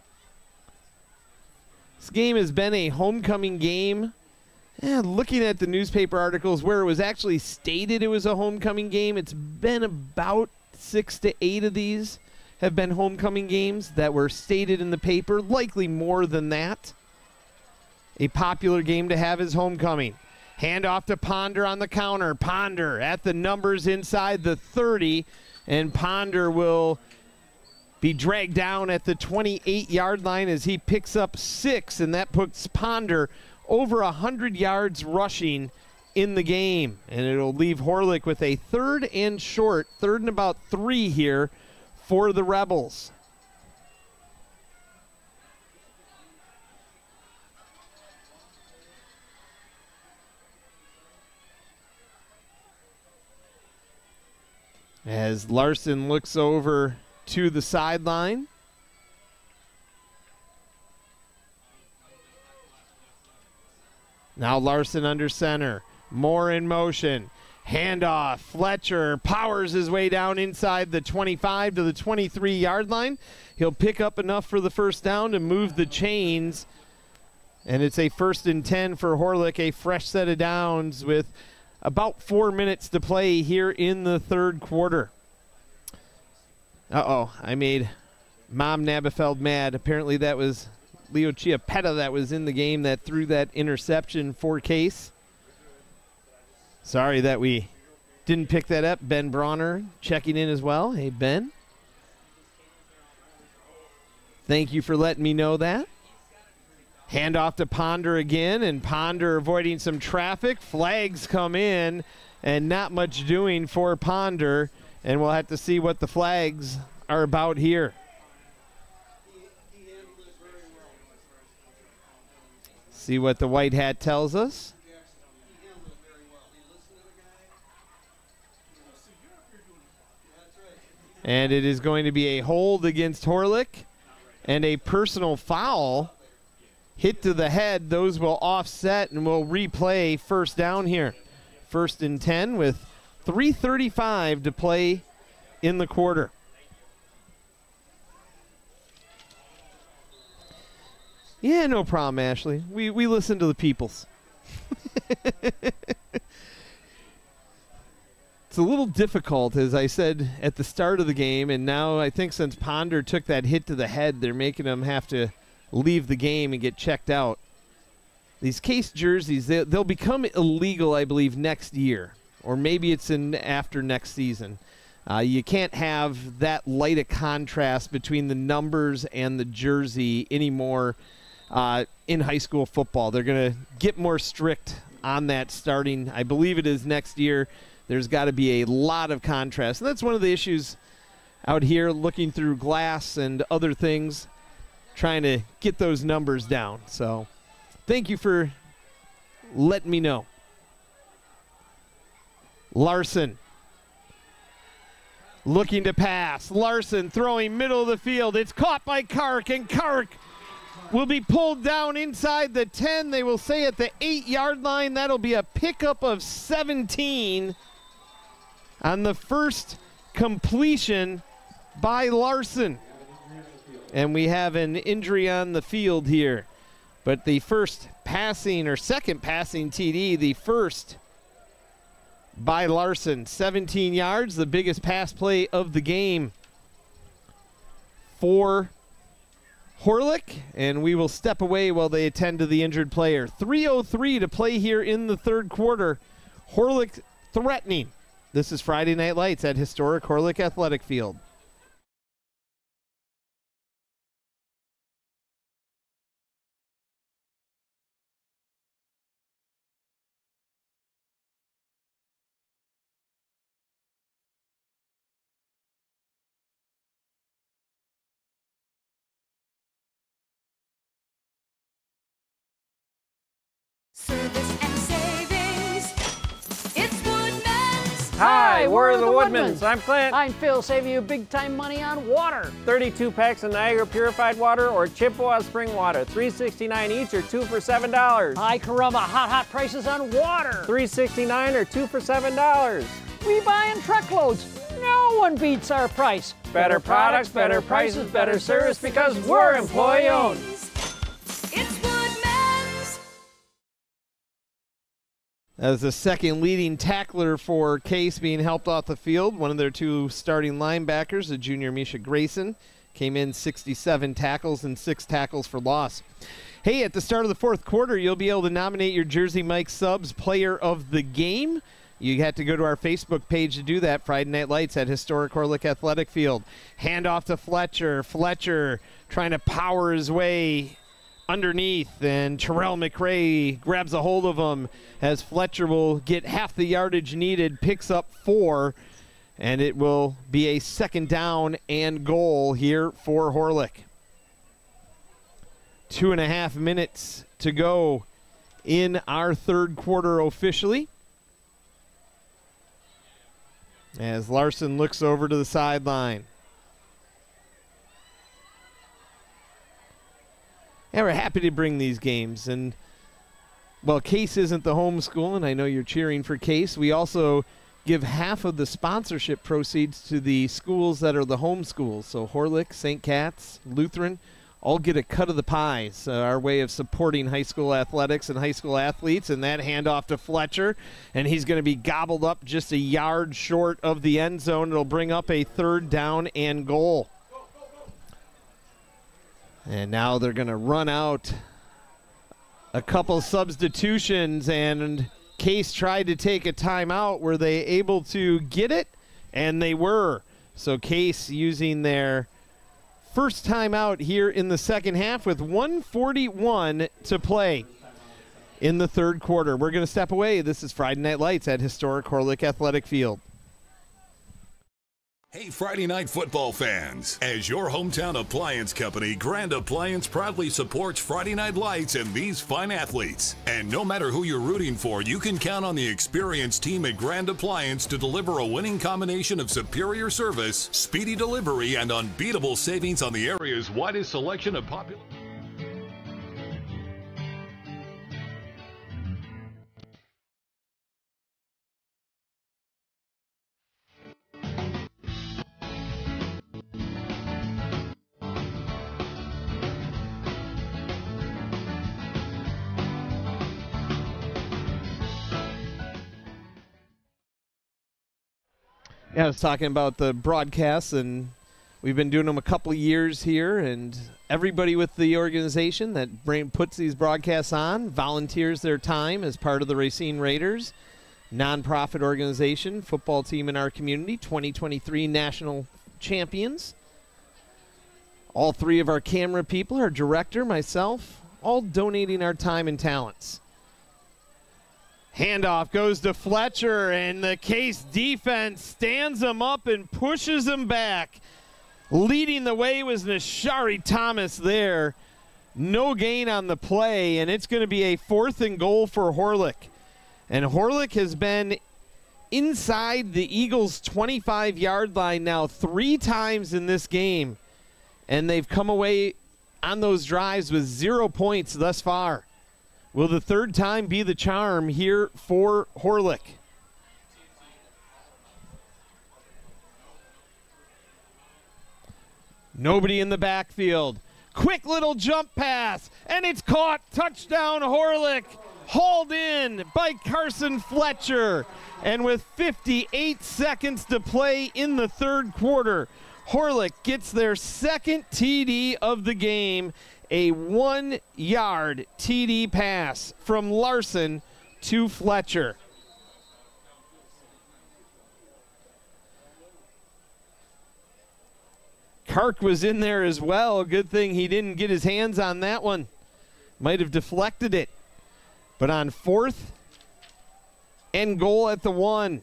This game has been a homecoming game. Yeah, looking at the newspaper articles where it was actually stated it was a homecoming game, it's been about six to eight of these have been homecoming games that were stated in the paper, likely more than that. A popular game to have is homecoming. Hand off to Ponder on the counter. Ponder at the numbers inside the thirty, and Ponder will be dragged down at the twenty-eight yard line as he picks up six, and that puts Ponder over one hundred yards rushing in the game. And it'll leave Horlick with a third and short, third and about three here for the Rebels. As Larson looks over to the sideline. Now Larson under center. Moore in motion. Handoff. Fletcher powers his way down inside the twenty-five to the twenty-three yard line. He'll pick up enough for the first down to move the chains. And it's a first and ten for Horlick, a fresh set of downs with about four minutes to play here in the third quarter. Uh-oh, I made Mom Nabafeld mad. Apparently that was Leo Chiappetta that was in the game that threw that interception for Case. Sorry that we didn't pick that up. Ben Bronner checking in as well. Hey, Ben. Thank you for letting me know that. Hand off to Ponder again, and Ponder avoiding some traffic. Flags come in, and not much doing for Ponder, and we'll have to see what the flags are about here. See what the white hat tells us. And it is going to be a hold against Horlick and a personal foul. Hit to the head. Those will offset and will replay first down here. First and ten with three thirty-five to play in the quarter. Yeah, no problem, Ashley. We, we listen to the peoples. It's a little difficult, as I said at the start of the game, and now I think since Ponder took that hit to the head, they're making him have to leave the game and get checked out. These Case jerseys, they, they'll become illegal, I believe, next year, or maybe it's in after next season. Uh, you can't have that light a contrast between the numbers and the jersey anymore uh, in high school football. They're going to get more strict on that starting, I believe it is next year. There's got to be a lot of contrast. And that's one of the issues out here, looking through glass and other things, trying to get those numbers down. So thank you for letting me know. Larson looking to pass. Larson throwing middle of the field. It's caught by Kark, and Kark will be pulled down inside the ten. They will say at the eight yard line. That'll be a pickup of seventeen on the first completion by Larson. And we have an injury on the field here. But the first passing or second passing T D, the first by Larson. seventeen yards, the biggest pass play of the game for Horlick. And we will step away while they attend to the injured player. three oh three to play here in the third quarter. Horlick threatening. This is Friday Night Lights at historic Horlick Athletic Field.
Hi, we're the Woodmans. I'm Clint.
I'm Phil, saving you big time money on water.
thirty-two packs of Niagara Purified Water or Chippewa Spring Water. three sixty-nine each or two for seven dollars.
Hi, Caramba, hot, hot prices on water.
three sixty-nine or two for seven dollars.
We buy in truckloads. No one beats our price.
Better products, better prices, better service because we're employee owned.
It's Woodman's.
As the second leading tackler for Case being helped off the field, one of their two starting linebackers, the junior Misha Grayson, came in sixty-seven tackles and six tackles for loss. Hey, at the start of the fourth quarter, you'll be able to nominate your Jersey Mike Subs player of the game. You have to go to our Facebook page to do that, Friday Night Lights at Historic Horlick Athletic Field. Hand off to Fletcher. Fletcher trying to power his way underneath, and Terrell McRae grabs a hold of him as Fletcher will get half the yardage needed, picks up four, and it will be a second down and goal here for Horlick. Two and a half minutes to go in our third quarter officially, as Larson looks over to the sideline. And we're happy to bring these games. And, well, Case isn't the home school, and I know you're cheering for Case. We also give half of the sponsorship proceeds to the schools that are the home schools. So Horlick, Saint Cat's, Lutheran, all get a cut of the pie. So our way of supporting high school athletics and high school athletes. And that handoff to Fletcher, and he's going to be gobbled up just a yard short of the end zone. It'll bring up a third down and goal. And now they're going to run out a couple substitutions, and Case tried to take a timeout. Were they able to get it? And they were. So Case using their first timeout here in the second half with one forty-one to play in the third quarter. We're going to step away. This is Friday Night Lights at Historic Horlick Athletic Field.
Hey, Friday Night Football fans. As your hometown appliance company, Grand Appliance proudly supports Friday Night Lights and these fine athletes. And no matter who you're rooting for, you can count on the experienced team at Grand Appliance to deliver a winning combination of superior service, speedy delivery, and unbeatable savings on the area's widest selection of popular...
Yeah, I was talking about the broadcasts, and we've been doing them a couple of years here, and everybody with the organization that bring, puts these broadcasts on volunteers their time as part of the Racine Raiders, nonprofit organization, football team in our community, twenty twenty-three national champions. All three of our camera people, our director, myself, all donating our time and talents. Handoff goes to Fletcher, and the Case defense stands him up and pushes him back. Leading the way was Nashari Thomas there. No gain on the play, and it's going to be a fourth and goal for Horlick. And Horlick has been inside the Eagles' twenty-five-yard line now three times in this game, and they've come away on those drives with zero points thus far. Will the third time be the charm here for Horlick? Nobody in the backfield. Quick little jump pass, and it's caught. Touchdown Horlick. Hauled in by Carson Fletcher. And with fifty-eight seconds to play in the third quarter, Horlick gets their second T D of the game. A one-yard T D pass from Larson to Fletcher. Kark was in there as well. Good thing he didn't get his hands on that one. Might have deflected it. But on fourth and goal at the one,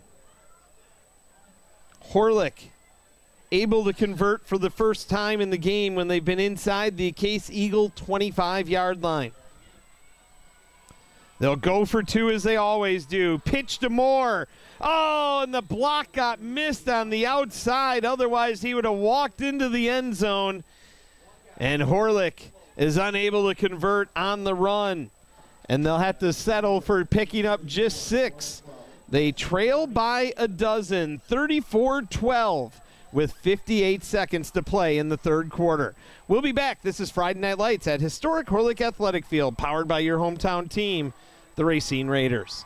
Horlick able to convert for the first time in the game when they've been inside the Case Eagle twenty-five-yard line. They'll go for two as they always do. Pitch to Moore. Oh, and the block got missed on the outside. Otherwise, he would have walked into the end zone. And Horlick is unable to convert on the run. And they'll have to settle for picking up just six. They trail by a dozen, thirty-four twelve, with fifty-eight seconds to play in the third quarter. We'll be back. This is Friday Night Lights at historic Horlick Athletic Field, powered by your hometown team, the Racine Raiders.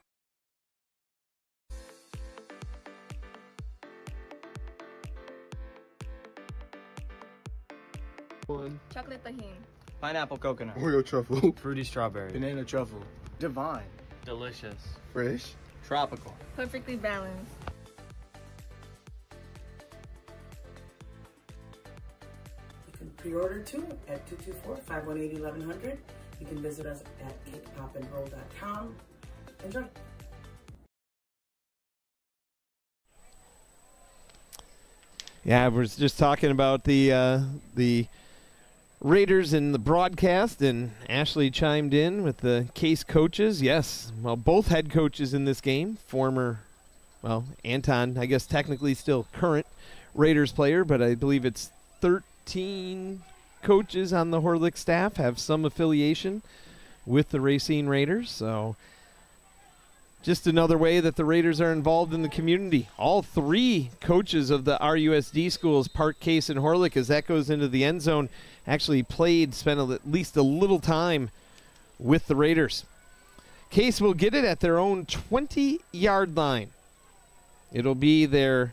Chocolate tahini.
Pineapple coconut.
Oreo truffle.
Fruity strawberry.
Banana truffle.
Divine. Delicious.
Fresh.
Tropical.
Perfectly balanced.
You can pre-order too at two two four, five one eight, eleven hundred. You can visit us at cake pop and roll dot com. Enjoy.
Yeah, we're just talking about the uh, the Raiders and the broadcast, and Ashley chimed in with the Case coaches. Yes, well, both head coaches in this game, former, well, Anton, I guess technically still current Raiders player, but I believe it's thirteen coaches on the Horlick staff have some affiliation with the Racine Raiders, so just another way that the Raiders are involved in the community. All three coaches of the R U S D schools, Park, Case, and Horlick, as that goes into the end zone, actually played, spent a, at least a little time with the Raiders. Case will get it at their own twenty-yard line. It'll be their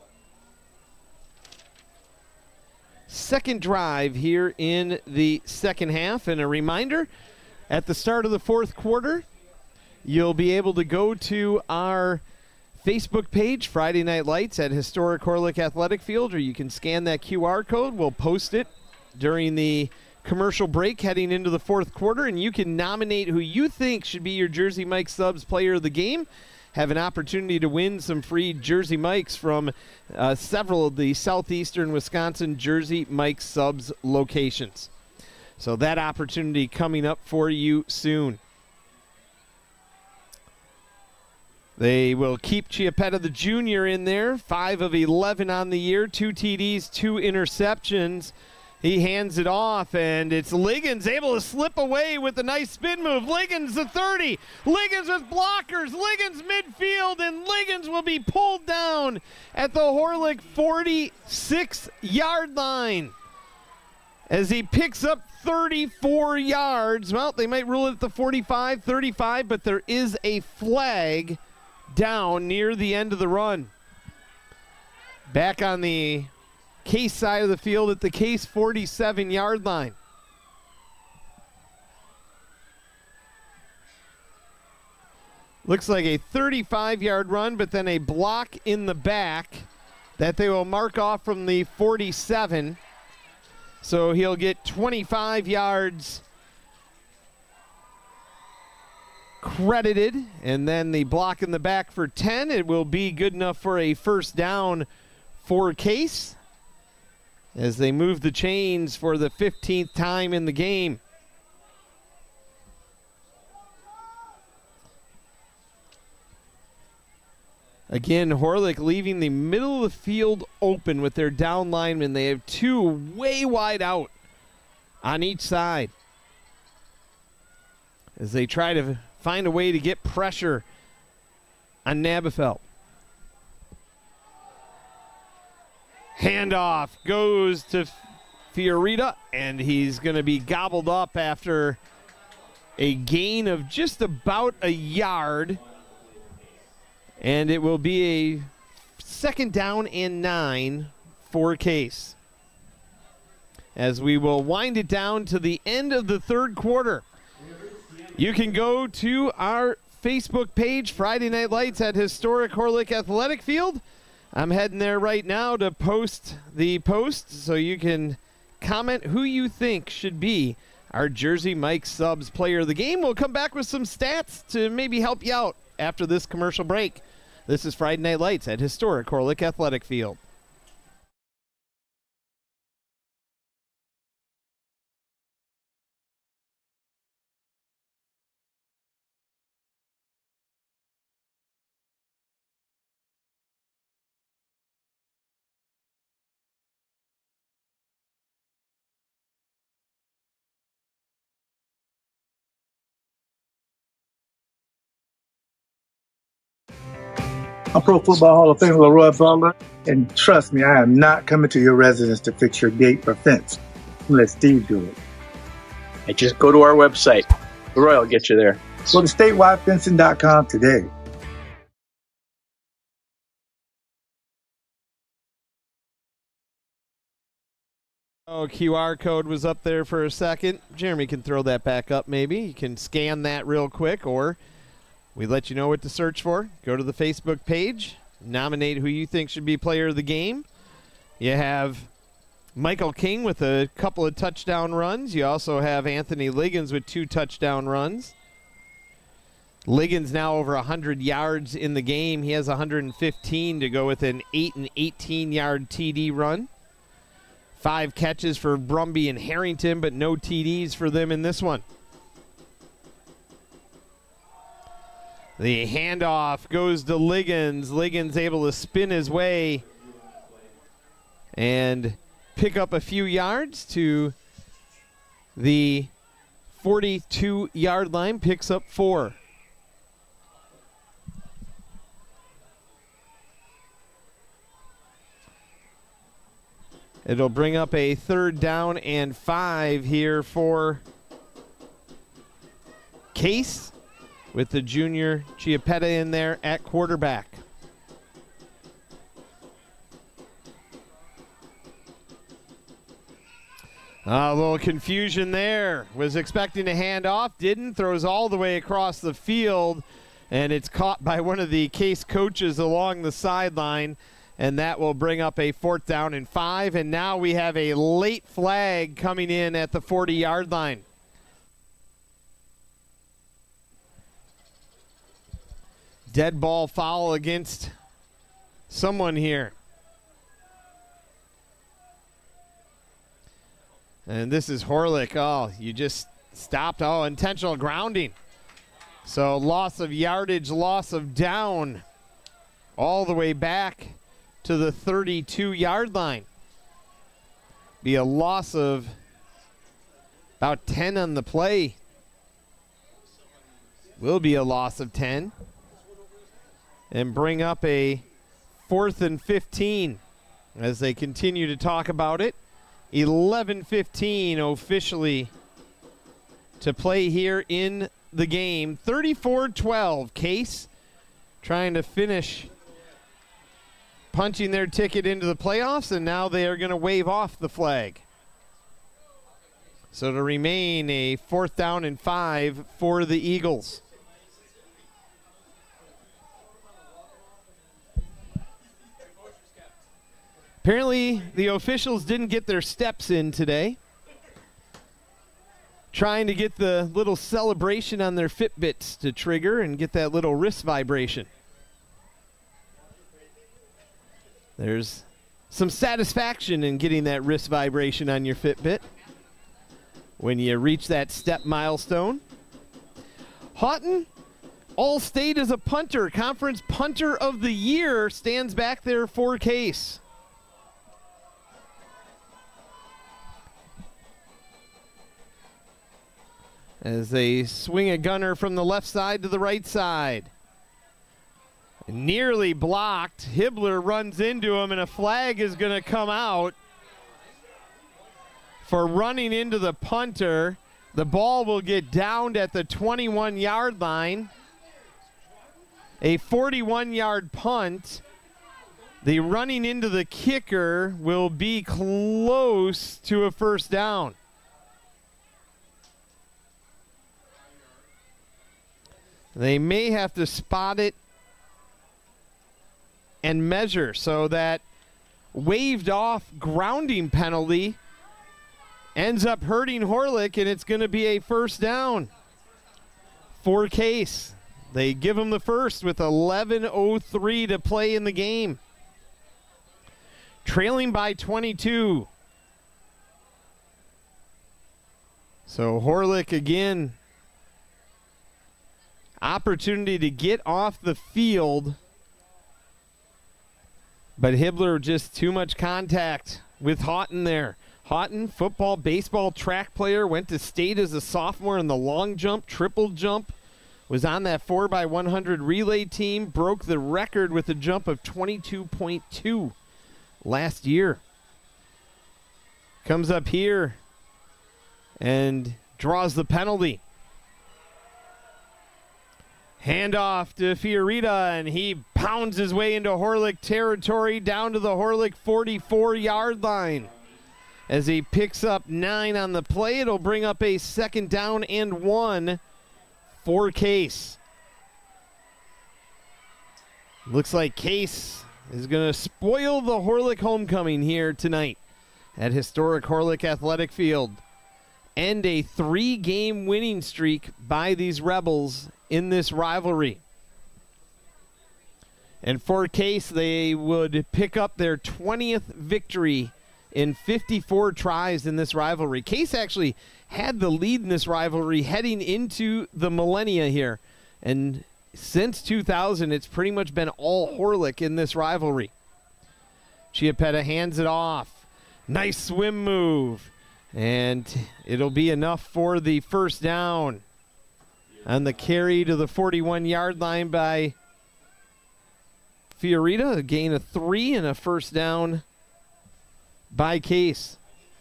second drive here in the second half. And a reminder, at the start of the fourth quarter, you'll be able to go to our Facebook page, Friday Night Lights at Historic Horlick Athletic Field, or you can scan that Q R code. We'll post it during the commercial break heading into the fourth quarter, and you can nominate who you think should be your Jersey Mike Subs player of the game. Have an opportunity to win some free Jersey Mikes from uh, several of the southeastern Wisconsin Jersey Mike Subs locations. So that opportunity coming up for you soon. They will keep Chiappetta the Junior in there, five of eleven on the year, two T Ds, two interceptions. He hands it off, and it's Liggins able to slip away with a nice spin move. Liggins the thirty. Liggins with blockers. Liggins midfield, and Liggins will be pulled down at the Horlick forty-six-yard line. As he picks up thirty-four yards. Well, they might rule it at the forty-five, thirty-five, but there is a flag down near the end of the run. Back on the Case side of the field at the Case forty-seven-yard line. Looks like a thirty-five-yard run, but then a block in the back that they will mark off from the forty-seven. So he'll get twenty-five yards credited, and then the block in the back for ten. It will be good enough for a first down for Case as they move the chains for the fifteenth time in the game. Again, Horlick leaving the middle of the field open with their down linemen. They have two way wide out on each side as they try to find a way to get pressure on Nabafelt. Handoff goes to Fiorita, and he's going to be gobbled up after a gain of just about a yard. And it will be a second down and nine for Case, as we will wind it down to the end of the third quarter. You can go to our Facebook page, Friday Night Lights at Historic Horlick Athletic Field. I'm heading there right now to post the post so you can comment who you think should be our Jersey Mike Subs player of the game. We'll come back with some stats to maybe help you out after this commercial break. This is Friday Night Lights at Historic Horlick Athletic Field.
I'm Pro Football Hall of Famer Leroy Butler, and trust me, I am not coming to your residence to fix your gate or fence. Let Steve do it.
And just go to our website. Leroy will get you there.
Go to statewide fencing dot com today.
Oh, Q R code was up there for a second. Jeremy can throw that back up maybe. You can scan that real quick, or we let you know what to search for. Go to the Facebook page, nominate who you think should be player of the game. You have Michael King with a couple of touchdown runs. You also have Anthony Liggins with two touchdown runs. Liggins now over one hundred yards in the game. He has one hundred fifteen to go with an eight and eighteen yard T D run. Five catches for Brumby and Harrington, but no T Ds for them in this one. The handoff goes to Liggins. Liggins able to spin his way and pick up a few yards to the forty-two yard line, picks up four. It'll bring up a third down and five here for Case with the junior Chiappetta in there at quarterback. A little confusion there. Was expecting to hand off, didn't. Throws all the way across the field, and it's caught by one of the Case coaches along the sideline, and that will bring up a fourth down and five. And now we have a late flag coming in at the forty yard line. Dead ball foul against someone here. And this is Horlick. Oh, you just stopped. Oh, intentional grounding. So loss of yardage, loss of down all the way back to the thirty-two yard line. Be a loss of about ten on the play. Will be a loss of ten. And bring up a fourth and fifteen as they continue to talk about it. eleven fifteen officially to play here in the game. thirty-four twelve. Case trying to finish punching their ticket into the playoffs, and now they are going to wave off the flag. So to remain a fourth down and five for the Eagles. Apparently, the officials didn't get their steps in today. Trying to get the little celebration on their Fitbits to trigger and get that little wrist vibration. There's some satisfaction in getting that wrist vibration on your Fitbit when you reach that step milestone. Houghton, All-State as a punter, Conference Punter of the Year, stands back there for Case. As they swing a gunner from the left side to the right side. Nearly blocked. Hibbler runs into him, and a flag is going to come out for running into the punter. The ball will get downed at the twenty-one yard line. A forty-one yard punt. The running into the kicker will be close to a first down. They may have to spot it and measure, so that waved off grounding penalty ends up hurting Horlick, and it's going to be a first down for Case. They give him the first with eleven oh three to play in the game. Trailing by twenty-two. So Horlick again. Opportunity to get off the field, but Hibbler just too much contact with Houghton there. Houghton, football, baseball, track player, went to state as a sophomore in the long jump, triple jump, was on that four by one hundred relay team, broke the record with a jump of twenty-two point two last year. Comes up here and draws the penalty. Handoff to Fiorita, and he pounds his way into Horlick territory down to the Horlick forty-four yard line. As he picks up nine on the play, it'll bring up a second down and one for Case. Looks like Case is going to spoil the Horlick homecoming here tonight at historic Horlick Athletic Field. End a three-game winning streak by these Rebels in this rivalry. And for Case, they would pick up their twentieth victory in fifty-four tries in this rivalry. Case actually had the lead in this rivalry heading into the millennia here. And since two thousand, it's pretty much been all Horlick in this rivalry. Chiappetta hands it off. Nice swim move. And it'll be enough for the first down. On the carry to the forty-one yard line by Fiorita, a gain of three and a first down by Case.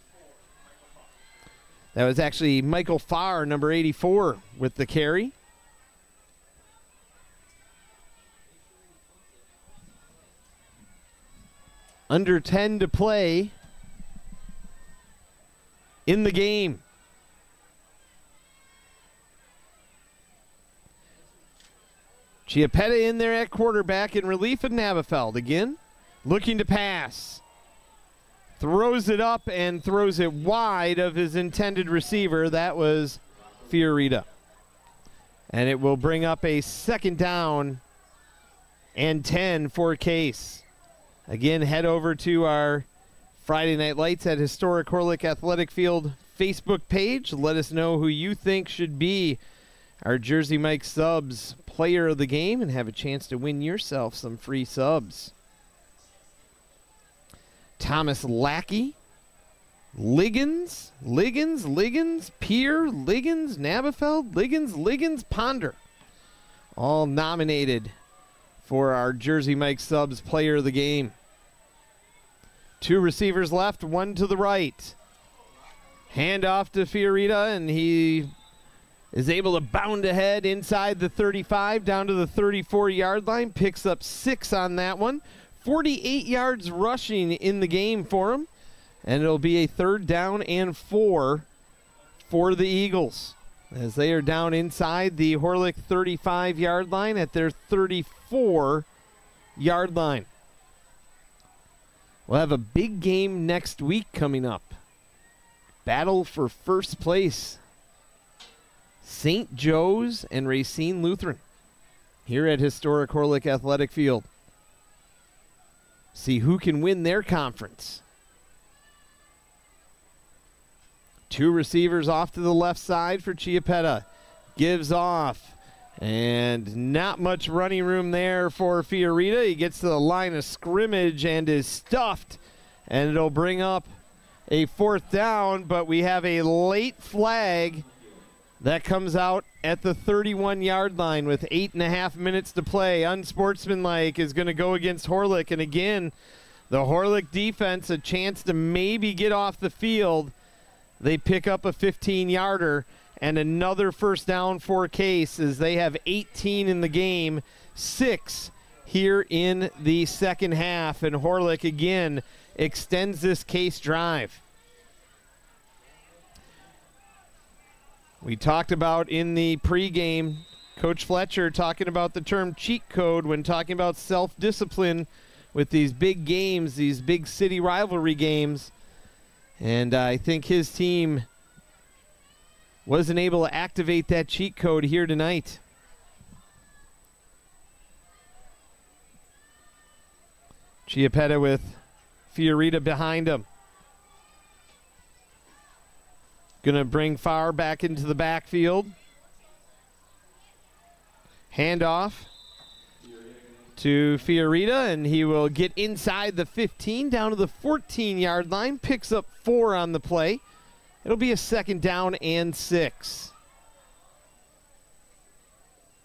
That was actually Michael Farr, number eighty-four, with the carry. Under ten to play in the game. Chiappetta in there at quarterback in relief of Navafeld. Again, looking to pass. Throws it up and throws it wide of his intended receiver. That was Fiorita. And it will bring up a second down and ten for Case. Again, head over to our Friday Night Lights at Historic Horlick Athletic Field Facebook page. Let us know who you think should be our Jersey Mike Subs player of the game and have a chance to win yourself some free subs. Thomas Lackey, Liggins, Liggins, Liggins, Peer, Liggins, Nabafeld, Liggins, Liggins, Ponder. All nominated for our Jersey Mike Subs player of the game. Two receivers left, one to the right. Hand off to Fiorita, and he is able to bound ahead inside the thirty-five down to the thirty-four yard line. Picks up six on that one. forty-eight yards rushing in the game for him. And it'll be a third down and four for the Eagles as they are down inside the Horlick thirty-five yard line at their thirty-four yard line. We'll have a big game next week coming up. Battle for first place. Saint Joe's and Racine Lutheran here at historic Horlick Athletic Field. See who can win their conference. Two receivers off to the left side for Chiappetta. Gives off. And not much running room there for Fiorita. He gets to the line of scrimmage and is stuffed. And it'll bring up a fourth down, but we have a late flag that comes out at the thirty-one yard line with eight and a half minutes to play. Unsportsmanlike is going to go against Horlick. And again, the Horlick defense, a chance to maybe get off the field. They pick up a fifteen yarder and another first down for Case as they have eighteen in the game, six here in the second half. And Horlick again extends this Case drive. We talked about in the pregame, Coach Fletcher talking about the term cheat code when talking about self-discipline with these big games, these big city rivalry games. And uh, I think his team wasn't able to activate that cheat code here tonight. Chiappetta with Fiorita behind him. Going to bring Farr back into the backfield. Handoff to Fiorita, and he will get inside the fifteen, down to the fourteen yard line. Picks up four on the play. It'll be a second down and six.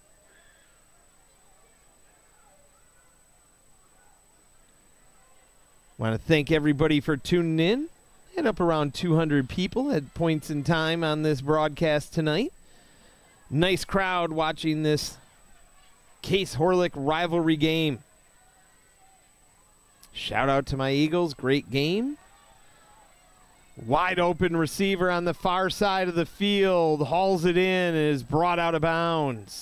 Want to thank everybody for tuning in. Had up around two hundred people at points in time on this broadcast tonight. Nice crowd watching this Case Horlick rivalry game. Shout out to my Eagles. Great game. Wide open receiver on the far side of the field. Hauls it in and is brought out of bounds.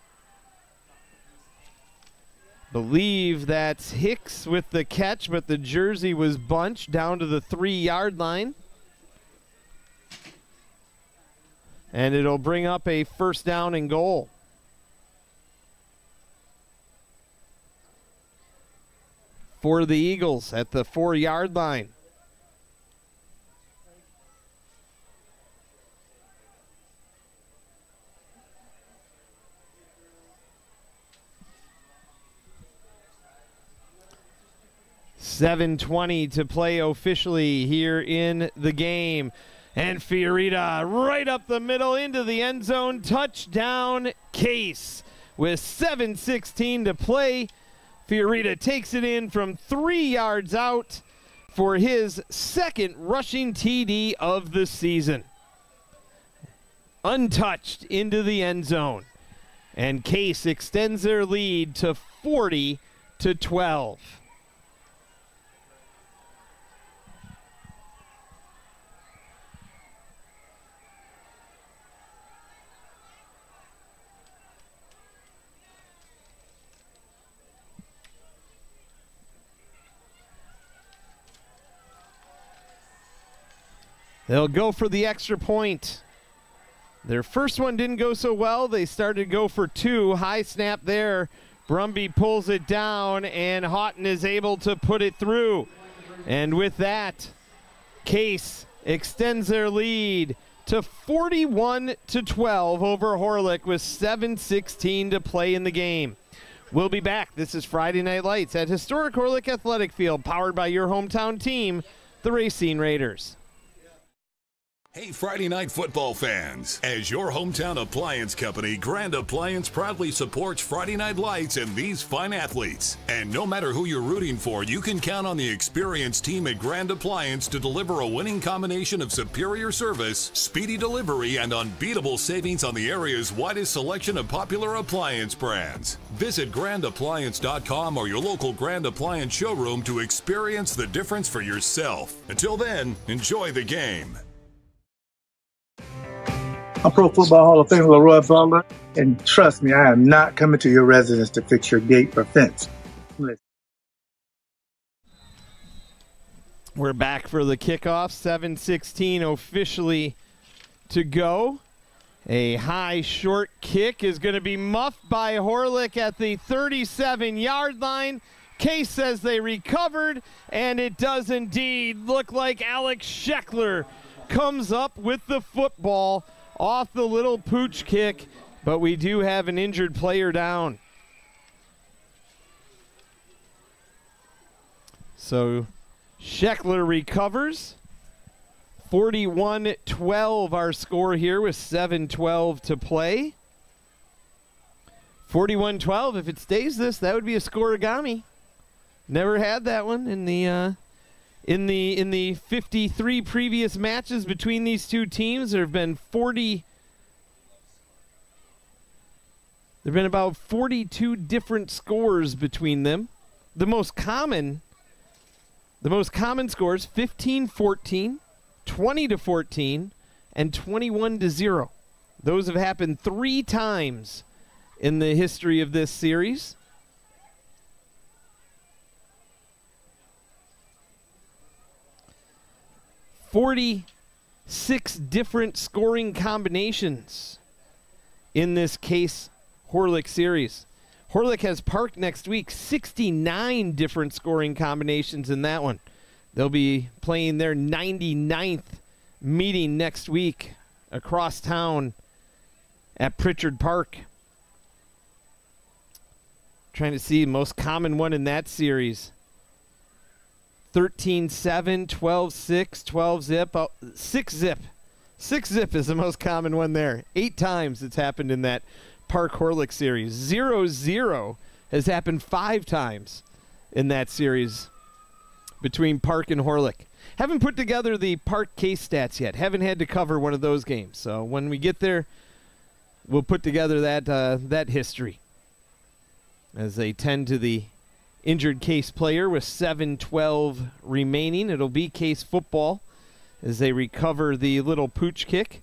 Believe that's Hicks with the catch, but the jersey was bunched down to the three-yard line. And it'll bring up a first down and goal. For the Eagles at the four-yard line. seven twenty to play officially here in the game. And Fiorita right up the middle into the end zone. Touchdown, Case. With seven sixteen to play, Fiorita takes it in from three yards out for his second rushing T D of the season. Untouched into the end zone. And Case extends their lead to forty to twelve. They'll go for the extra point. Their first one didn't go so well. They started to go for two. High snap there. Brumby pulls it down, and Houghton is able to put it through. And with that, Case extends their lead to forty-one to twelve over Horlick with seven sixteen to play in the game. We'll be back. This is Friday Night Lights at historic Horlick Athletic Field, powered by your hometown team, the Racine Raiders.
Hey, Friday Night Football fans. As your hometown appliance company, Grand Appliance proudly supports Friday Night Lights and these fine athletes. And no matter who you're rooting for, you can count on the experienced team at Grand Appliance to deliver a winning combination of superior service, speedy delivery, and unbeatable savings on the area's widest selection of popular appliance brands. Visit grand appliance dot com or your local Grand Appliance showroom to experience the difference for yourself. Until then, enjoy the game.
I'm Pro Football Hall of Famer Leroy Butler, and trust me, I am not coming to your residence to fix your gate or fence. Listen.
We're back for the kickoff. seven sixteen officially to go. A high short kick is going to be muffed by Horlick at the thirty-seven-yard line. Case says they recovered, and it does indeed look like Alex Scheckler comes up with the football off the little pooch kick, but we do have an injured player down. So Scheckler recovers. forty-one twelve our score here with seven twelve to play. forty-one twelve, if it stays this, that would be a scoregami. Never had that one in the uh, In the in the fifty-three previous matches between these two teams. There have been forty. There have been about forty-two different scores between them. The most common, the most common scores: fifteen fourteen, twenty to fourteen, and twenty-one to zero. Those have happened three times in the history of this series. forty-six different scoring combinations in this Case Horlick series. Horlick has Park next week, sixty-nine different scoring combinations in that one. They'll be playing their ninety-ninth meeting next week across town at Pritchard Park. Trying to see the most common one in that series. thirteen seven, twelve six, twelve zip, oh, six zip. six zip is the most common one there. Eight times it's happened in that Park Horlick series. zero zero has happened five times in that series between Park and Horlick. Haven't put together the Park Case stats yet. Haven't had to cover one of those games. So when we get there, we'll put together that uh, that history as they tend to the injured Case player with seven twelve remaining. It'll be Case football as they recover the little pooch kick.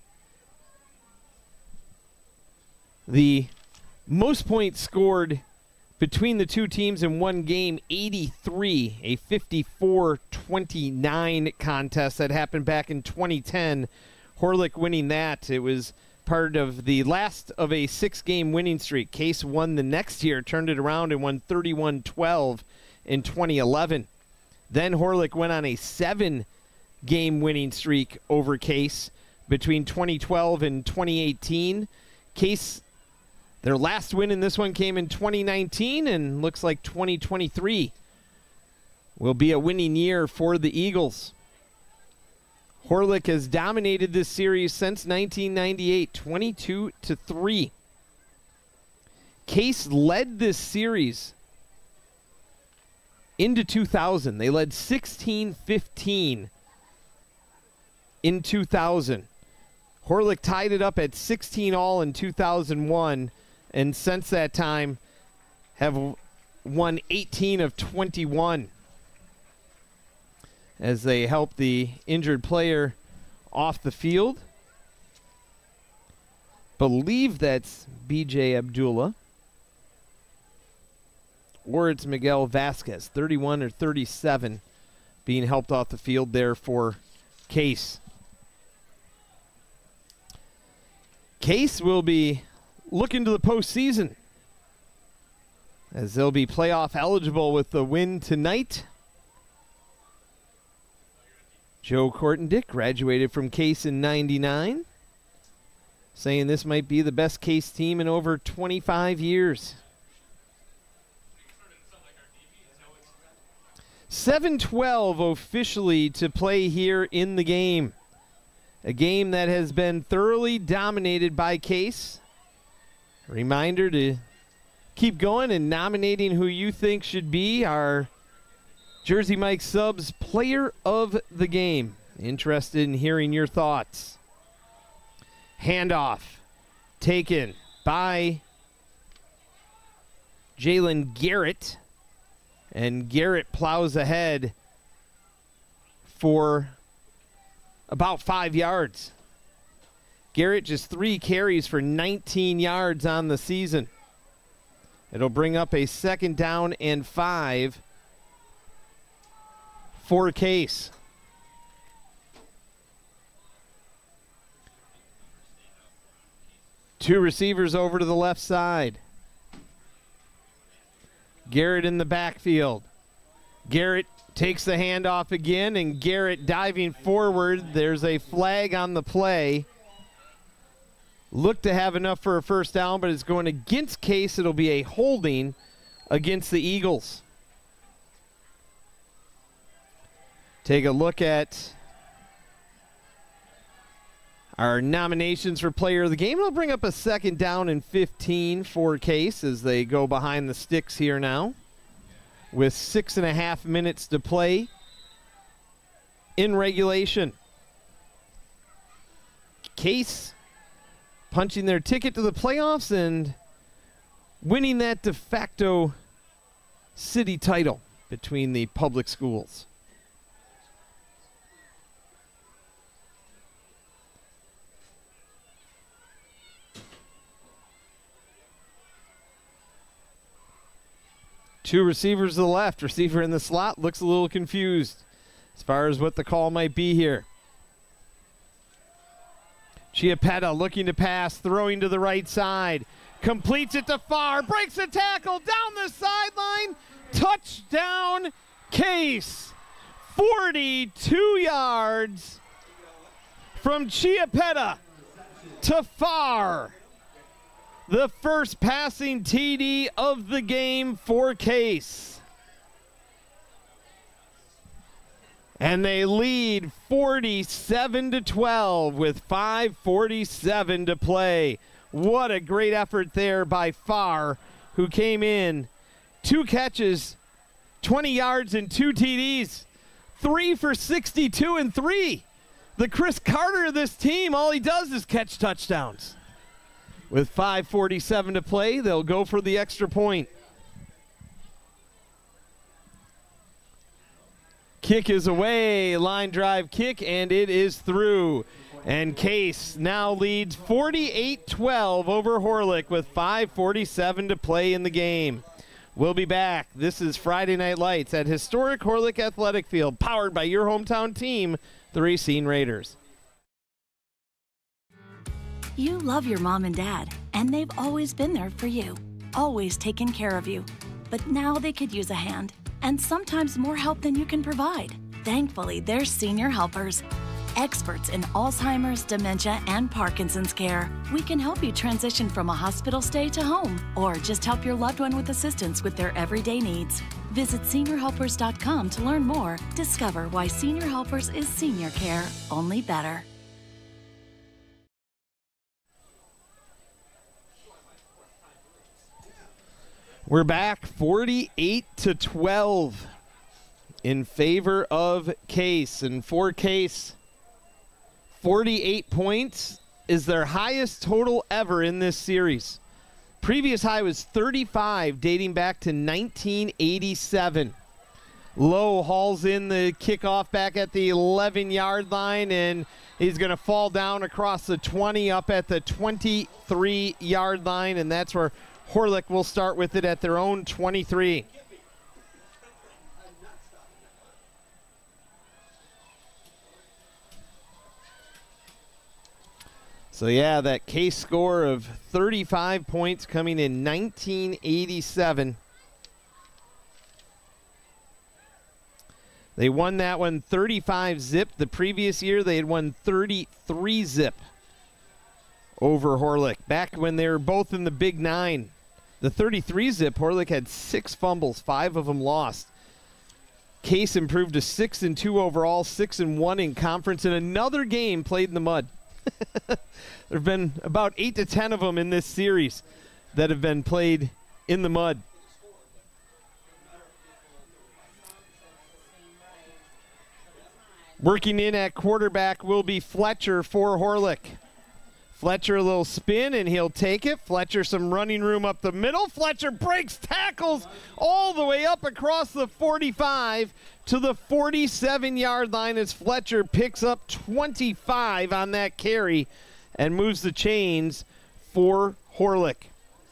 The most points scored between the two teams in one game, eighty-three, a fifty-four twenty-nine contest that happened back in twenty ten. Horlick winning that. It was part of the last of a six-game winning streak. Case won the next year, turned it around, and won thirty-one twelve in twenty eleven. Then Horlick went on a seven-game winning streak over Case between twenty twelve and twenty eighteen. Case, their last win in this one came in twenty nineteen, and looks like twenty twenty-three will be a winning year for the Eagles. Horlick has dominated this series since nineteen ninety-eight, twenty-two to three. Case led this series into two thousand. They led sixteen fifteen in two thousand. Horlick tied it up at sixteen all in two thousand one, and since that time have won eighteen of twenty-one. As they help the injured player off the field. Believe that's B J Abdullah. Or it's Miguel Vasquez, thirty-one or thirty-seven, being helped off the field there for Case. Case will be looking to the postseason, as they'll be playoff eligible with the win tonight. Joe Kortendick graduated from Case in ninety-nine, saying this might be the best Case team in over twenty-five years. seven twelve officially to play here in the game. A game that has been thoroughly dominated by Case. Reminder to keep going and nominating who you think should be our Jersey Mike Subs player of the game. Interested in hearing your thoughts. Handoff taken by Jalen Garrett. And Garrett plows ahead for about five yards. Garrett just three carries for nineteen yards on the season. It'll bring up a second down and five for Case. Two receivers over to the left side. Garrett in the backfield. Garrett takes the handoff again, and Garrett diving forward. There's a flag on the play. Looked to have enough for a first down, but it's going against Case. It'll be a holding against the Eagles. Take a look at our nominations for player of the game. It'll bring up a second down and fifteen for Case as they go behind the sticks here now with six and a half minutes to play in regulation. Case punching their ticket to the playoffs and winning that de facto city title between the public schools. Two receivers to the left. Receiver in the slot looks a little confused as far as what the call might be here. Chiappetta looking to pass, throwing to the right side. Completes it to Farr, breaks the tackle, down the sideline. Touchdown, Case. forty-two yards from Chiappetta to Farr. The first passing T D of the game for Case. And they lead forty-seven to twelve with five forty-seven to play. What a great effort there by Farr, who came in two catches, twenty yards and two T Ds. Three for sixty-two and three. The Chris Carter of this team, all he does is catch touchdowns. With five forty-seven to play, they'll go for the extra point. Kick is away, line drive kick, and it is through. And Case now leads forty-eight twelve over Horlick with five forty-seven to play in the game. We'll be back. This is Friday Night Lights at historic Horlick Athletic Field, powered by your hometown team, the Racine Raiders.
You love your mom and dad, and they've always been there for you, always taken care of you. But now they could use a hand, and sometimes more help than you can provide. Thankfully, there's Senior Helpers. Experts in Alzheimer's, dementia, and Parkinson's care. We can help you transition from a hospital stay to home, or just help your loved one with assistance with their everyday needs. Visit senior helpers dot com to learn more. Discover why Senior Helpers is senior care, only better.
We're back forty-eight to twelve in favor of Case. And for Case, forty-eight points is their highest total ever in this series. Previous high was thirty-five, dating back to nineteen eighty-seven. Lowe hauls in the kickoff back at the eleven-yard line, and he's going to fall down across the twenty up at the twenty-three-yard line, and that's where Horlick will start with it at their own twenty-three. So yeah, that Case score of thirty-five points coming in nineteen eighty-seven. They won that one thirty-five zip. The previous year they had won thirty-three zip over Horlick. Back when they were both in the Big Nine. The thirty-three zip, Horlick had six fumbles, five of them lost. Case improved to six and two overall, six and one in conference, and another game played in the mud. There have been about eight to ten of them in this series that have been played in the mud. Working in at quarterback will be Fletcher for Horlick. Fletcher a little spin, and he'll take it. Fletcher some running room up the middle. Fletcher breaks tackles all the way up across the forty-five to the forty-seven-yard line as Fletcher picks up twenty-five on that carry and moves the chains for Horlick.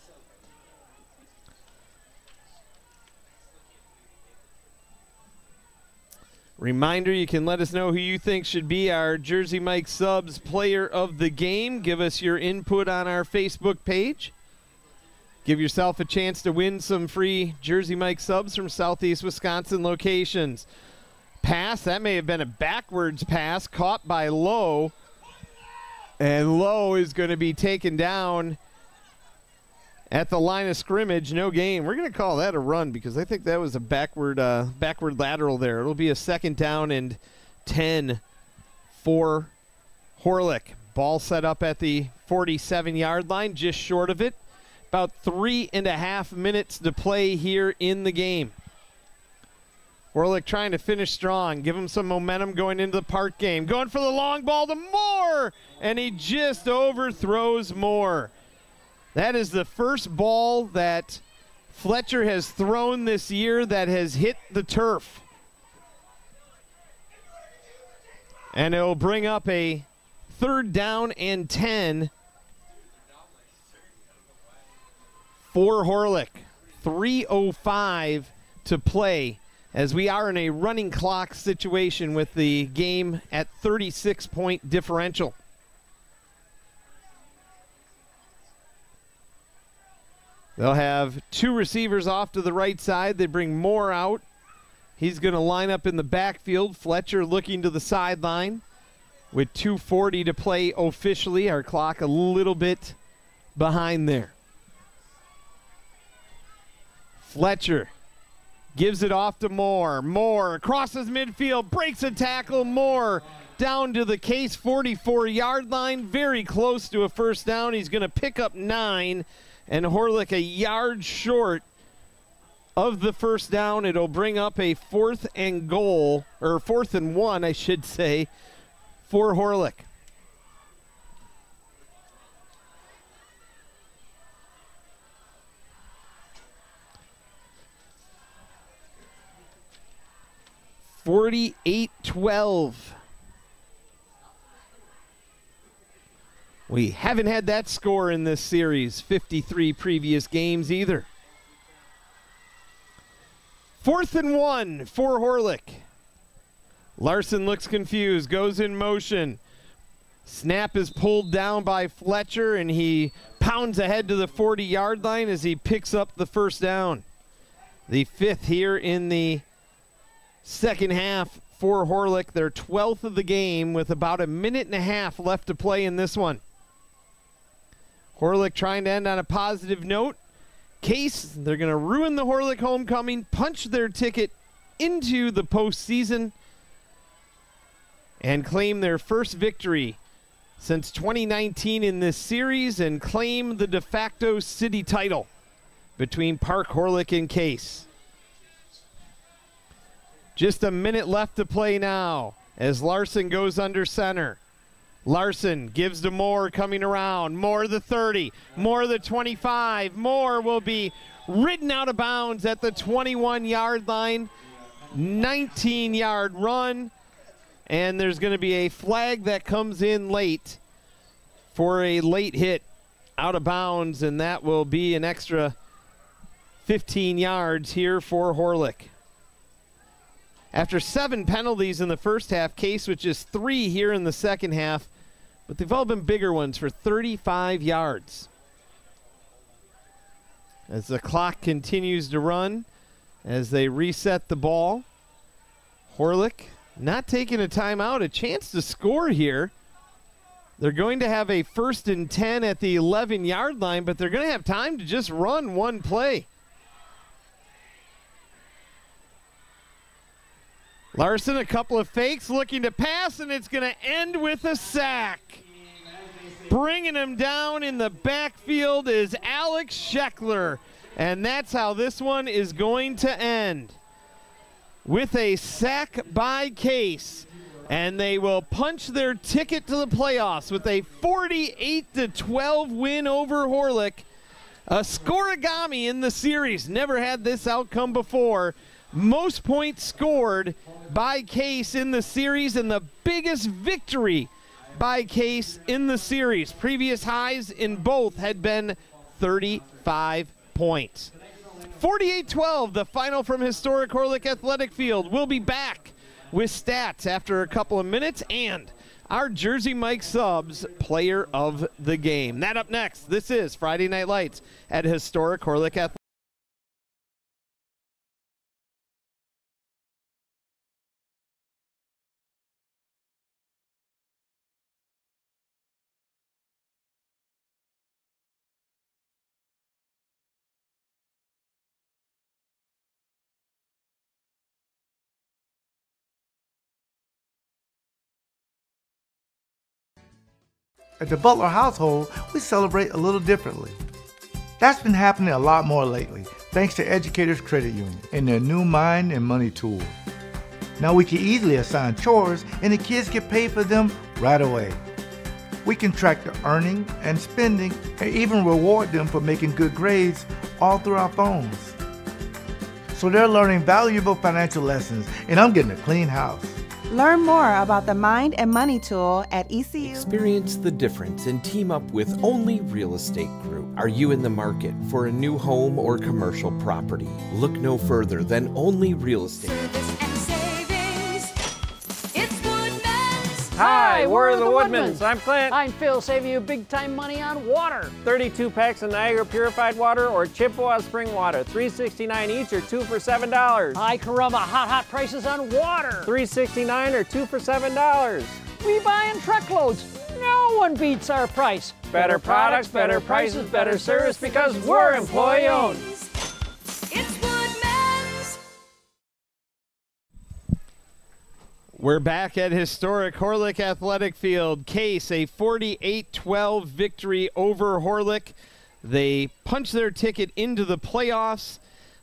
Reminder, you can let us know who you think should be our Jersey Mike Subs player of the game. Give us your input on our Facebook page. Give yourself a chance to win some free Jersey Mike Subs from Southeast Wisconsin locations. Pass, that may have been a backwards pass caught by Lowe. And Lowe is going to be taken down at the line of scrimmage. No gain. We're going to call that a run because I think that was a backward uh, backward lateral there. It'll be a second down and ten for Horlick. Ball set up at the forty-seven-yard line, just short of it. About three and a half minutes to play here in the game. Horlick trying to finish strong, give him some momentum going into the Park game. Going for the long ball to Moore, and he just overthrows Moore. That is the first ball that Fletcher has thrown this year that has hit the turf. And it will bring up a third down and ten for Horlick. three oh five to play as we are in a running clock situation with the game at thirty-six point differential. They'll have two receivers off to the right side. They bring Moore out. He's going to line up in the backfield. Fletcher looking to the sideline with two forty to play officially. Our clock a little bit behind there. Fletcher gives it off to Moore. Moore crosses midfield, breaks a tackle. Moore down to the Case forty-four-yard line, very close to a first down. He's going to pick up nine, and Horlick a yard short of the first down. It'll bring up a fourth and goal, or fourth and one, I should say, for Horlick. forty-eight twelve. We haven't had that score in this series, fifty-three previous games either. Fourth and one for Horlick. Larson looks confused, goes in motion. Snap is pulled down by Fletcher, and he pounds ahead to the forty-yard line as he picks up the first down. The fifth here in the second half for Horlick, their twelfth of the game with about a minute and a half left to play in this one. Horlick trying to end on a positive note. Case, they're going to ruin the Horlick homecoming, punch their ticket into the postseason, and claim their first victory since twenty nineteen in this series and claim the de facto city title between Park, Horlick, and Case. Just a minute left to play now as Larson goes under center. Larson gives to Moore coming around. Moore the thirty, Moore the twenty-five. Moore will be ridden out of bounds at the twenty-one-yard line. nineteen-yard run. And there's going to be a flag that comes in late for a late hit out of bounds, and that will be an extra fifteen yards here for Horlick. After seven penalties in the first half, Case with just three here in the second half, but they've all been bigger ones for thirty-five yards. As the clock continues to run, as they reset the ball, Horlick not taking a timeout, a chance to score here. They're going to have a first and ten at the eleven-yard line, but they're going to have time to just run one play. Larson, a couple of fakes, looking to pass, and it's going to end with a sack. Bringing him down in the backfield is Alex Scheckler, and that's how this one is going to end. With a sack by Case, and they will punch their ticket to the playoffs with a forty-eight to twelve win over Horlick. A scoregami in the series. Never had this outcome before. Most points scored by Case in the series, and the biggest victory by Case in the series. Previous highs in both had been thirty-five points. forty-eight twelve, the final from historic Horlick Athletic Field. We'll be back with stats after a couple of minutes and our Jersey Mike Subs player of the game. That up next. This is Friday Night Lights at historic Horlick Athletic.
At the Butler household, we celebrate a little differently. That's been happening a lot more lately, thanks to Educators Credit Union and their new Mind and Money tool. Now we can easily assign chores and the kids get paid for them right away. We can track the earning and spending and even reward them for making good grades all through our phones. So they're learning valuable financial lessons, and I'm getting a clean house.
Learn more about the Mind and Money tool at E C U.
Experience the difference and team up with Only Real Estate Group. Are you in the market for a new home or commercial property? Look no further than Only Real Estate.
Hi, we're the Woodmans. I'm Clint.
I'm Phil, saving you big time money on water.
thirty-two packs of Niagara Purified Water or Chippewa Spring Water. three sixty-nine each or two for seven dollars.
Hi, Caramba, hot, hot prices on water.
three sixty-nine or two for seven dollars.
We buy in truckloads. No one beats our price.
Better products, better prices, better service because we're employee owned.
We're back at historic Horlick Athletic Field. Case, a forty-eight twelve victory over Horlick. They punch their ticket into the playoffs.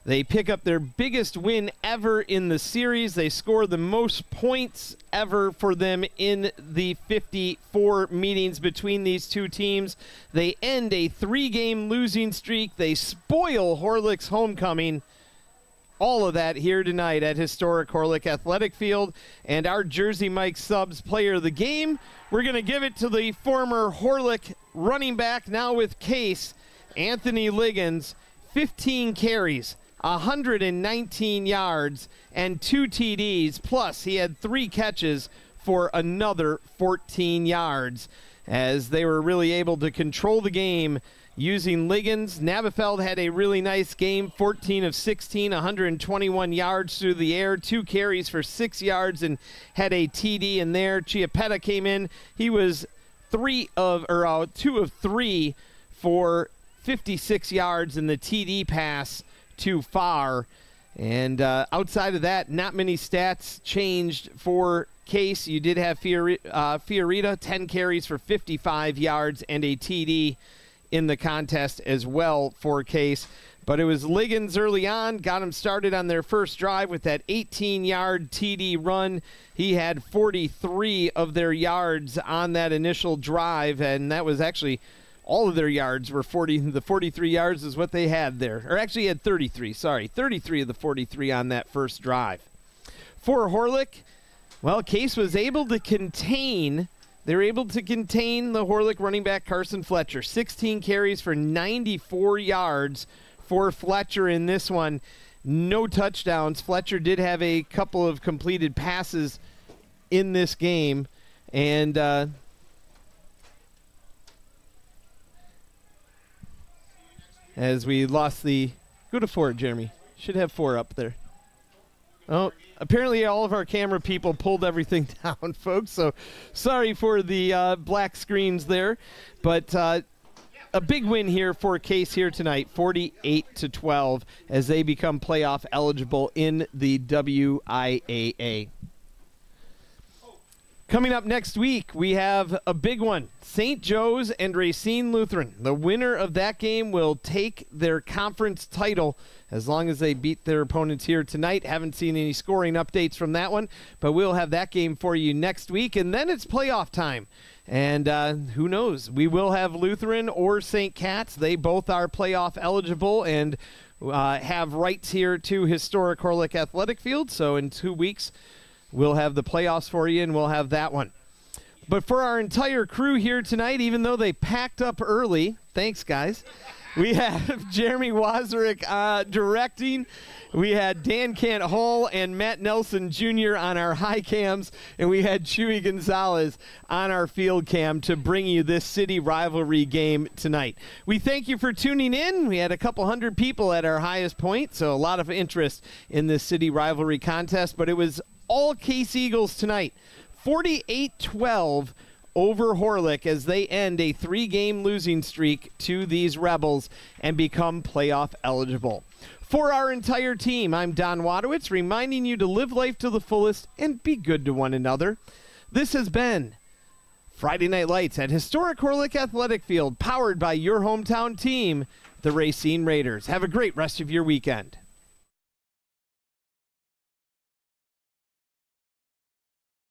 They pick up their biggest win ever in the series. They score the most points ever for them in the fifty-four meetings between these two teams. They end a three-game losing streak. They spoil Horlick's homecoming. All of that here tonight at historic Horlick Athletic Field. And our Jersey Mike Subs player of the game, we're going to give it to the former Horlick running back, now with Case, Anthony Liggins. fifteen carries, one hundred nineteen yards, and two T Ds, plus he had three catches for another fourteen yards, as they were really able to control the game using Liggins. Navafeld had a really nice game, fourteen of sixteen, one hundred twenty-one yards through the air, two carries for six yards, and had a T D in there. Chiappetta came in. He was three of, or uh, two of three for fifty-six yards in the T D pass too far. And uh, outside of that, not many stats changed for Case. You did have Fiori- uh, Fiorita, ten carries for fifty-five yards and a T D in the contest as well for Case. But it was Liggins early on, got them started on their first drive with that eighteen-yard T D run. He had forty-three of their yards on that initial drive, and that was actually all of their yards were forty. The forty-three yards is what they had there. Or actually, he had thirty-three, sorry. thirty-three of the forty-three on that first drive. For Horlick, well, Case was able to contain, they were able to contain the Horlick running back Carson Fletcher. sixteen carries for ninety-four yards for Fletcher in this one. No touchdowns. Fletcher did have a couple of completed passes in this game. And uh, as we lost the, go to four, Jeremy. Should have four up there. Oh, apparently all of our camera people pulled everything down, folks. So sorry for the uh, black screens there. But uh, a big win here for Case here tonight, forty-eight to twelve, as they become playoff eligible in the W I A A. Coming up next week, we have a big one. Saint Joe's and Racine Lutheran. The winner of that game will take their conference title as long as they beat their opponents here tonight. Haven't seen any scoring updates from that one, but we'll have that game for you next week. And then it's playoff time. And uh, who knows? We will have Lutheran or Saint Cat's. They both are playoff eligible and uh, have rights here to historic Horlick Athletic Field. So in two weeks, we'll have the playoffs for you, and we'll have that one. But for our entire crew here tonight, even though they packed up early, thanks, guys, we have Jeremy Wazarek uh, directing. We had Dan Cant Hall and Matt Nelson Junior on our high cams, and we had Chewy Gonzalez on our field cam to bring you this city rivalry game tonight. We thank you for tuning in. We had a couple hundred people at our highest point, so a lot of interest in this city rivalry contest, but it was all Case Eagles tonight. forty-eight twelve over Horlick as they end a three-game losing streak to these Rebels and become playoff eligible. For our entire team, I'm Don Wadowitz, reminding you to live life to the fullest and be good to one another. This has been Friday Night Lights at historic Horlick Athletic Field, powered by your hometown team, the Racine Raiders. Have a great rest of your weekend.